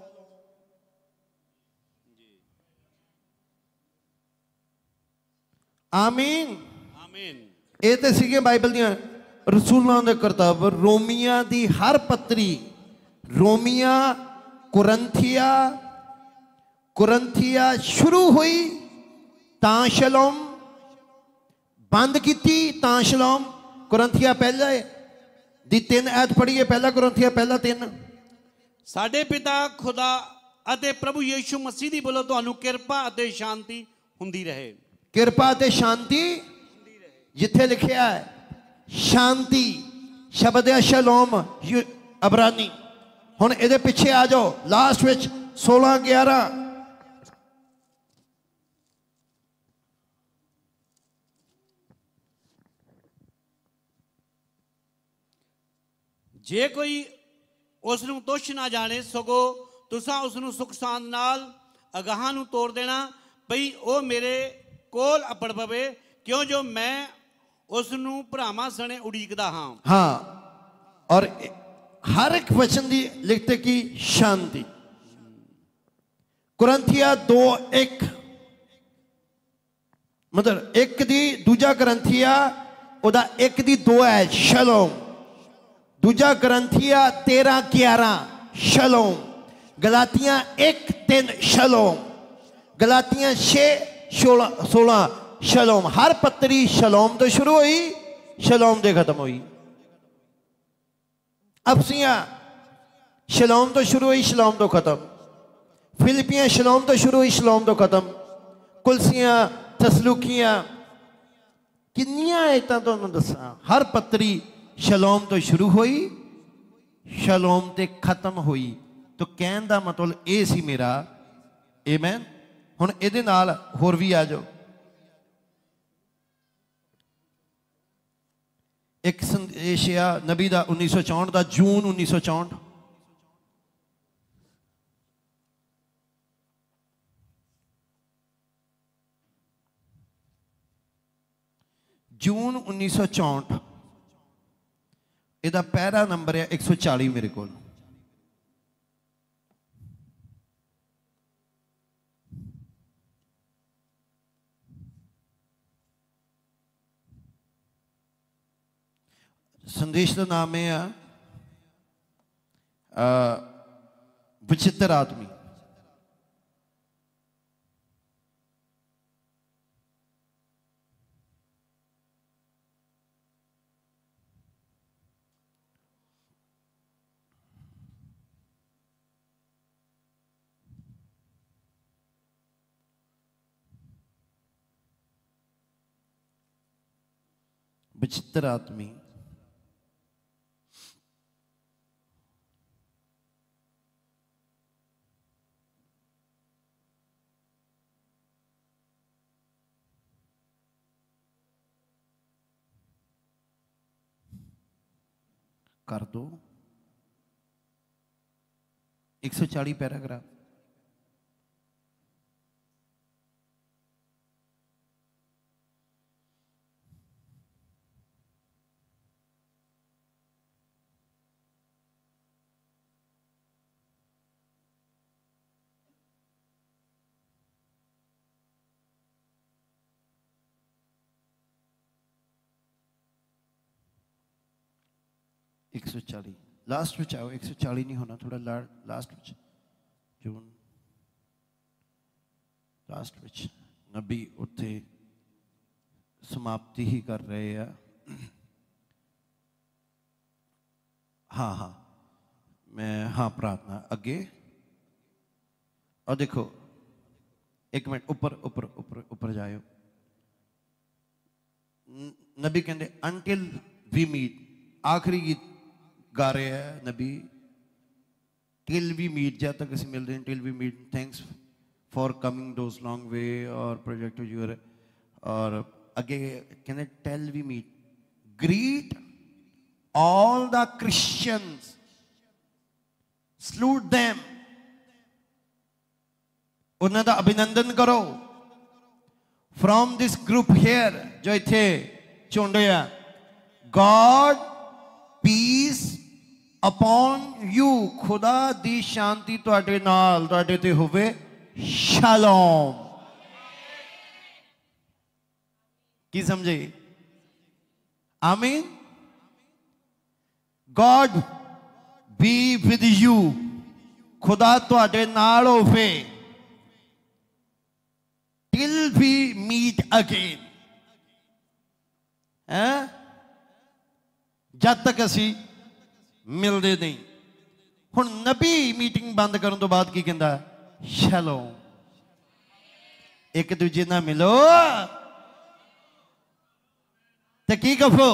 आमीन आमीन। ये तो सीगे बाइबल दियां रसूलों के करतब रोमिया दी हर पत्री रोमिया कुरंथिया कुरंथिया शुरू हुई तां शलोम बंद की तां शलोम। कुरंथिया पहला दी तीन ऐत पढ़िए पहला कुरंथिया पहला तीन। साडे पिता खुदा अते प्रभु यीशु मसीह दी बोलो तुहानू किरपा अते शांति हुंदी रहे। किरपा अते शांति जिथे लिखा है शांति शब्द है शलोम अबरानी। हुण इहदे पिछे आ जाओ लास्ट विच सोलह ग्यारह जे कोई उसनू तुछ ना जाने सगो तुसां उसनू सुख सांद नाल अगाहां नू तोड़ देना भई ओ मेरे कोल अपड़ पवे क्यों जो मैं उसनू भरावां सने उड़ीकदा हां। हाँ और हर एक वचन दी लिखते की शांति। कुरंथिया दो एक मतलब एक दी दूजा कुरंथिया ओदा एक दी दो है शलोम। दूजा कुरंथिया तेरह ग्यारह शलोम। गलातियां एक तीन शलोम। गलातियां छे सोलह सोलह शलोम। हर पत्री शलोम तो शुरू हुई शलोम दे खत्म हुई। अफसियां शलोम तो शुरू हुई शलोम तो खत्म। फिलिपियां शलोम तो शुरू हुई शलोम तो खत्म। कुलसियां तसलुकियां किन्नियां आयतां तुहानूं दसां हर पत्री शलोम तो शुरू हुई शलोम ते खत्म हुई। तो कहने का मतलब ये सी मेरा आमीन। हुण इहदे नाल होर भी आ जाओ। एक संदेश आ नबी का उन्नीस सौ चौंठ का जून उन्नीस सौ चौंठ जून उन्नीस सौ चौंठ ਇਹਦਾ ਪਹਿਲਾ ਨੰਬਰ ਹੈ एक सौ चालीस मेरे को। संदेश का नाम है विचित्र आदमी। विचित्र आत्मी कर दो। एक सौ चालीस पैराग्राफ। एक सौ चालीस लास्ट में आओ। एक सौ चालीस नहीं होना, थोड़ा ला, लास्ट में जून लास्ट में नबी उत्थे समाप्ति ही कर रहे हैं। हाँ हाँ मैं हाँ प्रार्थना अगे। और देखो एक मिनट ऊपर ऊपर ऊपर ऊपर जाओ। नबी कहते अनटिल वी मीट, आखिरी गीत गा रहे हैं नबी। टिल वी मीट, जब तक ਅਸੀਂ ਮਿਲਦੇ हैं। Till we meet, thanks for coming those long way और प्रोजेक्ट यूर। और अगे कहते till we meet greet all the Christians, salute them, उन्हों का अभिनंदन करो। फ्रॉम दिस ग्रुप हेयर जो इत्थे चुंडे आ, गॉड पीस अपॉन यू, खुदा दी शांति तुहाडे नाल तुहाडे ते होवे। शालोम। की समझे? आमीन। गॉड बी विद यू, खुदा तुहाडे नाल होवे। टिल वी मीट अगेन, है जब तक असी मिलते नहीं। हुण नबी मीटिंग बंद करने तो बाद की कहता? शलोम। एक दूजे ना मिलो तो की कहो?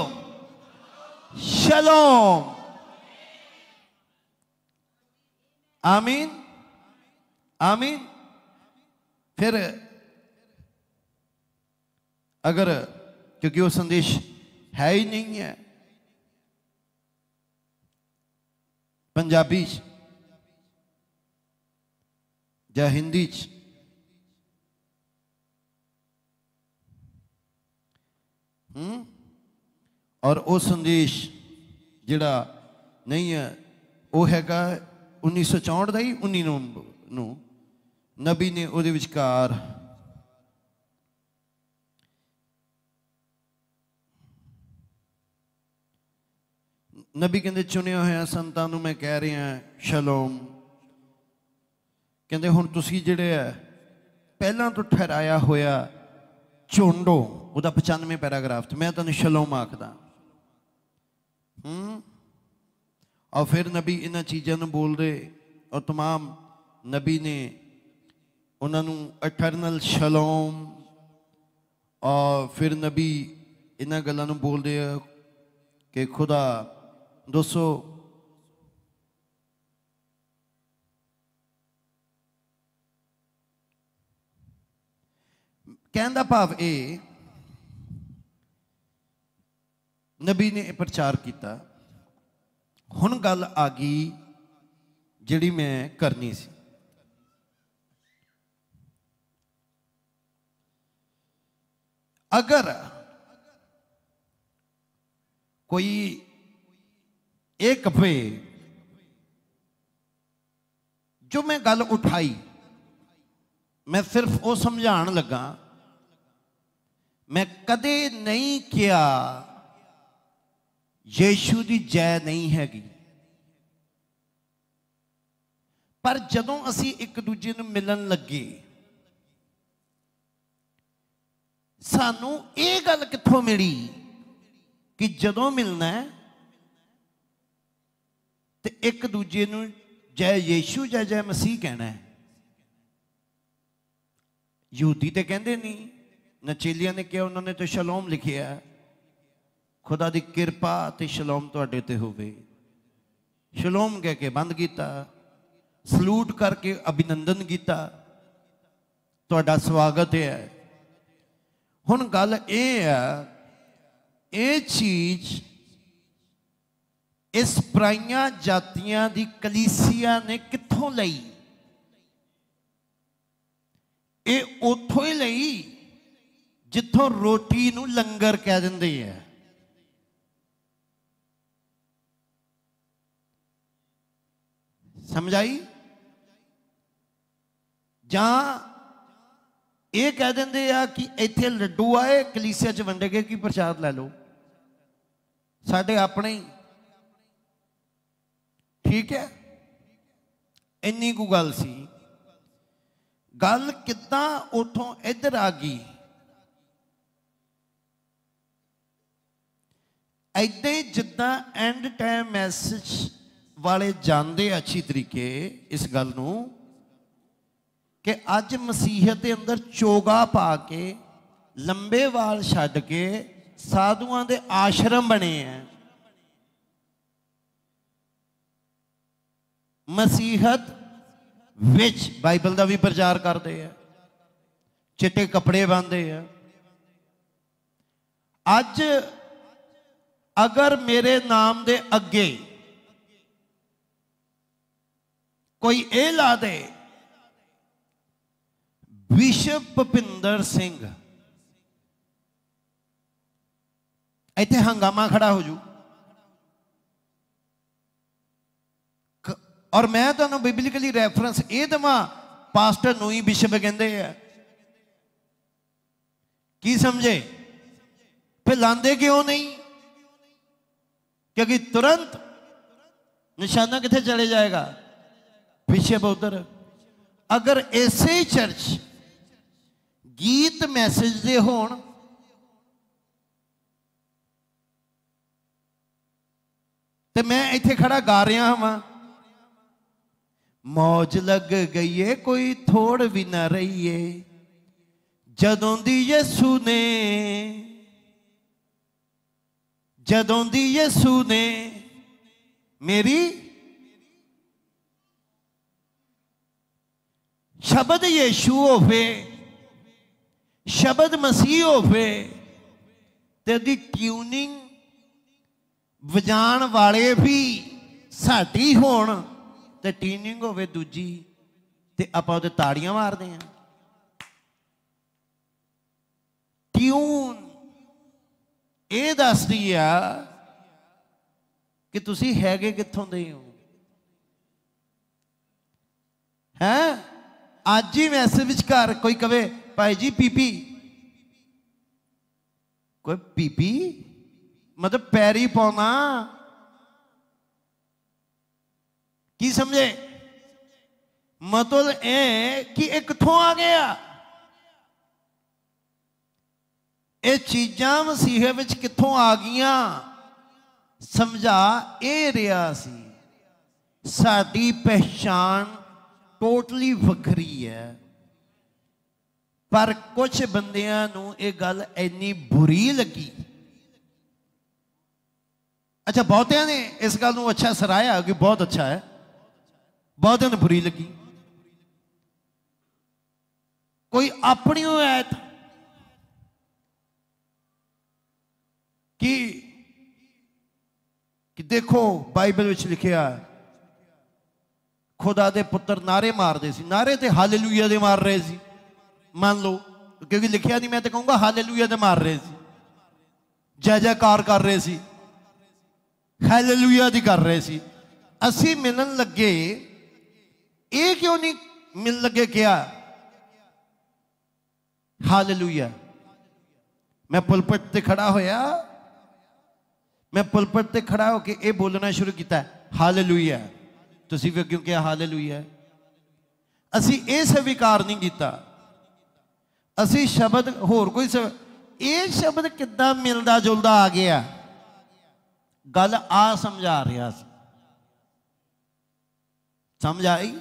शलोम। आमीन आमीन। फिर अगर क्योंकि वो संदेश है ही नहीं है पंजाबी या हिंदी च, हम्म और वो संदेश जिहड़ा नहीं है वो हैगा उन्नीस सौ चौंठ का ही। उन्नी नू नबी ने उहदे विचकार नबी कहते चुने हुए संतां नूं मैं कह रहा शलोम। कहते हुण तुसीं जिहड़े है पहलां तो ठहराया होया झुंड हो, उहदा पचानवे पैराग्राफ तो मैं तुहानूं शलोम आखदा। हम्म और फिर नबी इन्हां चीज़ां नूं बोलदे और तमाम नबी ने उन्हां नूं इटरनल शलोम। और फिर नबी इन्हां गल्लां नूं बोलदे कि खुदा दोस्तों कहने का भाव ये नबी ने प्रचार किया। हुण गल आ गई जिहड़ी मैं करनी सी। अगर कोई एक वे जो मैं गल उठाई, मैं सिर्फ वो समझाण लगा, मैं कदे नहीं किया यीशु की जय नहीं हैगी। पर जदों असी एक दूजे नूं मिलन लगे सानू ये गल कित्थों मिली कि जदों मिलना है तो एक दूजे नूं जय यीशु जय जय मसीह कहना है। यहूदी तो कहते नहीं, नचेलिया ने कहा, उन्होंने तो शलोम लिखिया। खुदा दी किरपा ते शलोम तुहाडे ते होवे। शलोम कह के बंद किया, सलूट करके अभिनंदन किया, तुहाडा स्वागत है। हुण गल ये है, ये चीज इस पराइयां जातियां दी कलीसिया ने कित्थों लई? ये उथों ही लई जिथों रोटी नूं लंगर कह दिंदे है। समझ आई? जां ये कह देंगे आ कि इत्थे लड्डू आए कलीसिया च वंडे गए कि प्रसाद लै लो, साडे अपने ही। ठीक है, इन्नी को गल सी। गल किदां उथों इधर आ गई? ऐदां ही जिद्दां एंड टाइम मैसेज वाले जानते अच्छी तरीके इस गल नूं कि अज मसीहत के अंदर चोगा पा के लंबे वाल छड्ड के साधुआं दे आश्रम बने हैं। मसीहत विच बाइबल का भी प्रचार करते हैं, चिट्टे कपड़े पाते हैं। अज अगर मेरे नाम दे अगे कोई ए ला दे बिशप भुपिंदर सिंह, इत्थे हंगामा खड़ा हो जू। और मैं तुहानू बिबलिकली रैफरेंस ये देवां, पास्टर नूं ही बिशप कहंदे हैं। की समझे? फिर लांदे क्यों नहीं? क्योंकि तुरंत निशाना कित्थे चले जाएगा? बिशप उधर। अगर ऐसे ही चर्च गीत मैसेज दे होण ते मैं इत्थे खड़ा गा रहा हाँ, मौज लग गई है कोई थोड़ भी ना रही है, जदों दी यसू ने जदों दी यसू ने मेरी शब्द यीशु होवे, शब्द मसीह होवे, ते दी ट्यूनिंग वजाण वाले भी साडी होण ते ट्यूनिंग होवे दूजी, ते आपां उहदे ताड़ियां मारदे हैं। ट्यून ये दसदी आ कि तुसी हैगे कित्थों दे हो। हैं अज ही मैसेज विचकार कोई कहे भाई जी पीपी, कोई पीपी मतलब पैरी पाना, की समझे? मतलब ए कि एक कित्थों आ गया? ये चीज़ां मसीह विच कित्थों आ गईयां? समझा ये रहा सी, साडी पहचान टोटली वखरी है। पर कुछ बंदियां नूं ये गल इन्नी बुरी लगी। अच्छा, बहुतियां ने इस गल नूं अच्छा सराया कि बहुत अच्छा है, बहुतियां नूं बुरी लगी। कोई अपनी ऐत कि कि देखो बाइबल विच लिखिया खुदा दे पुत्र नारे मारते सी, नारे ते हालेलुया दे मार रहे सी। मान लो, क्योंकि लिखिया नहीं, मैं तो कहूँगा हालेलुया दे मार रहे सी, जय जयकार कर रहे सी, हालेलुया दी कर रहे सी। असी मिलन लगे, ये क्यों नहीं मिल लगे क्या हालेलुया? मैं पुलपट ते खड़ा होया, मैं पुलपट ते खड़ा होके ये बोलना शुरू किया हालेलुया। तुसी भी क्यों क्या हालेलुया? असी ये स्वीकार नहीं किया। असी शब्द होर कोई शब्द, ये शब्द किद्दां मिलदा जुलदा आ गया? गल आ समझा रहा सी, समझ आई?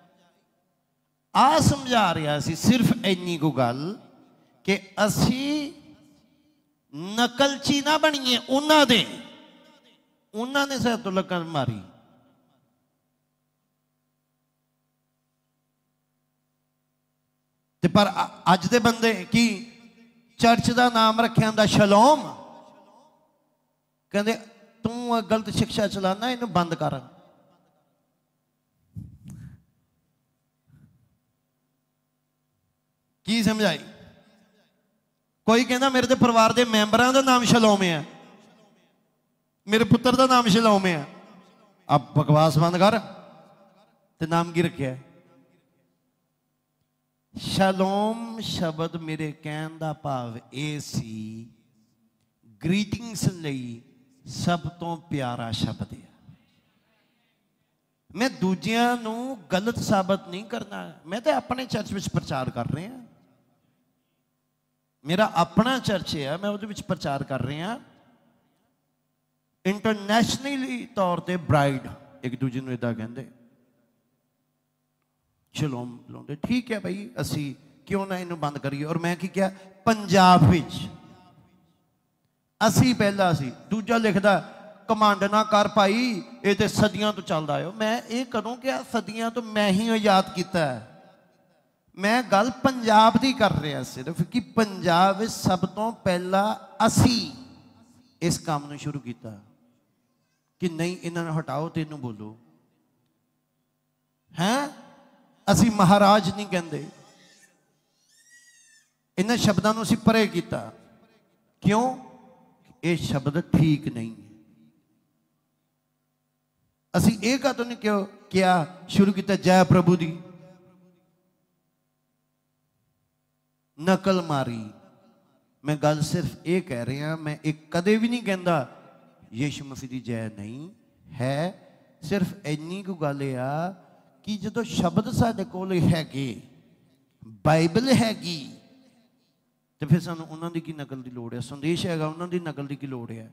आ समझा रहा सी सिर्फ इन्नी को गल कि असी ਨਕਲਚੀ ਨਾ ਬਣੀਏ ਉਹਨਾਂ ਦੇ। ਉਹਨਾਂ ਨੇ ਸਾਡੇ ਤੋਂ ਲੱਕੜ ਮਾਰੀ। ਤੇ ਪਰ ਅੱਜ ਦੇ ਬੰਦੇ ਕੀ ਚਰਚ ਦਾ ਨਾਮ ਰੱਖਿਆ ਹੁੰਦਾ ਸ਼ਲੋਮ, ਕਹਿੰਦੇ ਤੂੰ ਗਲਤ ਸਿੱਖਿਆ ਚਲਾਨਾ, ਇਹਨੂੰ ਬੰਦ ਕਰ। ਕੀ ਸਮਝਾਈ? ਕੋਈ ਕਹਿੰਦਾ ਮੇਰੇ ਤੇ ਪਰਿਵਾਰ ਦੇ ਮੈਂਬਰਾਂ ਦਾ ਨਾਮ ਸ਼ਲੋਮ ਹੈ, ਮੇਰੇ ਪੁੱਤਰ ਦਾ ਨਾਮ ਸ਼ਲੋਮ ਹੈ। ਆਪ ਬਕਵਾਸ ਬੰਦ ਕਰ। ਤੇ ਨਾਮ ਕੀ ਰੱਖਿਆ? ਸ਼ਲੋਮ ਸ਼ਬਦ ਮੇਰੇ ਕਹਿਣ ਦਾ ਭਾਵ ਇਹ ਸੀ, ਗ੍ਰੀਟਿੰਗਸ ਲਈ ਸਭ ਤੋਂ ਪਿਆਰਾ ਸ਼ਬਦ ਹੈ। ਮੈਂ ਦੂਜਿਆਂ ਨੂੰ ਗਲਤ ਸਾਬਤ ਨਹੀਂ ਕਰਨਾ। ਮੈਂ ਤਾਂ ਆਪਣੇ ਚਰਚ ਵਿੱਚ ਪ੍ਰਚਾਰ ਕਰ ਰਿਹਾ, ਮੇਰਾ ਆਪਣਾ ਚਰਚ ਹੈ, ਮੈਂ ਉਹਦੇ ਵਿੱਚ ਪ੍ਰਚਾਰ ਕਰ ਰਿਹਾ। ਇੰਟਰਨੈਸ਼ਨਲੀ ਤੌਰ ਤੇ ਬ੍ਰਾਈਡ ਇੱਕ ਦੂਜੇ ਨੂੰ ਇੱਦਾਂ ਕਹਿੰਦੇ, ਸ਼ਲੋਮ ਲਾਉਂਦੇ। ਠੀਕ ਹੈ ਭਾਈ, ਅਸੀਂ ਕਿਉਂ ਨਾ ਇਹਨੂੰ ਬੰਦ ਕਰੀਏ। ਔਰ ਮੈਂ ਕੀ ਕਿਹਾ, ਪੰਜਾਬ ਵਿੱਚ ਅਸੀਂ ਪਹਿਲਾਂ ਸੀ। ਦੂਜਾ ਲਿਖਦਾ ਕਮਾਂਡ ਨਾ ਕਰ ਭਾਈ, ਇਹ ਤੇ ਸਦੀਆਂ ਤੋਂ ਚੱਲਦਾ ਆਇਓ। ਮੈਂ ਇਹ ਕਦੋਂ ਕਿਹਾ? ਸਦੀਆਂ ਤੋਂ ਮੈਂ ਹੀ ਯਾਦ ਕੀਤਾ। ਮੈਂ ਗੱਲ ਪੰਜਾਬ ਦੀ ਕਰ ਰਿਹਾ ਸਿਰਫ, ਕਿ ਪੰਜਾਬ ਵਿੱਚ ਸਭ ਤੋਂ ਪਹਿਲਾਂ ਅਸੀਂ ਇਸ ਕੰਮ ਨੂੰ ਸ਼ੁਰੂ ਕੀਤਾ ਕਿ ਨਹੀਂ ਇਹਨਾਂ ਨੂੰ ਹਟਾਓ ਤੇ ਇਹਨੂੰ ਬੋਲੋ। ਹੈਂ, ਅਸੀਂ ਮਹਾਰਾਜ ਨਹੀਂ ਕਹਿੰਦੇ। ਇਹਨਾਂ ਸ਼ਬਦਾਂ ਨੂੰ ਅਸੀਂ ਪਰੇ ਕੀਤਾ। ਕਿਉਂ? ਇਹ ਸ਼ਬਦ ਠੀਕ ਨਹੀਂ। ਅਸੀਂ ਇਹ ਕਦੋਂ ਨਹੀਂ ਕਿਉਂ ਕਿਹਾ ਸ਼ੁਰੂ ਕੀਤਾ ਜੈ ਪ੍ਰਭੂ ਦੀ? ਨਕਲ ਮਾਰੀ। ਮੈਂ ਗੱਲ ਸਿਰਫ ਇਹ ਕਹਿ ਰਿਹਾ, ਮੈਂ ਇਹ ਕਦੇ ਵੀ ਨਹੀਂ ਕਹਿੰਦਾ ਯੀਸ਼ੂ ਮਸੀਹ ਦੀ ਜੈ ਨਹੀਂ ਹੈ। ਸਿਰਫ ਇੰਨੀ ਕੁ ਗੱਲ ਆ ਕਿ ਜਦੋਂ ਸ਼ਬਦ ਸਾਡੇ ਕੋਲ ਹੈਗੇ, ਬਾਈਬਲ ਹੈਗੀ, ਤੇ ਫਿਰ ਸਾਨੂੰ ਉਹਨਾਂ ਦੀ ਕੀ ਨਕਲ ਦੀ ਲੋੜ ਹੈ? ਸੰਦੇਸ਼ ਹੈਗਾ, ਉਹਨਾਂ ਦੀ ਨਕਲ ਦੀ ਕੀ ਲੋੜ ਹੈ?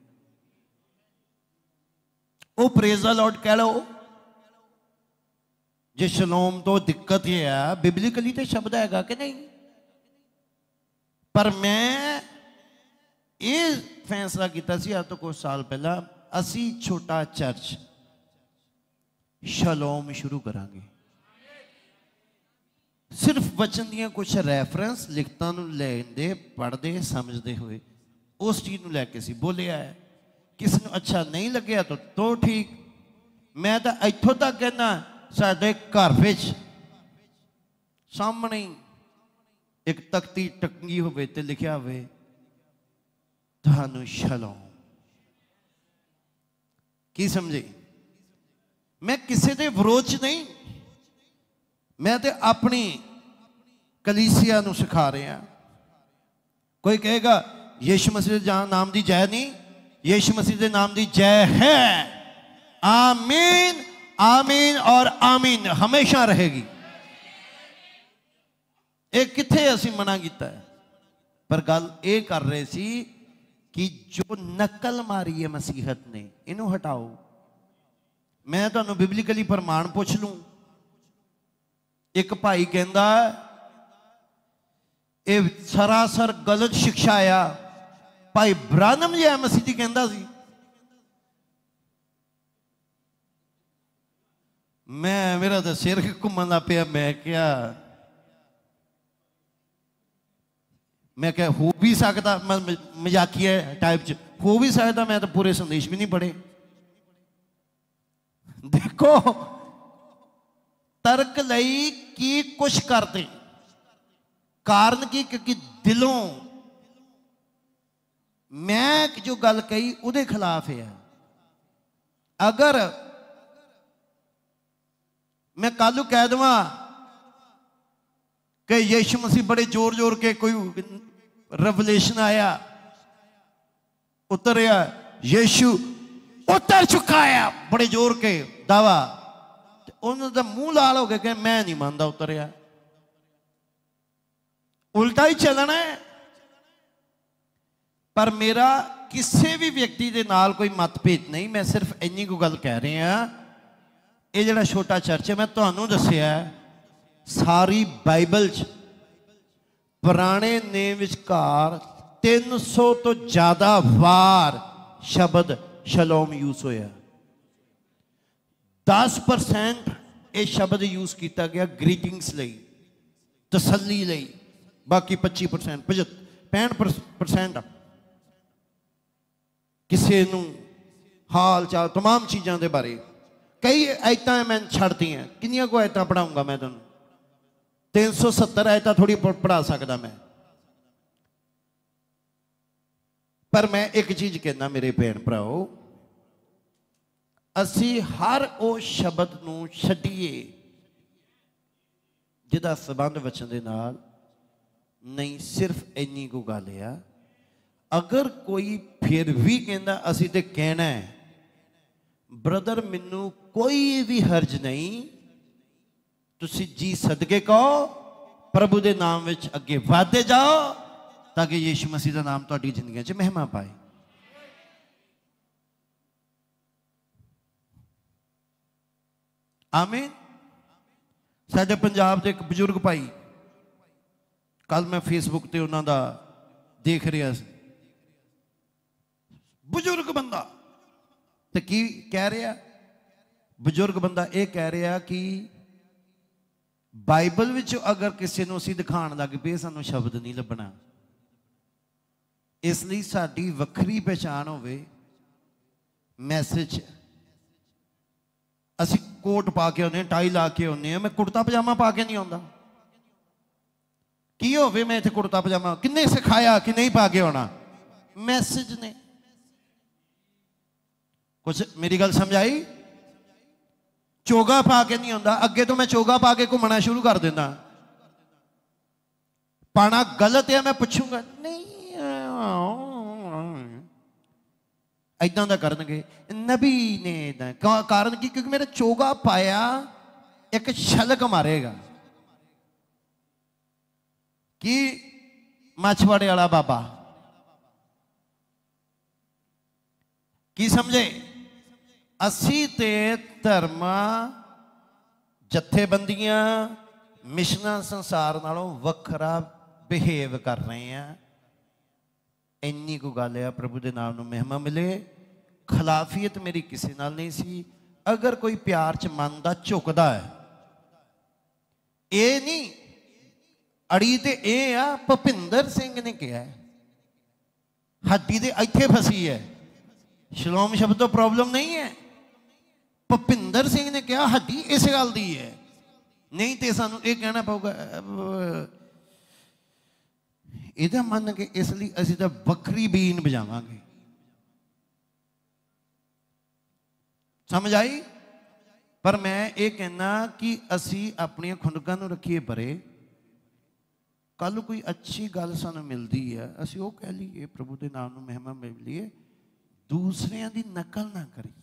ਉਹ ਪ੍ਰੇਜ਼ ਦਾ ਲਾਰਡ ਕਹਿ ਲਓ। ਜੇ ਸ਼ਲੋਮ ਤੋਂ ਦਿੱਕਤ ਇਹ ਹੈ, ਬਿਬਲੀਕਲੀ ਤੇ ਸ਼ਬਦ ਹੈਗਾ ਕਿ ਨਹੀਂ? ਪਰ ਮੈਂ ਇਹ ਫੈਸਲਾ ਕੀਤਾ ਸੀ ਅੱਜ ਤੋਂ ਕੁਝ ਸਾਲ ਪਹਿਲਾਂ, ਅਸੀਂ ਛੋਟਾ ਚਰਚ ਸ਼ਲੋਮ ਸ਼ੁਰੂ ਕਰਾਂਗੇ। ਸਿਰਫ ਵਚਨ ਦੀਆਂ ਕੁਝ ਰੈਫਰੈਂਸ ਲਿਖਤਾਂ ਨੂੰ ਲੈਂਦੇ, ਪੜ੍ਹਦੇ, ਸਮਝਦੇ ਹੋਏ ਉਸ ਚੀਜ਼ ਨੂੰ ਲੈ ਕੇ ਸੀ ਬੋਲਿਆ ਹੈ। ਕਿਸੇ ਨੂੰ ਅੱਛਾ ਨਹੀਂ ਲੱਗਿਆ ਤਾਂ ਤੋ ਠੀਕ। ਮੈਂ ਤਾਂ ਇੱਥੋਂ ਤੱਕ ਕਹਿੰਦਾ, ਸਾਡੇ ਘਰ ਵਿੱਚ ਸਾਹਮਣੇ ਇੱਕ ਤਖਤੀ ਟੰਗੀ ਹੋਵੇ ਤੇ ਲਿਖਿਆ ਹੋਵੇ ਤੁਹਾਨੂੰ ਸ਼ਲੋਮ। ਕੀ ਸਮਝੇ? ਮੈਂ ਕਿਸੇ ਦੇ ਵਿਰੋਧ 'ਚ ਨਹੀਂ, ਮੈਂ ਤੇ ਆਪਣੀ ਕਲੀਸਿਆ ਨੂੰ ਸਿਖਾ ਰਿਹਾ। ਕੋਈ ਕਹੇਗਾ ਯੀਸ਼ੂ ਮਸੀਹ ਦੇ ਨਾਮ ਦੀ ਜੈ ਨਹੀਂ, ਯੀਸ਼ੂ ਮਸੀਹ ਦੇ ਨਾਮ ਦੀ ਜੈ ਹੈ। ਆਮੀਨ, ਆਮੀਨ ਔਰ ਆਮੀਨ ਹਮੇਸ਼ਾ ਰਹੇਗੀ। ਇਹ ਕਿੱਥੇ ਅਸੀਂ ਮਨਾ ਕੀਤਾ ਹੈ? ਪਰ ਗੱਲ ਇਹ ਕਰ ਰਹੇ ਸੀ ਕਿ ਜੋ ਨਕਲ ਮਾਰੀ ਹੈ ਮਸੀਹਤ ਨੇ, ਇਹਨੂੰ ਹਟਾਓ। ਮੈਂ ਤੁਹਾਨੂੰ ਬਿਬਲੀਕਲੀ ਪ੍ਰਮਾਣ ਪੁੱਛ ਲੂੰ। ਇੱਕ ਭਾਈ ਕਹਿੰਦਾ ਇਹ ਸਰਾਸਰ ਗਲਤ ਸਿੱਖਿਆ ਆ। ਭਾਈ ਬ੍ਰਾਨਮ ਜੀ ਮਸੀਹ ਦੀ ਕਹਿੰਦਾ ਸੀ। ਮੈਂ ਮੇਰਾ ਤਾਂ ਸਿਰ ਘੁੰਮਣ ਲੱਗ ਪਿਆ। ਮੈਂ ਕਿਹਾ ਮੈਂ ਕਿਹਾ ਹੋ ਵੀ ਸਕਦਾ, ਮੈਂ ਮਜ਼ਾਕੀਆ ਟਾਈਪ 'ਚ ਹੋ ਵੀ ਸਕਦਾ, ਮੈਂ ਤਾਂ ਪੂਰੇ ਸੰਦੇਸ਼ ਵੀ ਨਹੀਂ ਪੜ੍ਹੇ। ਦੇਖੋ ਤਰਕ ਲਈ ਕੀ ਕੁਛ ਕਰਦੇ, ਕਾਰਨ ਕੀ? ਕਿਉਂਕਿ ਦਿਲੋਂ ਮੈਂ ਜੋ ਗੱਲ ਕਹੀ ਉਹਦੇ ਖਿਲਾਫ ਹੈ। ਅਗਰ ਮੈਂ ਕੱਲ ਨੂੰ ਕਹਿ ਦੇਵਾਂ ਕਿ ਯੀਸ਼ੂ ਮਸੀਹ ਬੜੇ ਜ਼ੋਰ ਜ਼ੋਰ ਕੇ ਕੋਈ रेवलेशन आया, उतरिया, यीशु उतर चुका है, बड़े जोर के दावा। उन्होंने मुंह लाल हो गया कि मैं नहीं मानता उतरिया। उल्टा ही चलना है। पर मेरा किसी भी व्यक्ति के नाल कोई मतभेद नहीं। मैं सिर्फ इन्नी को गल कह रही हाँ, ये जिहड़ा छोटा चर्च है मैं तुहानूं दस्सिया सारी बाइबल च पुराने ने विचकार तीन सौ तो ज्यादा वार शब्द शलोम यूज होया। दस परसेंट ये शब्द यूज किया गया ग्रीटिंग्स लई, तसल्ली लई, बाकी पच्ची परसेंट पचहत्तर पैंठ परसेंट किसी नूं हाल चाल तमाम चीज़ों के बारे। कई आयतां मैं छड्डतियां, कितनियां को आयतां पढ़ाऊंगा मैं तुहानूं? तीन सौ सत्तर आयतां थोड़ी पढ़ा सकदा मैं। पर मैं एक चीज़ कहना मेरे भैन भराओ, असी हर वो शब्द नूं छड्डीए जिहदा संबंध वचन दे नाल नहीं। सिर्फ इन्नी को गल आ, अगर कोई फिर भी कहना असी ते कहना है ब्रदर मैनू कोई भी हर्ज नहीं, तुसी जी सदके कहो प्रभु के नाम विच अगे वधदे जाओ ताकि यीशु मसीह का नाम तुहाडी जिंदगी च महिमा पाए। आमीन। साडे पंजाब के एक बजुर्ग भाई, कल मैं फेसबुक ते उन्हां दा देख रहा सी, बजुर्ग बंदा ते की कह रहा, बजुर्ग बंदा ये कह रहा कि बाइबल विच अगर किसी नूं असीं दिखाण लग पे सानूं शब्द नहीं लभना, इसलिए साडी वखरी पहचान होवे मैसेज। असीं कोट पा के आउने, टाई ला के आउने, मैं कुर्ता पजामा पा के नहीं आउंदा। की होवे मैं इत्थे कुर्ता पजामा, किन्ने सिखाया कि नहीं पा के आना? मैसेज ने। कुछ मेरी गल समझ आई? चोगा पा के नहीं आउंदा, अगे तो मैं चोगा पा के घूमना शुरू कर देना। पाना गलत है मैं पूछूंगा नहीं, इदा का करनगे नबी ने इदा। कारण की? क्योंकि मेरा चोगा पाया एक छलक मारेगा कि मछवाड़े वाला बाबा की समझे। असी ते धर्म जथेबंदियां मिशना संसार नालों वखरा बिहेव कर रहे हैं। इन्नी को गल है, प्रभु के नाम नूं महिमा मिले। खिलाफियत मेरी किसी नाल नहीं सी। अगर कोई प्यार च मन दा झुकदा है, ये नहीं अड़ी ते ए आ भुपिंदर सिंह ने कहा है, हड्डी दे इत्थे फसी है। शलोम शब्द तो प्रॉब्लम नहीं है, भुपिंदर सिंह ने कहा हड्डी इस गल दी है। नहीं तो सानू ये कहना पऊगा इहदा मन के, इसलिए असीं तां वखरी बीन बजावांगे। समझ आई? पर मैं ये कहना कि असी अपनी खुंदकां नूं रखीए परे। कल कोई अच्छी गल सानूं मिलती है, असी वो कह लीए, प्रभु के नाम नूं महिमा मिलीए, दूसरियां दी नकल ना करिए।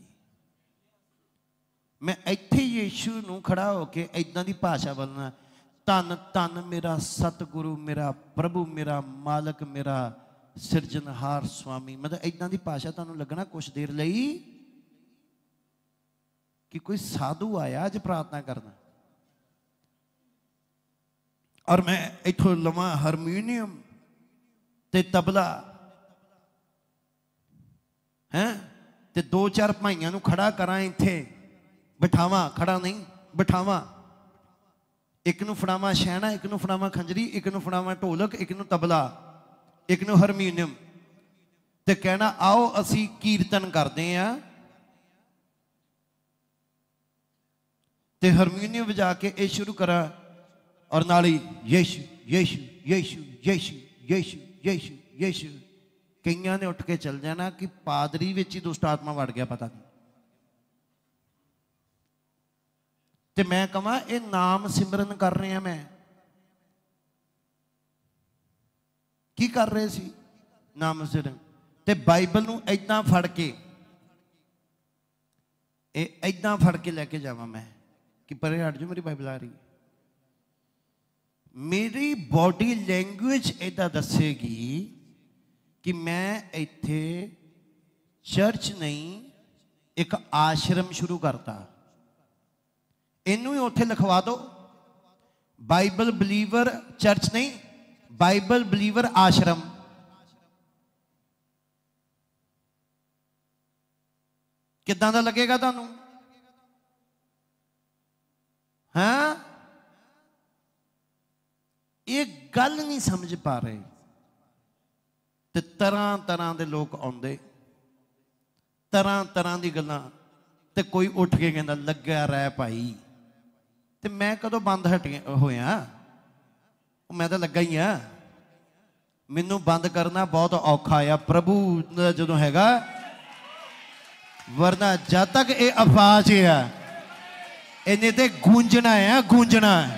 मैं इत्थे यीशु नूं खड़ा होके इदां दी भाषा बोलना, धन धन मेरा सतगुरु, मेरा प्रभु, मेरा मालक, मेरा सिरजनहार स्वामी। मतलब इदां दी भाषा तुहानूं लगना कुछ देर लई कि कोई साधु आया अज प्रार्थना करना। और मैं इथों लवां हारमोनीयम ते तबला हैं ते दो चार भाइयों नूं खड़ा करा इत्थे, बिठावा, खड़ा नहीं बिठावा, एक नूं फड़ावा शैना, एक नूं फड़ावा खंजरी, एक नूं फड़ावा ढोलक, एक नूं तबला, एक नूं हारमोनीयम, ते कहना आओ असी कीर्तन करते हैं। ते हारमोनीयम बजा के ये शुरू करा और नाल ही यीशु यीशु यीशु यीशु यीशु यीशु यीशु। कईयां ने उठ के चल जाना कि पादरी विच ही दुष्ट आत्मा वड़ गया, पता नहीं। ते मैं कहां ये नाम सिमरन कर रहे हैं, मैं की कर रहे सी? नाम सिमरन। ते बाइबल नूं इदां फड़ के इदां फड़ के लैके जावां मैं कि परे हट जाओ, मेरी बाइबल आ रही। मेरी बॉडी लैंग्वेज इदा दसेगी कि मैं इत्थे चर्च नहीं एक आश्रम शुरू करता। इनू ही उत्थे लिखवा दो, बाइबल बिलीवर चर्च नहीं, बाइबल बिलीवर आश्रम। किदां दा लगेगा तुहानूं? हाँ, ये गल नहीं समझ पा रहे। ते तरह तरह के लोग आउंदे, तरह तरह की गल्लां, ते कोई उठ के कहंदा लग्या रह भाई। ते मैं कदों बंद हटिया होया? मैं तो लगा ही हाँ। मैनू बंद करना बहुत औखा आ प्रभु जदों हैगा, वरना जब तक ये आवाज है इन्हें ते गूंजना है, गूंजना है।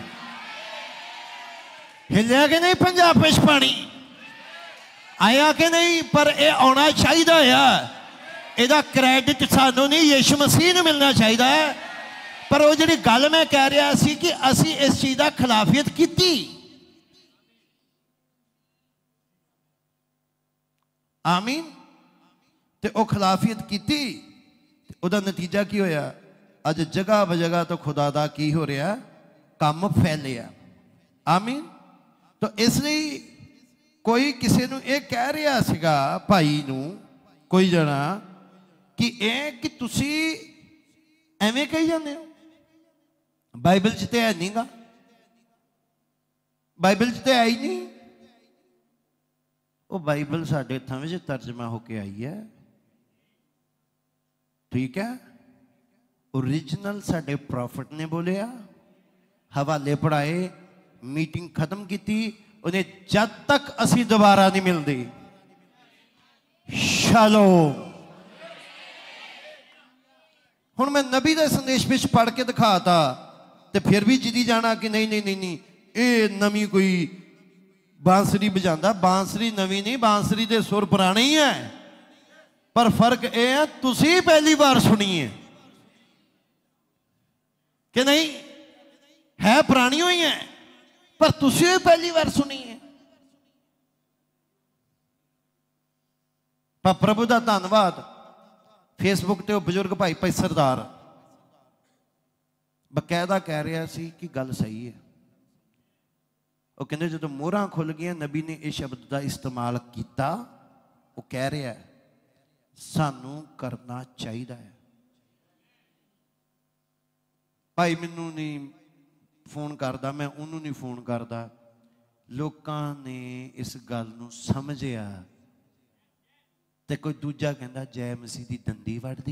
हिलिया कि नहीं पंजाब विच पानी आया कि नहीं? पर यह आना चाहिए आ। ਇਹਦਾ ਕ੍ਰੈਡਿਟ ਸਾਨੂੰ नहीं यीशु मसीह ਨੂੰ मिलना चाहिए। पर वो जी गल मैं कह रहा सी कि असी इस चीज़ का खिलाफियत की, आमीन। ते वो खिलाफियत की, उसका नतीजा की होया? अज जगह बजगह तो खुदा दा की हो रहा, काम फैलिया। आमीन। तो इसलिए कोई किसी नूं ये कह रहा सीगा भाई नूं, कोई जना कि ए कि तुसी एवें कही जाते हो, बाइबल च तो है नहीं गा, बाइबल च तो है ही नहीं। वो बाइबल साडे हत्थां विच तर्जमा होके आई है, ठीक है। ओरिजिनल साडे प्रॉफिट ने बोलिया, हवाले पढ़ाए, मीटिंग खत्म की, उन्हें जब तक असी दोबारा नहीं मिलते। शालोम। हुण मैं नबी का संदेश विच पढ़ के दिखाता, तो फिर भी जिदी जाना कि नहीं नहीं नहीं नहीं ये नवी कोई बांसुरी बजांदा। बांसुरी नवी नहीं, बांसुरी के सुर पुराने ही है, पर फर्क यह है तुसी पहली बार सुनी है कि नहीं? है पुरानी ही है, पर तुसी पहली बार सुनी है। पर प्रभु का धन्यवाद, फेसबुक ते बजुर्ग भाई भाई सरदार बकायदा कह रहा सी कि गल सही है। वो कहते जो मोहरां खुल गई नबी ने इस शब्द का इस्तेमाल किया, वो कह रहा है सानू करना चाहिए है। भाई मैनू नहीं फोन करता, मैं उन्होंने नहीं फोन करता, लोगों ने इस गल नू समझिया ते कोई दूजा कहता जय मसीह की दंदी वढ़दी।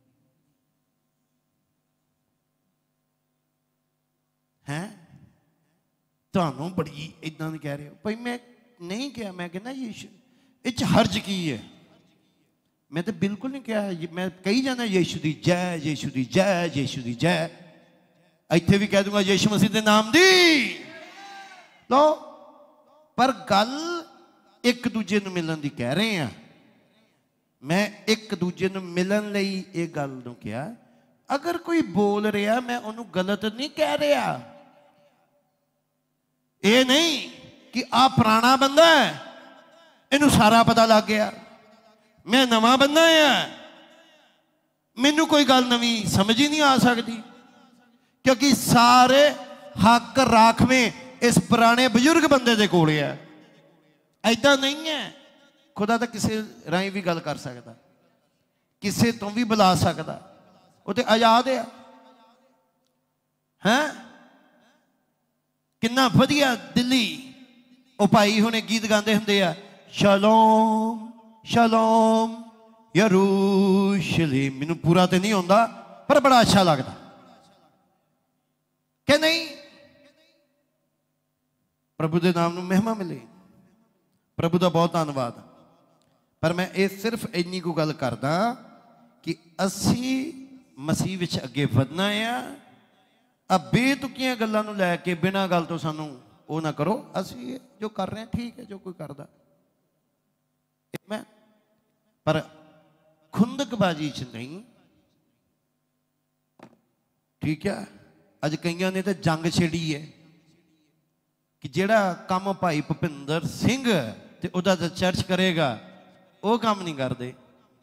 हैं तुहानू बड़ी इदां कह रहे हो भाई? मैं नहीं कहा, मैं कहना यीशु इच हर्ज की है? मैं तो बिल्कुल नहीं कहा। मैं कही जाना यीशु दी जय, यीशु दी जय, यीशु दी जय। इत्थे भी कह दूंगा यीशु मसीह के नाम दी लो। पर गल एक दूजे नूं मिलन दी कह रहे हैं। मैं एक दूजे नूं मिलन लई ये गल नूं कहा। अगर कोई बोल रहा मैं उन्होंने गलत नहीं कह रहा। ये नहीं कि आ पुराना बंदा है, इनू सारा पता लग गया, मैं नवा बंदा है, मैनू कोई गल नवी समझ ही नहीं आ सकती, क्योंकि सारे हक राखवें इस पुराने बजुर्ग बंदे दे कोल है। ऐदा नहीं है। खुदा तो किसी राही भी गल कर सकता, किसी तो भी बुला सकता, वो तो आजाद है। हैं किन्ना वधिया दिल्ली वो भाई हुणे गीत गाते होंगे आ, शलोम शलोम यरूशलेम। मैनू पूरा तो नहीं होंदा पर बड़ा अच्छा लगता कि नहीं? प्रभु के नाम नूं महिमा मिले, प्रभु का बहुत धन्यवाद। पर मैं ये सिर्फ इन्नी को गल करदा कि असी मसीह विच अगे वधना है। अब बेतुकियां गल्लां नूं लैके बिना गल तो सानू वो ना करो। असी जो कर रहे हैं ठीक है, जो कोई करदा मैं, पर खुंदकबाजी च नहीं, ठीक है। अज कईयां ने तो जंग छेड़ी है कि जेड़ा काम भाई भुपिंदर सिंह ते उहदा ते चर्च करेगा वो काम नहीं करते।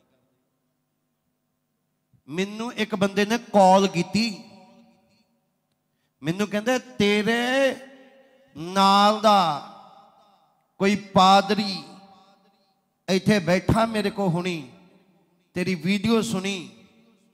मैनू एक बंदे ने कॉल की, मैनू कहंदे तेरे नाल दा कोई पादरी इत्थे बैठा मेरे को हुणी तेरी वीडियो सुनी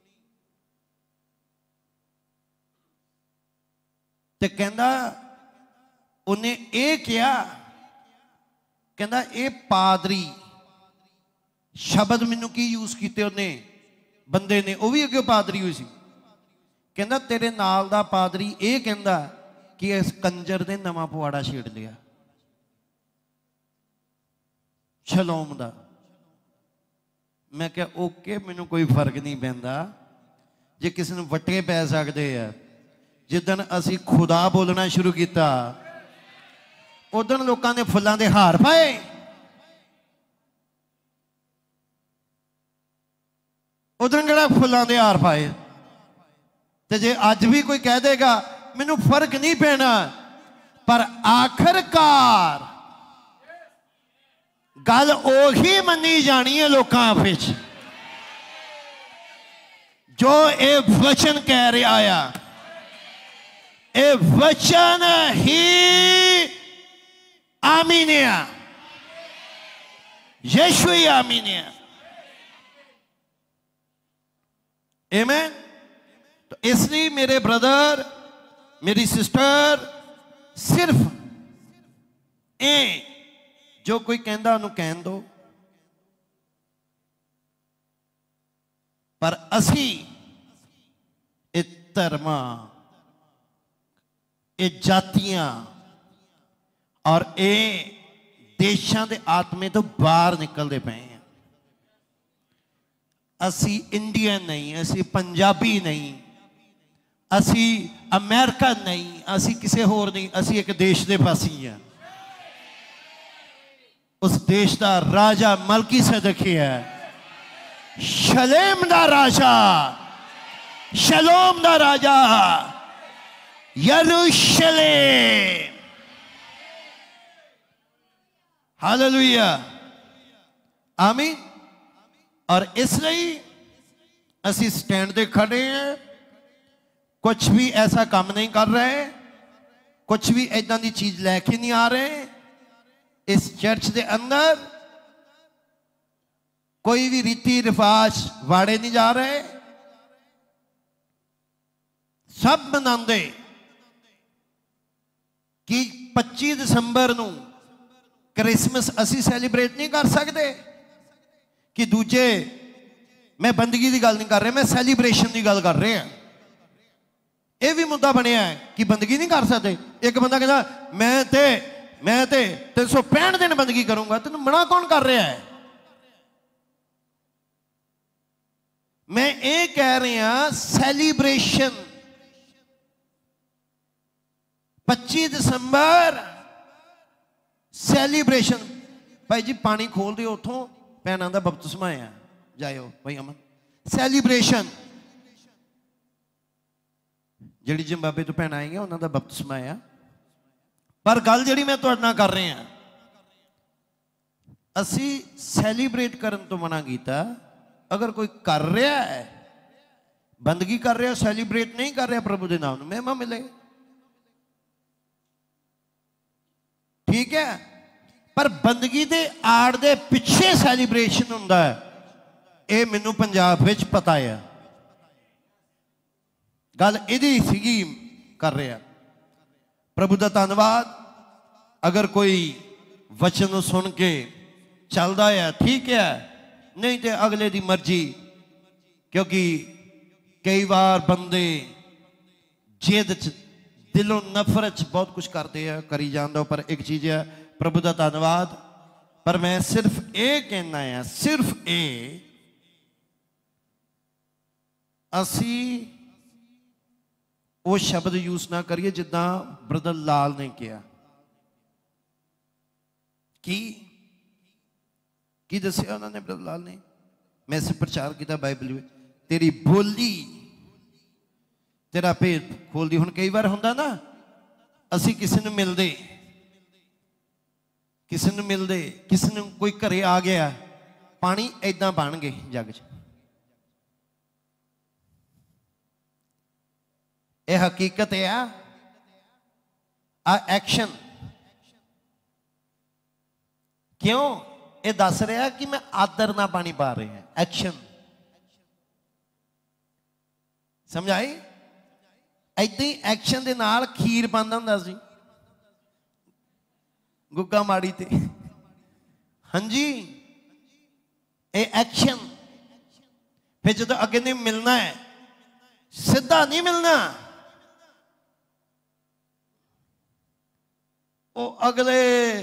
ਤੇ ਕਹਿੰਦਾ ਉਹਨੇ ਇਹ ਕਿਹਾ, ਕਹਿੰਦਾ ਇਹ ਪਾਦਰੀ ਸ਼ਬਦ ਮੈਨੂੰ ਕੀ ਯੂਜ਼ ਕੀਤੇ ਉਹਨੇ ਬੰਦੇ ਨੇ, ਉਹ ਵੀ ਅੱਗੇ ਪਾਦਰੀ ਹੋਈ ਸੀ। ਕਹਿੰਦਾ ਤੇਰੇ ਨਾਲ ਦਾ ਪਾਦਰੀ ਇਹ ਕਹਿੰਦਾ ਕਿ ਇਸ ਕੰਜਰ ਨੇ ਨਵਾਂ ਪਵਾੜਾ ਛੇੜ ਲਿਆ ਸ਼ਲੋਮ ਦਾ। ਮੈਂ ਕਿਹਾ ਓਕੇ, ਮੈਨੂੰ ਕੋਈ ਫਰਕ ਨਹੀਂ ਪੈਂਦਾ ਜੇ ਕਿਸੇ ਨੂੰ ਵੱਟੇ ਪੈ ਸਕਦੇ ਆ। ਜਿੱਦਣ ਅਸੀਂ ਖੁਦਾ ਬੋਲਣਾ ਸ਼ੁਰੂ ਕੀਤਾ ਉਦੋਂ ਲੋਕਾਂ ਨੇ ਫੁੱਲਾਂ ਦੇ ਹਾਰ ਪਾਏ। ਉਦੋਂ ਕਿਹੜਾ ਫੁੱਲਾਂ ਦੇ ਹਾਰ ਪਾਏ। ਤੇ ਜੇ ਅੱਜ ਵੀ ਕੋਈ ਕਹਿ ਦੇਗਾ ਮੈਨੂੰ ਫਰਕ ਨਹੀਂ ਪੈਣਾ, ਪਰ ਆਖਰਕਾਰ ਗੱਲ ਉਹੀ ਮੰਨੀ ਜਾਣੀ ਹੈ ਲੋਕਾਂ ਵਿੱਚ ਜੋ ਇਹ ਵਚਨ ਕਹਿ ਰਿਹਾ ਆ। ਇਹ ਵਚਨ ਹੀ ਆਮੀਨ ਹੈ, ਯीशु ही आमीन है। आमीन। तो इसलिए मेरे ब्रदर मेरी सिस्टर सिर्फ ए जो कोई कहता उन्होंने कहन दो, पर असी ये धर्म ये जातियां और ये देशों के आत्मे तो बाहर निकलते पे हैं। असी इंडियन नहीं, असी पंजाबी नहीं, असी अमेरिकन नहीं, असी किसी होर नहीं, असी एक देश के वासी हैं। उस देश का राजा मलकीसदक है, शलेम दा राजा, शलोम दा राजा, यरूशलेम। हालेलुया, आमीन। और इसलिए असी स्टैंड दे खड़े हैं, कुछ भी ऐसा काम नहीं कर रहे, कुछ भी ऐसा की चीज लैके नहीं आ रहे। इस चर्च के अंदर कोई भी रीति रिवाज वाड़े नहीं जा रहे। सब मनाते कि पच्चीस दिसंबर नूं क्रिसमस असी सैलीब्रेट नहीं कर सकते कि दूजे, मैं बंदगी की गल नहीं कर रहा, मैं सैलीब्रेशन की गल कर रहा। यह भी मुद्दा बनया है कि बंदगी नहीं कर सकते। एक बंदा कहता मैं ते मैं ते तीन सौ पैंठ दिन बंदगी करूंगा, तेन मना कौन कर रहा है? मैं ये कह रहा सैलीब्रेशन पच्चीस दिसंबर सैलीब्रेशन। भाई जी पानी खोल दो, उतों भैनों का बपतिस्मा है, जाओ भाई अमन। सैलीब्रेशन जिहड़ी जिम्बाबे तो भैन आएंगे उन्होंने बपतिस्मा है। पर गल जिहड़ी मैं तुहाडे नाल कर रहे हैं, असी सैलीब्रेट करन तो मना कीता। अगर कोई कर रहा है, बंदगी कर रहा, सैलीब्रेट नहीं कर रहा प्रभु के नाम, महिमा मिले, ठीक है। पर बंदगी दे आड़ दे पिछे सैलीब्रेशन हुंदा है, ये मैनू पंजाब विच पता है। गल इहदी सीगी कर रहा। प्रभु का धन्यवाद। अगर कोई वचन सुन के चलता है ठीक है, नहीं तो अगले की मर्जी। क्योंकि कई बार बंदे जिद च दिलों नफरत च बहुत कुछ करते हैं, करी जाता। पर एक चीज़ है, प्रभु का धन्यवाद। पर मैं सिर्फ ये कहना है, सिर्फ ये असी वो शब्द यूज ना करिए जिदा ब्रदर लाल ने किया कि की दसिया उन्होंने ब्रदर लाल ने, मैं इसे प्रचार किया बाइबल में, तेरी बोली तेरा भेद खोल दी। हुण कई बार हुंदा ना, असी किसी नूं मिलदे किसी नूं मिलदे किसी नूं कोई घरे आ गया, पानी ऐदां बन गए जग च। यह हकीकत है। आ एक्शन क्यों ये दस रहा कि मैं आदर ना पानी पा रहे हैं। एक्शन समझ आई? ਏਦਾਂ ਹੀ ਐਕਸ਼ਨ ਦੇ ਨਾਲ ਖੀਰ ਪਾਉਂਦਾ ਹੁੰਦਾ ਸੀ ਗੁੱਗਾ ਮਾੜੀ ਤੇ। ਹਾਂਜੀ, ਇਹ ਐਕਸ਼ਨ। ਫਿਰ ਜਦੋਂ ਅੱਗੇ ਨੇ ਮਿਲਣਾ ਹੈ, ਸਿੱਧਾ ਨਹੀਂ ਮਿਲਣਾ, ਉਹ ਅਗਲੇ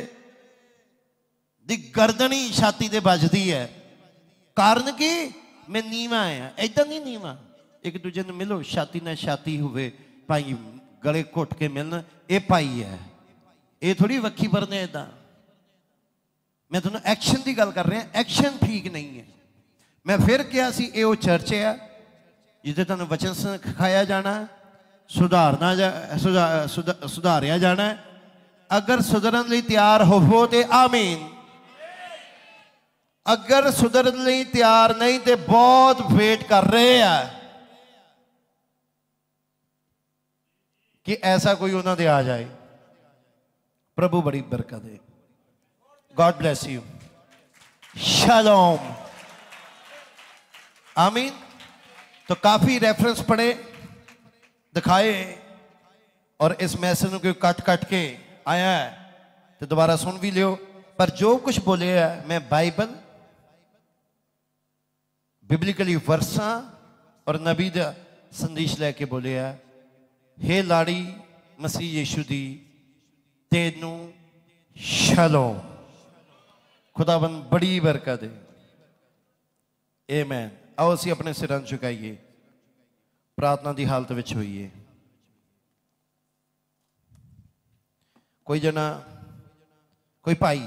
ਦੀ ਗਰਦਨ ਹੀ ਛਾਤੀ ਤੇ ਵੱਜਦੀ ਹੈ। ਕਾਰਨ ਕੀ? ਮੈਂ ਨੀਵਾਂ ਆਇਆ। ਏਦਾਂ ਨਹੀਂ ਨੀਵਾਂ, ਇੱਕ ਦੂਜੇ ਨੂੰ ਮਿਲੋ, ਛਾਤੀ ਨਾਲ ਛਾਤੀ ਹੋਵੇ, ਭਾਈ ਗਲੇ ਘੁੱਟ ਕੇ ਮਿਲਣ, ਇਹ ਭਾਈ ਹੈ। ਇਹ ਥੋੜੀ ਵੱਖੀ ਵਰਨੇ ਏਦਾਂ। ਮੈਂ ਤੁਹਾਨੂੰ ਐਕਸ਼ਨ ਦੀ ਗੱਲ ਕਰ ਰਿਹਾ। ਐਕਸ਼ਨ ਠੀਕ ਨਹੀਂ ਹੈ। ਮੈਂ ਫਿਰ ਕਿਹਾ ਸੀ ਇਹ ਉਹ ਚਰਚ ਹੈ ਜਿੱਥੇ ਤੁਹਾਨੂੰ ਵਚਨ ਸਿਖਾਇਆ ਜਾਣਾ, ਸੁਧਾਰਨਾ ਜਾ ਸੁਧਾਰਿਆ ਜਾਣਾ। ਅਗਰ ਸੁਧਰਨ ਲਈ ਤਿਆਰ ਹੋਵੋ ਤੇ ਆਮੀਨ। ਅਗਰ ਸੁਧਰਨ ਲਈ ਤਿਆਰ ਨਹੀਂ ਤੇ ਬਹੁਤ ਵੇਟ ਕਰ ਰਹੇ ਆ ਕਿ ਐਸਾ ਕੋਈ ਉਹਨਾਂ ਦੇ ਆ ਜਾਏ। प्रभु बड़ी बरकत दे। God bless you. शालोम। आमीन। तो काफी रेफरेंस पढ़े, दिखाए, और इस मैसेज को कट कट के आया है तो दोबारा सुन भी लियो। पर जो कुछ बोले है मैं बाइबल, बिबलिकली वर्सा और नबी दा संदेश लैके बोले है। हे लाड़ी मसीह यीशु दी तेनू शलोम। खुदाबंद बड़ी बरकत है। आमीन। आओ असीं अपने सिरां झुकाइए, प्रार्थना की हालत विच होइए। कोई जना, कोई भाई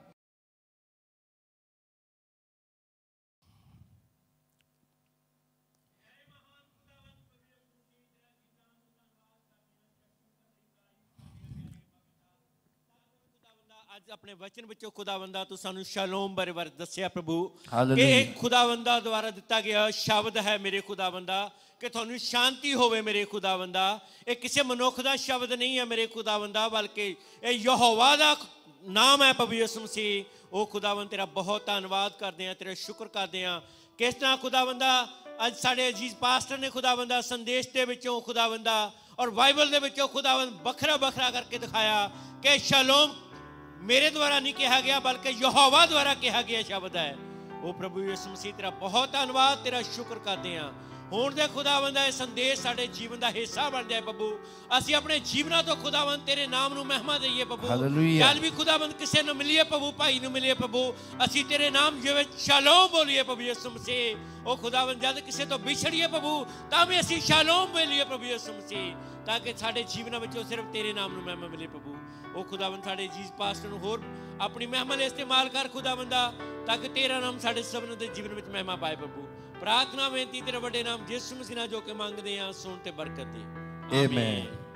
अपने वचन विचों खुदावंदा तू सानू शालोम बारे बारे दस्सिया प्रभु कि हालेलुया। एक खुदावंदा द्वारा दिता गया शब्द है मेरे खुदावंदा कि थानू शांति होवे मेरे खुदावंदा। ये किसी मनुख दा शब्द नहीं है मेरे खुदावंदा, बल्कि ये यहोवा दा नाम है प्रभु यीशु मसीह। ओ खुदावंद तेरा बहुत धन्यवाद करते हैं, तेरा शुक्र करते हैं। किस तरह खुदावंदा अज साडे अजीज पास्टर ने खुदावंदा संदेश दे विचों खुदावंदा और बाइबल दे विचों खुदावंद बखरा बखरा करके दिखाया कि शालोम मेरे द्वारा नहीं कहा गया बल्कि यहोवा द्वारा कहा गया शब्द है। वो प्रभु यीशु मसीह तेरा बहुत धन्यवाद, तेरा शुक्र करते हैं। हुण दे खुदावंद ये संदेश साडे जीवन दा हिस्सा बन जाए प्रभु। असीं अपने जीवनां तो खुदावंद तेरे नाम नूं महिमा दईए प्रभु। कल भी खुदावंद किसे नूं मिलिए प्रभु, भाई नूं मिलिए प्रभु, असीं तेरे नाम जिवें शालोम बोलिए प्रभु यीशु मसीह। ओ खुदावंद जद किसे तो बिछड़िए प्रभु तां भी असीं शालोम बोलिए प्रभु यीशु मसीह, ताकि साडे जीवनां विचों सिर्फ तेरे नाम नूं महिमा मिले प्रभु। ओ खुदावंद साडे जीज पास्टर नूं होर अपनी महिमा लई इस्तेमाल कर खुदावंदा, ताकि तेरा नाम साडे सबनां दे जीवन विच महिमा पाए प्रभु। प्रार्थना बेनती तेरे बड़े नाम यीशु मसीह नाल जो के मंगदे हां, सुन ते बरकत दे। आमीन।